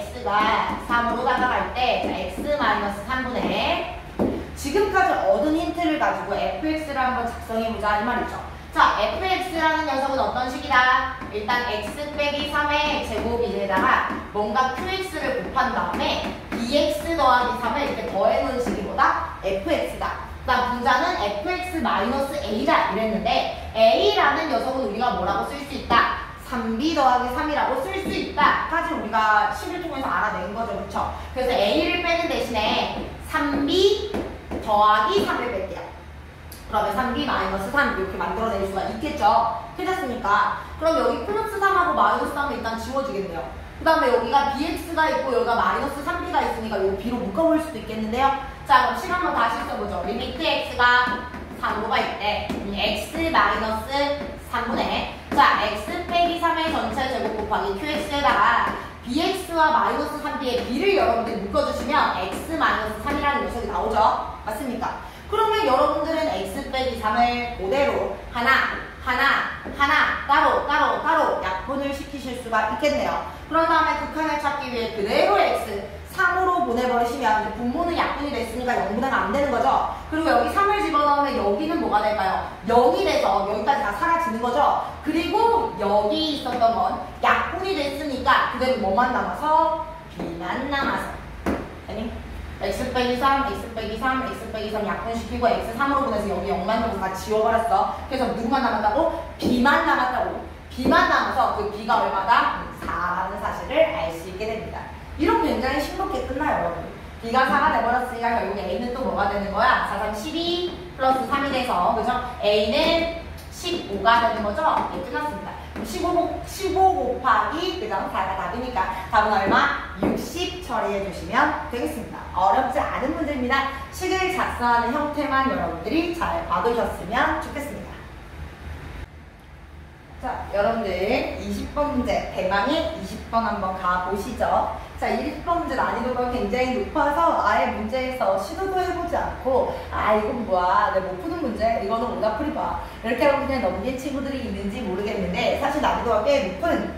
x가 삼으로 다가갈 때, 자, x 마이너스 삼분의 지금까지 얻은 힌트를 가지고 에프엑스를 한번 작성해보자 이 말이죠. 자, 에프엑스라는 녀석은 어떤 식이다? 일단 x 빼기 삼의 제곱에다가 뭔가 큐엑스를 곱한 다음에 bx 더하기 삼을 이렇게 더해놓은 식이 뭐다? 에프엑스다. 그다음 분자는 에프엑스 마이너스 a다 이랬는데, a라는 녀석은 우리가 뭐라고 쓸 수 있다? 삼 비 더하기 삼이라고 쓸 수 있다 까지 우리가 식을 통해서 알아낸 거죠. 그쵸? 그래서 a를 빼는 대신에 삼 비 더하기 삼을 뺄게요. 그러면 삼 비 마이너스 삼 이렇게 만들어낼 수가 있겠죠. 괜찮습니까? 그럼 여기 플러스 삼하고 마이너스 삼을 일단 지워주겠네요. 그 다음에 여기가 bx가 있고 여기가 마이너스 삼 비가 있으니까 이거 b로 묶어볼 수도 있겠는데요. 자, 그럼 식 한번 다시 써보죠. 리미트 x가 삼으로 갈 때 x 마이너스 삼분의, 자, x 빼기 삼의 전체 제곱 곱하기 qx에다가 bx와 마이너스 삼 비의 b를 여러분들이 묶어주시면 x 마이너스 삼이라는 녀석이 나오죠. 맞습니까? 그러면 여러분들은 x 빼기 삼을 그대로 하나, 하나, 하나 따로 따로 따로 약분을 시키실 수가 수가 있겠네요. 그런 다음에 극한을 찾기 위해 그대로 x 삼으로 보내버리시면 분모는 약분이 됐으니까 영분해가 안 되는 거죠. 그리고 여기 삼을 집어넣으면 여기는 뭐가 될까요? 영이 돼서 여기까지 다 사라지는 거죠. 그리고 여기 있었던 건 약분이 됐으니까 그대로 뭐만 남아서 b만 남아서 아니 x 빼기 삼, x 빼기 삼, x 빼기 삼 약분시키고 x 삼으로 보내서 여기 영만 넣어서 다 지워버렸어. 그래서 누구만 남았다고? b만 남았다고. b만 남아서 그 b가 얼마다? 사라는 사실을 알 수 있게 됩니다. 이런 굉장히 싱겁게 끝나요, 여러분. b가 사가 돼버렸으니까 결국 a는 또 뭐가 되는 거야? 사, 삼, 십이 플러스 삼이 돼서, 그죠? a는 십오가 되는 거죠? 예, 끝났습니다. 십오, 십오 곱하기, 그죠? 사가 답이니까 답은 얼마? 육십 처리해 주시면 되겠습니다. 어렵지 않은 문제입니다. 식을 작성하는 형태만 여러분들이 잘 봐두셨으면 좋겠습니다. 자, 여러분들 이십 번 문제, 대망의 이십 번 한번 가보시죠. 자, 이십 번 문제 난이도가 굉장히 높아서 아예 문제에서 시도도 해보지 않고 아 이건 뭐야, 내가 못 푸는 문제, 이거는 오답풀이 봐, 이렇게 하고 그냥 넘긴 친구들이 있는지 모르겠는데 사실 난이도가 꽤 높은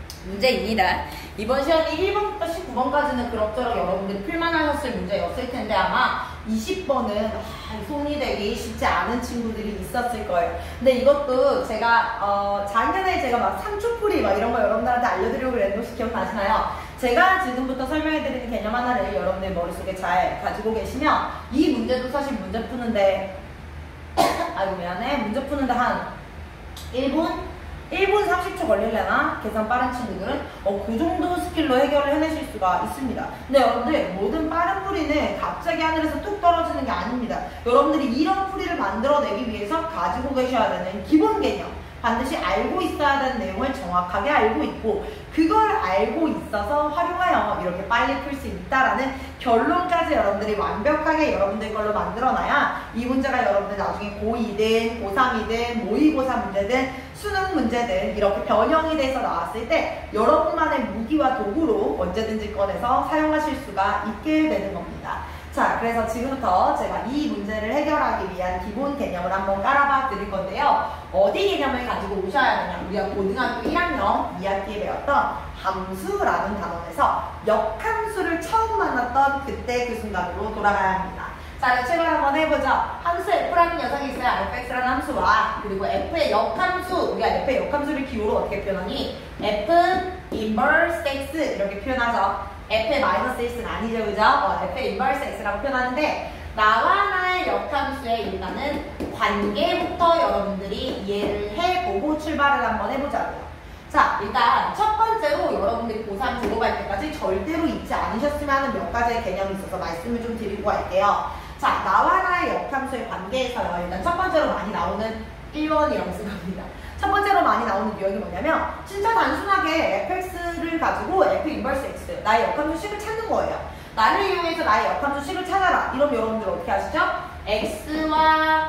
문제입니다. 이번 시험이 일 번부터 십구 번까지는 그럭저럭 여러분들이 풀만 하셨을 문제였을 텐데 아마 이십 번은 아, 손이 되기 쉽지 않은 친구들이 있었을 거예요. 근데 이것도 제가 어, 작년에 제가 막 삼 초 풀이 막 이런 거 여러분들한테 알려드리려고 그랬는데 혹시 기억나시나요? 제가 지금부터 설명해드리는 개념 하나를 여러분들 머릿속에 잘 가지고 계시면 이 문제도 사실 문제 푸는데 아이고 미안해, 문제 푸는데 한 일 분? 일 분 삼십 초 걸리려나? 계산 빠른 친구들은 어, 그 정도 스킬로 해결을 해내실 수가 있습니다. 근데 여러분들 모든 빠른 풀이는 갑자기 하늘에서 뚝 떨어지는 게 아닙니다. 여러분들이 이런 풀이를 만들어내기 위해서 가지고 계셔야 되는 기본 개념, 반드시 알고 있어야 되는 내용을 정확하게 알고 있고 그걸 알고 있어서 활용하여 이렇게 빨리 풀 수 있다라는 결론까지 여러분들이 완벽하게 여러분들 걸로 만들어놔야 이 문제가 여러분들 나중에 고이든 고삼이든 모의고사 문제든 수능 문제든 이렇게 변형이 돼서 나왔을 때 여러분만의 무기와 도구로 언제든지 꺼내서 사용하실 수가 있게 되는 겁니다. 자, 그래서 지금부터 제가 이 문제를 해결하기 위한 기본 개념을 한번 깔아봐 드릴 건데요. 어디 개념을 가지고 오셔야 되냐? 우리가 고등학교 일 학년 이 학기에 배웠던 함수라는 단원에서 역함수를 처음 만났던 그때 그 순간으로 돌아가야 합니다. 자, 출발 한번 해보죠. 함수 f라는 녀석이 있어요. fx라는 함수와 그리고 f의 역함수, 우리가 f의 역함수를 기호로 어떻게 표현하니? f inverse x 이렇게 표현하죠. f의 마이너스 x는 아니죠, 그죠? 어, f의 inverse x라고 표현하는데 나와 나의 역함수의 일단은 관계부터 여러분들이 이해를 해보고 출발을 한번 해보자고요. 자, 일단 첫 번째로 여러분들이 고삼 졸업할 때까지 절대로 잊지 않으셨으면 하는 몇 가지의 개념이 있어서 말씀을 좀 드리고 갈게요. 자, 나와 나의 역함수의 관계에서요. 일단 첫 번째로 많이 나오는 일 번이라고 생각합니다. 첫 번째로 많이 나오는 유형이 뭐냐면 진짜 단순하게 fx를 가지고 f 인버스 x, 나의 역함수 식을 찾는 거예요. 나를 이용해서 나의 역함수 식을 찾아라. 이러면 여러분들 어떻게 하시죠? x와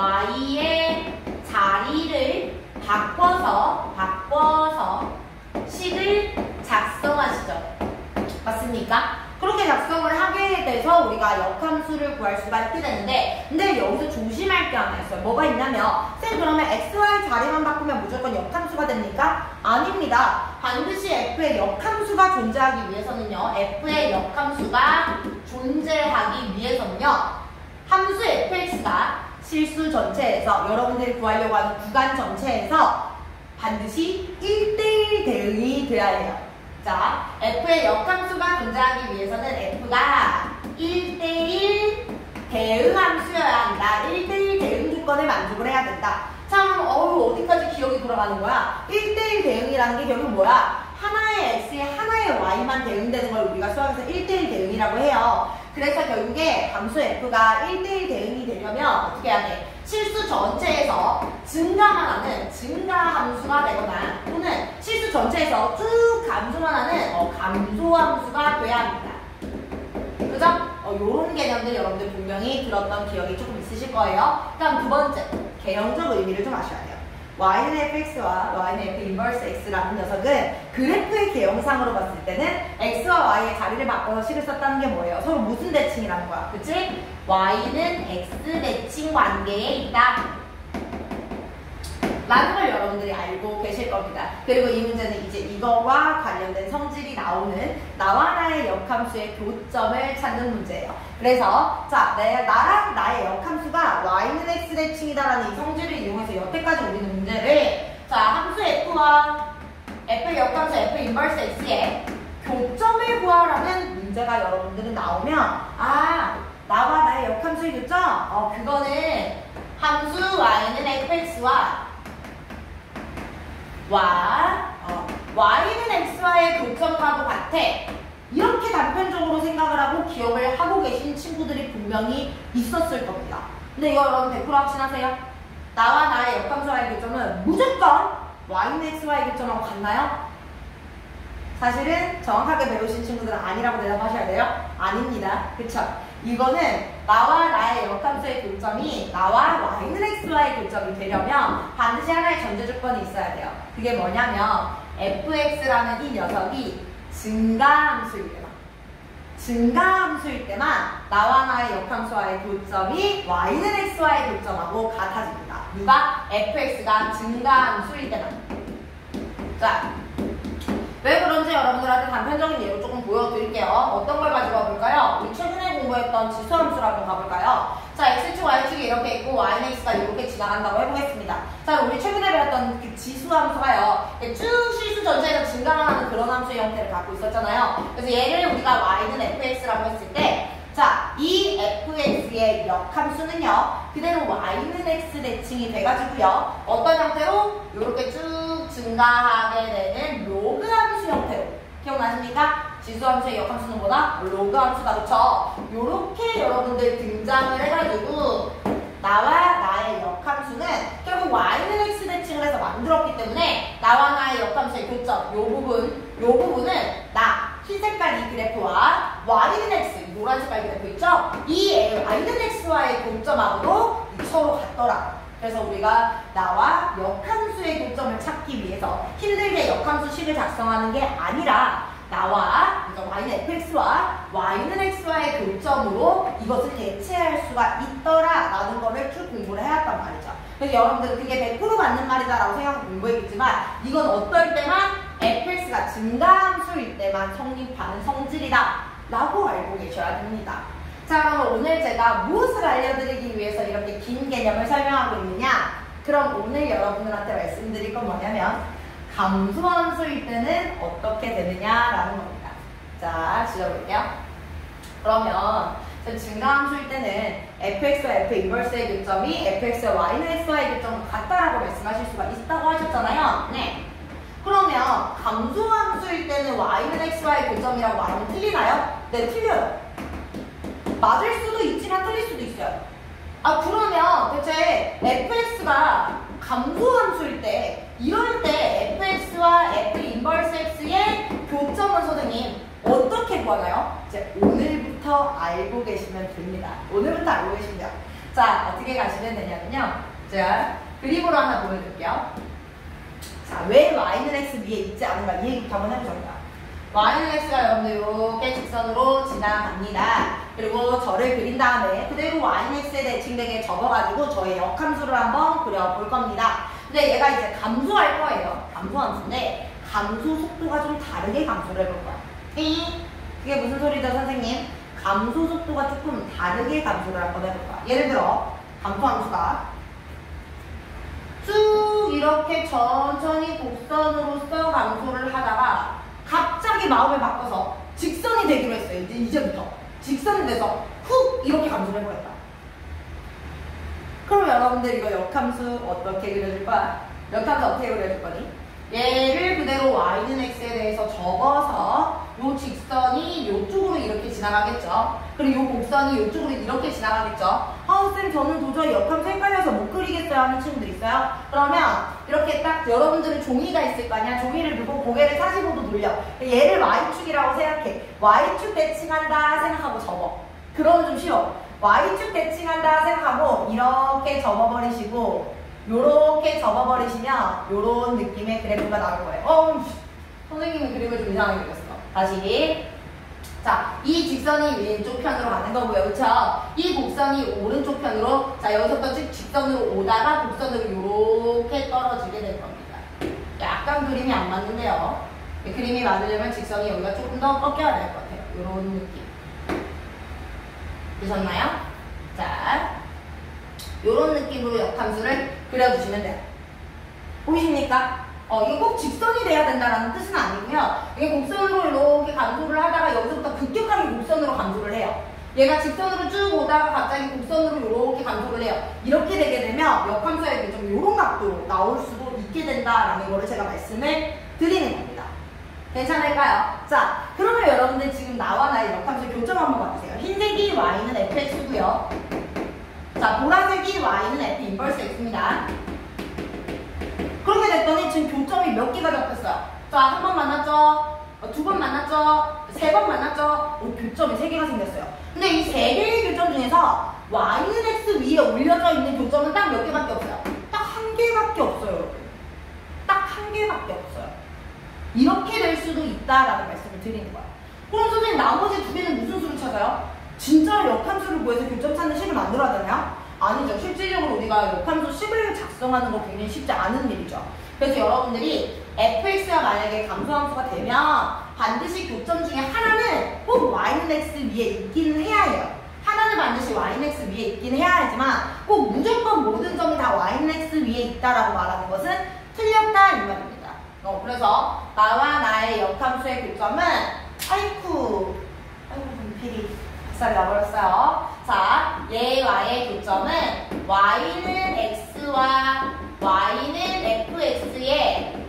y의 자리를 바꿔서 바꿔서 식을 작성하시죠. 맞습니까? 그렇게 작성을 하게 돼서 우리가 역함수를 구할 수가 있게 되는데 근데 여기서 조심할 게 하나 있어요. 뭐가 있냐면 쌤 그러면 xy 자리만 바꾸면 무조건 역함수가 됩니까? 아닙니다. 반드시 f의 역함수가 존재하기 위해서는요. f의 역함수가 존재하기 위해서는요. 함수 fx가 실수 전체에서 여러분들이 구하려고 하는 구간 전체에서 반드시 일 대일 대응이 돼야 해요. 자, f의 역함수가 존재하기 위해서는 f가 일 대일 대응함수여야 한다. 일 대일 대응 조건을 만족을 해야 된다. 참, 어우, 어디까지 기억이 돌아가는 거야? 일 대일 대응이라는 게 결국 뭐야? 하나의 x에 하나의 y만 대응되는 걸 우리가 수학에서 일 대일 대응이라고 해요. 그래서 결국에 함수 f가 일 대일 대응이 되려면 어떻게 해야 돼? 실수 전체에서 증가만 하는 증가함수가 되거나 또는 실수 전체에서 쭉 감소만 하는 어, 감소함수가 돼야 합니다. 그죠? 어, 요런 개념들 여러분들 분명히 들었던 기억이 조금 있으실 거예요. 그럼 두 번째, 개형적 의미를 좀 아셔야 돼요. y는 fx와 y는 f 인버스 x라는 녀석은 그래프의 개형상으로 봤을 때는 x와 y의 자리를 바꿔서 식을 썼다는 게 뭐예요? 서로 무슨 대칭이라는 거야? 그치? y는 x 대칭 관계에 있다. 라는 걸 여러분들이 알고 계실 겁니다. 그리고 이 문제는 이제 이거와 관련된 성질이 나오는 나와 나의 역함수의 교점을 찾는 문제예요. 그래서 자, 내, 나랑 나의 역함수가 y는 x 대칭이다라는 이 성질을 이용해서 여태까지 우리는 문제를 자, 함수 f와 f의 역함수 f 인버스 x의 교점을 구하라는 문제가 여러분들은 나오면 아, 나와 나의 역함수의 교점? 어, 그거는 함수 y는 fx와 와, 어, y는 x와의 교점과도 같아. 이렇게 단편적으로 생각을 하고 기억을 하고 계신 친구들이 분명히 있었을 겁니다. 근데 이거 여러분 백 퍼센트 확신하세요? 나와 나의 역함수와의 교점은 무조건 y는 x와의 교점하고 같나요? 사실은 정확하게 배우신 친구들은 아니라고 대답하셔야 돼요. 아닙니다. 그쵸? 이거는 나와 나의 역함수의 교점이 나와 y는 x와의 교점이 되려면 반드시 하나의 전제 조건이 있어야 돼요. 그게 뭐냐면 fx라는 이 녀석이 증가함수일 때만 증가함수일 때만 나와 나의 역함수와의 교점이 y는 x와의 교점하고 같아집니다. 누가? fx가 증가함수일 때만. 자, 왜 그런지 여러분들한테 단편적인 예로 조금 보여드릴게요. 어떤 걸 가지고 와볼까요? 우리 최근에 공부했던 지수함수를 한번 가볼까요? 자, x축, y축이 이렇게 있고 y는 x가 이렇게 지나간다고 해보겠습니다. 자, 우리 최근에 배웠던 그 지수함수가요. 쭉 실수 전체에서 증가하는 그런 함수의 형태를 갖고 있었잖아요. 그래서 얘를 우리가 y는 fx라고 했을 때 자, 이 fx의 역함수는요. 그대로 y는 x 대칭이 돼가지고요. 어떤 형태로? 이렇게 쭉 증가하게 되는 로그 함수 형태로. 기억나십니까? 지수함수의 역함수는 뭐다? 로그 함수다. 그쵸? 요렇게 여러분들 등장을 해가지고 나와 나의 역함수는 결국 y는 x 대칭을 해서 만들었기 때문에 나와 나의 역함수의 교점 요 부분, 요 부분은 나 흰색깔 이 그래프와 y는 x 노란 색깔 그래프 있죠? 이 y는 x와의 교점하고도 서로 같더라. 그래서 우리가 나와 역함수의 교점을 찾기 위해서 힘들게 역함수식을 작성하는 게 아니라 나와 그러니까 y는 fx와 y는 x와의 교점으로 이것을 대체할 수가 있더라 라는 거를 쭉 공부를 해왔단 말이죠. 그래서 여러분들은 그게 백 퍼센트 맞는 말이다 라고 생각하고 공부했겠지만 이건 어떨 때만 fx가 증가함수일 때만 성립하는 성질이다 라고 알고 계셔야 됩니다. 자, 그럼 오늘 제가 무엇을 알려드리기 위해서 이렇게 긴 개념을 설명하고 있느냐? 그럼 오늘 여러분들한테 말씀드릴 건 뭐냐면 감소함수일 때는 어떻게 되느냐라는 겁니다. 자, 지워볼게요. 그러면 증가함수일 때는 fx와 f 인버스의 교점이 fx와 y는 x와의 교점과 같다라고 말씀하실 수가 있다고 하셨잖아요. 네. 그러면 감소함수일 때는 y는 x와의 교점이라고 말하면 틀리나요? 네, 틀려요. 맞을 수도 있지만 틀릴 수도 있어요. 아, 그러면 대체 fx가 감소함수일 때 이럴 때 fx와 f 인버스 x의 교점은 선생님 어떻게 구하나요? 이제 오늘부터 알고 계시면 됩니다. 오늘부터 알고 계시면 돼요. 자, 어떻게 가시면 되냐면요. 제가 그림으로 하나 보여드릴게요. 자, 왜 y는 x 위에 있지 않은가 이 얘기부터 한번 해보자고요. y는 x가 여러분들 이렇게 직선으로 지나갑니다. 그리고 저를 그린 다음에 그대로 y는 x에 대칭되게 접어가지고 저의 역함수를 한번 그려볼 겁니다. 근데 얘가 이제 감소할 거예요. 감소함수인데 감소 속도가 좀 다르게 감소를 해볼 거야. 그게 무슨 소리죠, 선생님? 감소 속도가 조금 다르게 감소를 한번 해볼 거야. 예를 들어 감소함수가 쭉 이렇게 천천히 곡선으로서 감소를 하다가 갑자기 마음을 바꿔서 직선이 되기로 했어요. 이제 이제부터 직선이 돼서 훅 이렇게 감소를 해버렸다. 그럼 여러분들 이거 역함수 어떻게 그려줄 거야? 역함수 어떻게 그려줄 거니? 얘를 그대로 y는 x에 대해서 적어서 요 직선이 요쪽으로 이렇게 지나가겠죠. 그리고 요 곡선이 요쪽으로 이렇게 지나가겠죠. 아, 쌤 저는 도저히 역함수 헷갈려서 못 그리겠어요 하는 친구들 있어요? 그러면 이렇게 딱 여러분들은 종이가 있을 거 아니야. 종이를 들고 고개를 사십오 도 돌려. 얘를 y축이라고 생각해. y축 대칭한다 생각하고 접어. 그러면 좀 쉬워. y축 대칭한다 생각하고 이렇게 접어버리시고 요렇게 접어버리시면 요런 느낌의 그래프가 나올 거예요. 어, 선생님은 그림을 좀 이상하게 그렸어. 다시. 자, 이 직선이 왼쪽 편으로 가는 거고요. 그쵸? 이 곡선이 오른쪽 편으로, 자, 여기서부터 쭉 직선으로 오다가 곡선으로 이렇게 떨어지게 될 겁니다. 약간 그림이 안 맞는데요. 그림이 맞으려면 직선이 여기가 조금 더 꺾여야 될 것 같아요. 이런 느낌. 되셨나요? 자, 이런 느낌으로 역함수를 그려주시면 돼요. 보이십니까? 어, 이게 꼭 직선이 돼야 된다는 뜻은 아니고요. 이게 곡선으로 이렇게 감소를 하다가 여기서부터 급격하게 곡선으로 감소를 해요. 얘가 직선으로 쭉 오다가 갑자기 곡선으로 이렇게 감소를 해요. 이렇게 되게 되면 역함수에게 좀 이런 각도로 나올 수도 있게 된다라는 거를 제가 말씀을 드리는 겁니다. 괜찮을까요? 자, 그러면 여러분들 지금 나와 나의 역함수 교점 한번 봐주세요. 흰색이 y는 fx고요. 자, 보라색이 y는 f 인버스 x입니다. 그렇게 됐더니 지금 교점이 몇 개가 잡혔어요? 자, 한 번 만났죠? 어, 두 번 만났죠? 세 번 만났죠? 오, 교점이 세 개가 생겼어요. 근데 이 세 개의 교점 중에서 y는 x 위에 올려져 있는 교점은 딱 몇 개밖에 없어요? 딱 한 개밖에 없어요, 여러분. 딱 한 개밖에 없어요. 이렇게 될 수도 있다라는 말씀을 드리는 거예요. 그럼 선생님 나머지 두 개는 무슨 수를 찾아요? 진짜로 역함수를 구해서 교점 찾는 식을 만들어야 되나요? 아니죠. 실질적으로 우리가 역함수 식을 작성하는 거 굉장히 쉽지 않은 일이죠. 그래서 여러분들이 fx가 만약에 감소함수가 되면 반드시 교점 중에 하나는 꼭 y는 x 위에 있기는 해야 해요. 하나는 반드시 y는 x 위에 있긴 해야 하지만 꼭 무조건 모든 점이 다 y는 x 위에 있다라고 말하는 것은 틀렸다 이 말입니다. 어, 그래서 나와 나의 역함수의 교점은 아이쿠 아이쿠 분필이 박살이 나버렸어요. 자, 얘와의 교점은 y는 x와 y는 fx의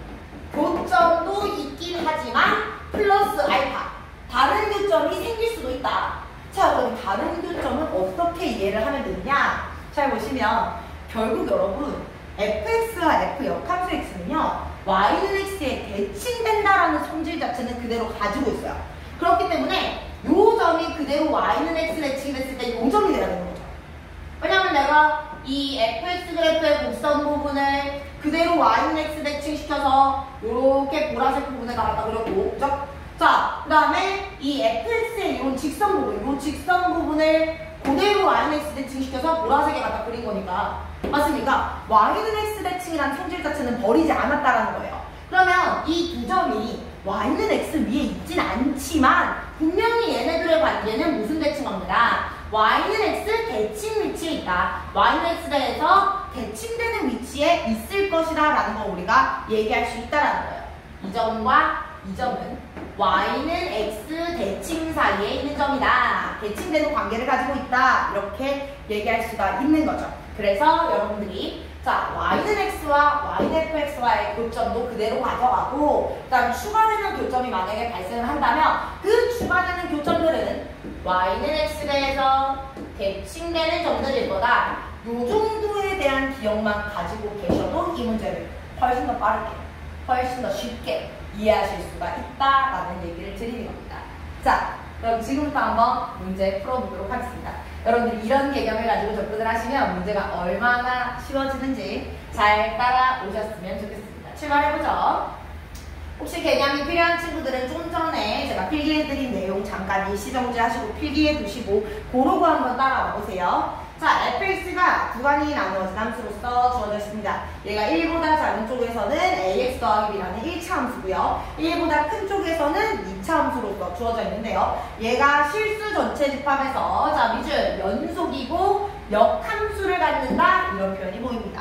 교점도 있긴 하지만 플러스 알파 다른 교점이 생길 수도 있다. 자, 그럼 다른 교점은 어떻게 이해를 하면 되느냐? 잘 보시면 결국 여러분 fx와 f 역함수 x는요 y는 x에 대칭된다라는 성질 자체는 그대로 가지고 있어요. 그렇기 때문에 요 점이 그대로 y는 x 대칭이 됐을 때 요 점이 돼야 되는 거죠. 왜냐면 내가 이 fx 그래프의 곡선 부분을 그대로 y는 x 대칭시켜서 요렇게 보라색 부분에 갖다 그렸고, 그죠? 자, 그 다음에 이 fx의 이런 직선 부분, 요 직선 부분을 그대로 y는 x 대칭시켜서 보라색에 갖다 그린 거니까 맞습니까? y는 x 대칭이라는 성질 자체는 버리지 않았다라는 거예요. 그러면 이 두 점이 y는 x 위에 있진 않지만 분명히 얘네들의 관계는 무슨 대칭합니다. y는 x 대칭 위치에 있다. y는 x에서 대칭되는 위치에 있을 것이다 라는 거 우리가 얘기할 수 있다라는 거예요. 이 점과 이 점은 y는 x 대칭 사이에 있는 점이다. 대칭되는 관계를 가지고 있다. 이렇게 얘기할 수가 있는 거죠. 그래서 여러분들이 자, y는 x와 y는 fx와의 교점도 그대로 가져가고 그 다음 추가되는 교점이 만약에 발생을 한다면 그 추가되는 교점들은 y는 x대에서 대칭되는 점들일 거다. 요 정도에 대한 기억만 가지고 계셔도 이 문제를 훨씬 더 빠르게, 훨씬 더 쉽게 이해하실 수가 있다라는 얘기를 드리는 겁니다. 자, 그럼 지금부터 한번 문제 풀어보도록 하겠습니다. 여러분들이 이런 개념을 가지고 접근을 하시면 문제가 얼마나 쉬워지는지 잘 따라오셨으면 좋겠습니다. 출발해보죠. 혹시 개념이 필요한 친구들은 좀 전에 제가 필기해드린 내용 잠깐 일시정지하시고 필기해 두시고 고르고 한번 따라와 보세요. 자, fx가 구간이 나누어진 함수로서 주어져 있습니다. 얘가 일보다 작은 쪽에서는 ax 더하기 b라는 일 차 함수고요. 일보다 큰 쪽에서는 이 차 함수로서 주어져 있는데요. 얘가 실수 전체 집합에서 자, 미준 연속이고 역함수를 갖는다 이런 표현이 보입니다.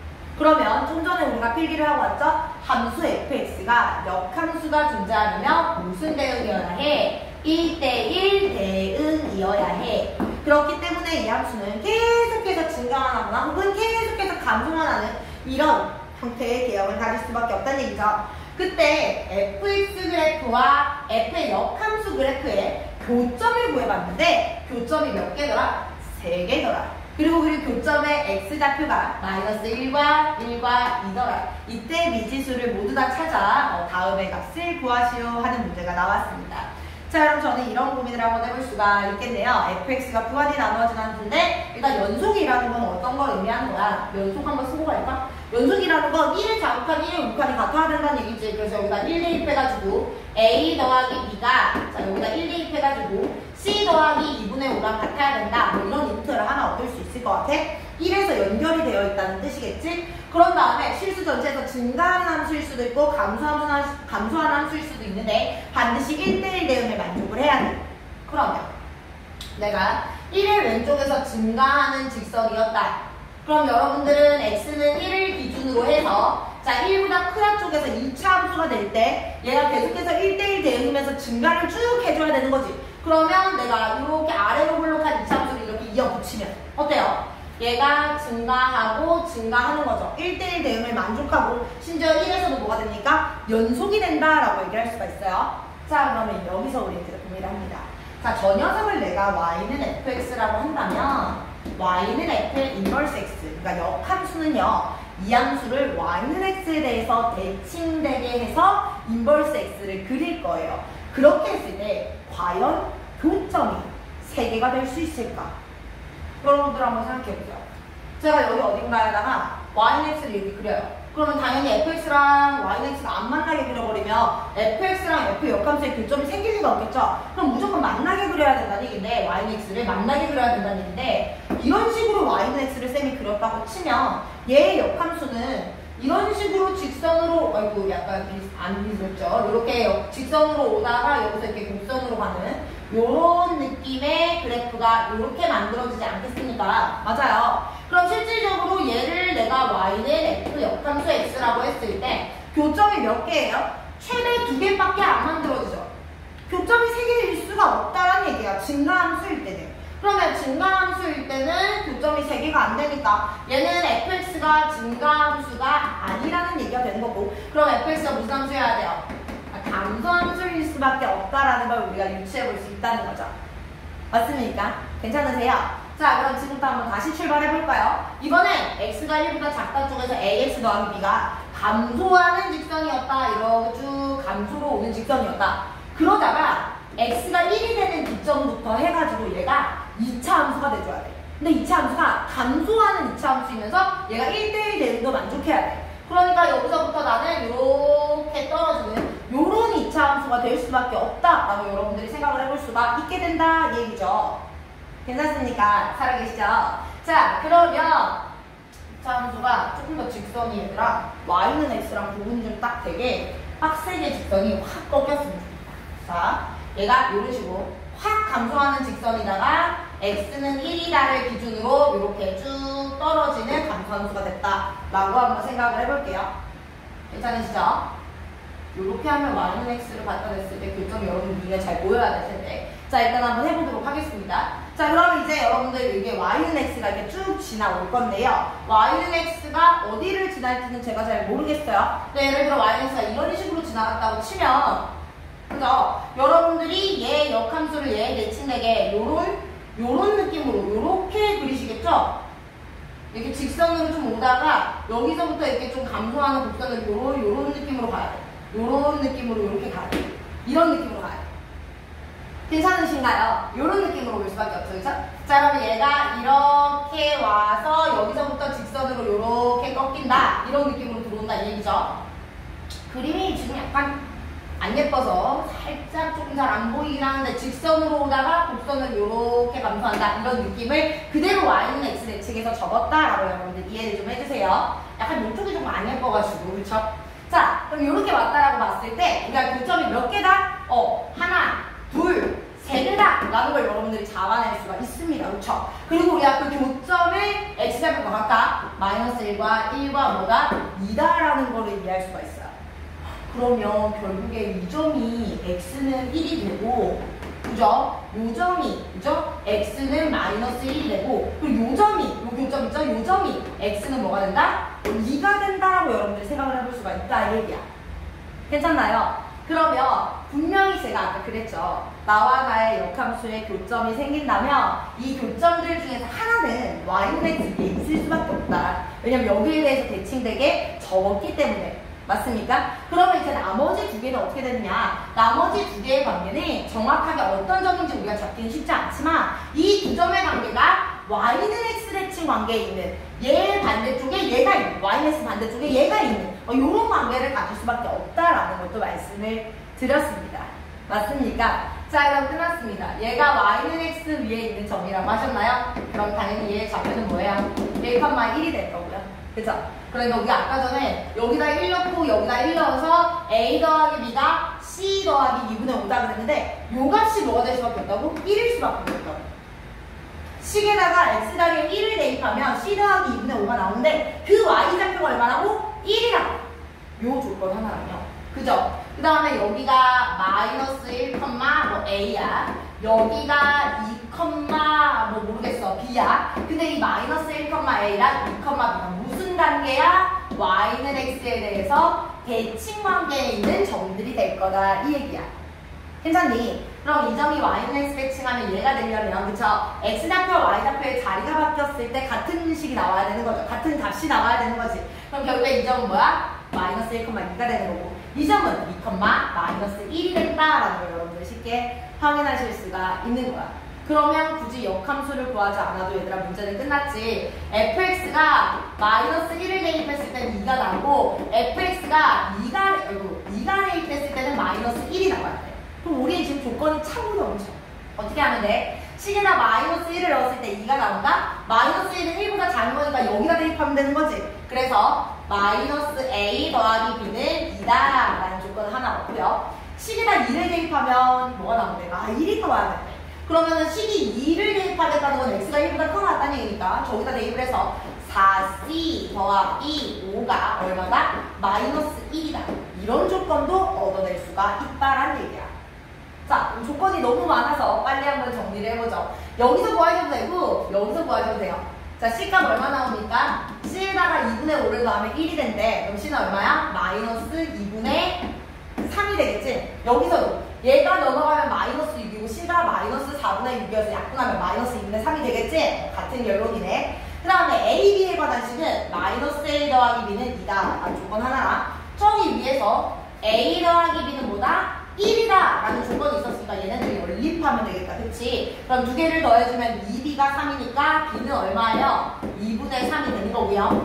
그러면 좀 전에 우리가 필기를 하고 왔죠? 함수 fx가 역함수가 존재하려면 무슨 대응이어야 해? 일 대 일 대응이어야 해. 그렇기 때문에 이 함수는 계속해서 증가만 하거나 혹은 계속해서 감소만 하는 이런 형태의 개형을 가질 수밖에 없다는 얘기죠. 그때 fx 그래프와 f의 역함수 그래프의 교점을 구해봤는데 교점이 몇 개더라? 세 개더라. 그리고 그리고 교점의 x좌표가 마이너스 일과 일과 이더라. 이때 미지수를 모두 다 찾아 어, 다음의 값을 구하시오 하는 문제가 나왔습니다. 자, 그럼 저는 이런 고민을 한번 해볼 수가 있겠네요. fx가 구간이 나누어진 함수인데 일단 연속이라는 건 어떤 걸 의미하는 거야? 연속 한번 쓰고 갈까? 연속이라는 건 일의 자극한 일의 우극한이 같아야 된다는 얘기지. 그래서 여기다 일 대입해가지고 A 더하기 B가 자 여기다 일 대입해가지고 C 더하기 이분의 오랑 같아야 된다. 뭐 이런 인트를 하나 얻을 수 있을 것 같아. 일에서 연결이 되어 있다는 뜻이겠지? 그런 다음에 실수 전체에서 증가하는 함수일 수도 있고 감소하는, 감소하는 함수일 수도 있는데 반드시 일 대일 대응에 만족을 해야 돼. 그러면 내가 일의 왼쪽에서 증가하는 직선이었다. 그럼 여러분들은 x는 일을 기준으로 해서 자 일보다 크다 쪽에서 이 차 함수가 될 때 얘가 계속해서 일 대일 대응이면서 증가를 쭉 해줘야 되는 거지. 그러면 내가 이렇게 아래로 블록한 이 차 함수를 이렇게 이어붙이면 어때요? 얘가 증가하고 증가하는 거죠. 일 대일 대응을 만족하고 심지어 일에서도 뭐가 됩니까? 연속이 된다라고 얘기할 수가 있어요. 자 그러면 여기서 우리 이제 고민을 합니다. 자 저 녀석을 내가 y는 fx라고 한다면 y는 f의 인버스 x 그러니까 역함수는요 이 함수를 y는 x에 대해서 대칭되게 해서 인버스 x를 그릴 거예요. 그렇게 했을 때 과연 교점이 세 개가 될 수 있을까? 여러분들 한번 생각해보세요. 제가 여기 어딘가에다가 y는 x를 이렇게 그려요. 그러면 당연히 fx랑 y는 x가 안 만나게 그려버리면 fx랑 f 역함수의 교점이 생길 리가 없겠죠? 그럼 무조건 만나게 그려야 된다는 얘기인데 y는 x를 만나게 그려야 된다는 얘기인데 이런 식으로 y는 x를 쌤이 그렸다고 치면 얘의 역함수는 이런 식으로 직선으로 아이고 약간 비슷, 안 비슷했죠? 이렇게 직선으로 오다가 여기서 이렇게 곡선으로 가는 요런 느낌의 그래프가 이렇게 만들어지지 않겠습니까? 맞아요. 그럼 실질적으로 얘를 내가 y는 f 역함수 x라고 했을 때 교점이 몇 개예요? 최대 두 개밖에 안 만들어지죠. 교점이 세 개일 수가 없다는 얘기야. 증가함수일 때는. 그러면 증가함수일 때는 교점이 세 개가 안 되니까 얘는 fx가 증가함수가 아니라는 얘기가 되는 거고 그럼 fx가 무슨 함수여야 돼요? 감소함수일 수밖에 없다라는 걸 우리가 유추해 볼 수 있다는 거죠. 맞습니까? 괜찮으세요? 자 그럼 지금부터 한번 다시 출발해 볼까요? 이번엔 x가 일보다 작다 쪽에서 ax 더하기 b가 감소하는 직선이었다. 이러고 쭉 감소로 오는 직선이었다. 그러다가 x가 일이 되는 기점부터 해가지고 얘가 이 차 함수가 돼줘야 돼. 근데 이 차 함수가 감소하는 이 차 함수이면서 얘가 일 대일 대응도 만족해야 돼. 그러니까 여기서부터 나는 이렇게 떨어지는 요런 이 차 함수가 될 수밖에 없다라고 여러분들이 생각을 해볼 수가 있게 된다 이 얘기죠. 괜찮습니까? 살아계시죠? 자 그러면 이 차 함수가 조금 더 직선이 얘들아 y는 x랑 부분이 좀 딱 되게 빡세게 직선이 확 꺾였으면 좋겠다. 자 얘가 이런 식으로 확 감소하는 직선이다가 x는 일이다를 기준으로 이렇게 쭉 떨어지는 감소함수가 됐다라고 한번 생각을 해볼게요. 괜찮으시죠? 이렇게 하면 y는 x를 갖다 냈을 때 교점이 여러분 눈에 잘 보여야 될 텐데 자 일단 한번 해보도록 하겠습니다. 자 그럼 이제 여러분들 이게 y는 x가 이렇게 쭉 지나올 건데요. y는 x가 어디를 지날지는 제가 잘 모르겠어요. 근데 예를 들어 y는 x가 이런 식으로 지나갔다고 치면 그죠? 여러분들이 얘 역함수를 얘 대칭되게 요런 요런 느낌으로 요렇게 그리시겠죠? 이렇게 직선으로 좀 오다가 여기서부터 이렇게 좀 감소하는 곡선을 요런 요런 느낌으로 가야 돼. 요런 느낌으로 요렇게 가야 돼. 이런 느낌으로 가야 돼. 괜찮으신가요? 요런 느낌으로 올 수밖에 없죠. 그죠? 자 그러면 얘가 이렇게 와서 여기서부터 직선으로 요렇게 꺾인다. 이런 느낌으로 들어온다 이 얘기죠. 그림이 지금 약간 안 예뻐서 살짝 조금 잘 안 보이긴 하는데 직선으로 오다가 곡선을 이렇게 감소한다 이런 느낌을 그대로 y는 x 대칭에서 적었다라고 여러분들 이해를 좀 해주세요. 약간 이쪽이 좀 안 예뻐가지고 그렇죠? 자 그럼 이렇게 왔다라고 봤을 때 우리가 교점이 몇 개다? 어 하나, 둘, 세 개다 라는 걸 여러분들이 잡아낼 수가 있습니다. 그렇죠? 그리고 우리가 그 교점의 x좌표가 각각 마이너스 일과 일과 뭐다? 이다라는 거를 이해할 수가 있어요. 그러면 결국에 이 점이 x는 일이 되고 그죠? 요 점이 그죠? x는 마이너스 일이 되고 그리고 요 점이 요 교점 있죠? 요 점이 x는 뭐가 된다? 이가 된다라고 여러분들이 생각을 해볼 수가 있다 이 얘기야. 괜찮나요? 그러면 분명히 제가 아까 그랬죠. 나와 나의 역함수의 교점이 생긴다면 이 교점들 중에서 하나는 y는 x 위에 있을 수밖에 없다. 왜냐면 여기에 대해서 대칭되게 적었기 때문에. 맞습니까? 그러면 이제 나머지 두 개는 어떻게 되느냐? 나머지 두 개의 관계는 정확하게 어떤 점인지 우리가 잡기는 쉽지 않지만 이 두 점의 관계가 y는 x 대칭 관계에 있는 얘 반대쪽에 얘가 있는 마이너스 반대쪽에 얘가 있는 어, 이런 관계를 가질 수밖에 없다라는 것도 말씀을 드렸습니다. 맞습니까? 자, 그럼 끝났습니다. 얘가 y는 x 위에 있는 점이라고 하셨나요? 그럼 당연히 얘의 좌표는 뭐예요? 일, 일이 될 거고요. 그죠? 그러니까 우리가 아까 전에 여기다 일 넣고 여기다 일 넣어서 a 더하기 b가 c 더하기 이분의 오다 그랬는데 요 값이 뭐가 될 수밖에 없다고? 일일 수밖에 없다고. 식에다가 x 더하기 일을 대입하면 c 더하기 이분의 오가 나오는데 그 y좌표가 얼마라고? 일이라고. 요 조건 하나랑요. 그죠? 그 다음에 여기가 마이너스 일, 뭐 A야. 여기가 이, 뭐 모르겠어. B야. 근데 이 마이너스 일, A랑 이, B가 무슨 관계야? Y는 X에 대해서 대칭 관계에 있는 점들이 될 거다. 이 얘기야. 괜찮니? 그럼 이 점이 Y는 X 대칭하면 얘가 되려면, 그쵸? X좌표와 Y좌표의 자리가 바뀌었을 때 같은 식이 나와야 되는 거죠. 같은 값이 나와야 되는 거지. 그럼 결국에 이 점은 뭐야? 마이너스 일, 이가 되는 거고. 이 점은 이, 마이너스 일이 된다라는 걸 여러분들 쉽게 확인하실 수가 있는 거야. 그러면 굳이 역함수를 구하지 않아도 얘들아 문제는 끝났지. 에프엑스가 마이너스 일을 대입했을 때는 이가 나오고 에프엑스가 이가, 아이고, 이가 대입했을 때는 마이너스 일이 나와야 돼. 그럼 우리 지금 조건이 참으로 엄청 어떻게 하면 돼? 식에다 마이너스 일을 넣었을 때 이가 나온다? 마이너스 일은 일보다 작은 거니까 여기다 대입하면 되는 거지. 그래서 마이너스 A 더하기 B는 이다 라는 조건을 하나 넣고요. 식에다 이를 대입하면 뭐가 나오는데? 아, 일이 나와야 돼. 그러면은 식이 이를 대입하겠다는 건 x가 일보다 커 낫다는 얘기니까 저기다 대입을 해서 사 씨 더하기 오가 얼마다? 마이너스 일이다. 이런 조건도 얻어낼 수가 있다라는 얘기야. 자, 그럼 조건이 너무 많아서 빨리 한번 정리를 해보죠. 여기서 구하셔도 되고 여기서 구하셔도 돼요. 자, C값 얼마 나오니까 C에다가 이분의 오를 더하면 일이 된대. 그럼 C는 얼마야? 마이너스 이분의 삼이 되겠지? 여기서도 얘가 넘어가면 마이너스 육이고 C가 마이너스 사분의 육이어서 약분하면 마이너스 이분의 삼이 되겠지? 같은 결론이네. 그 다음에 A, B에 관한 C는 마이너스 A 더하기 B는 이다 라는 조건 하나랑 저기 위에서 A 더하기 B는 뭐다? 일이다 라는 조건이 있었으니까 얘네들이 연립하면 되겠다. 그치? 그럼 두 개를 더해주면 이 비가 삼이니까 B는 얼마예요? 이분의 삼이 되는 거고요.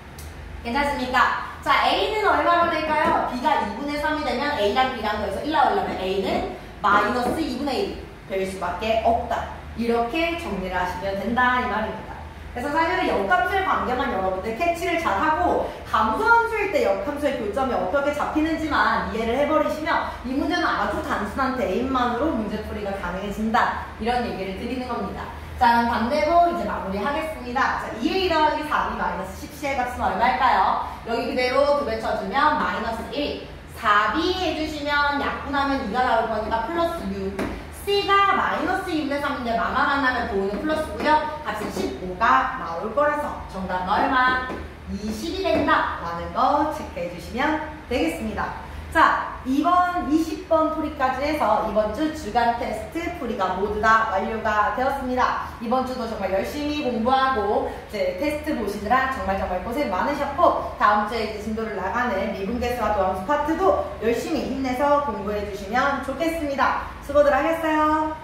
괜찮습니까? 자, A는 얼마로 될까요? B가 이분의 삼이 되면 A랑 B랑 더해서 일 나오려면 A는 마이너스 이분의 일 될 수밖에 없다. 이렇게 정리를 하시면 된다 이 말입니다. 그래서 사실은 역함수의 관계만 여러분들 캐치를 잘하고 감소함수일 때 역함수의 교점이 어떻게 잡히는지만 이해를 해버리시면 이 문제는 아주 단순한 대입만으로 문제풀이가 가능해진다. 이런 얘기를 드리는 겁니다. 자, 그럼 반대로 이제 마무리하겠습니다. 자, 이 에이 더하기 사 비 마이너스 십 씨의 값은 얼마일까요? 여기 그대로 두 배 쳐주면 마이너스 일, 사 비 해주시면 약분하면 이가 나올 거니까 플러스 육, C가 마이너스 이분의 삼인데 마마 만나면 도는 플러스고요. 값은 십오가 나올 거라서 정답은 얼마? 이십이 된다 라는 거 체크해 주시면 되겠습니다. 자, 이번 이십 번 풀이까지 해서 이번 주 주간 테스트 풀이가 모두 다 완료가 되었습니다. 이번 주도 정말 열심히 공부하고 이제 테스트 보시느라 정말 정말 고생 많으셨고 다음 주에 이제 진도를 나가는 미분계수와 도함수 파트도 열심히 힘내서 공부해 주시면 좋겠습니다. 수고들 하셨어요.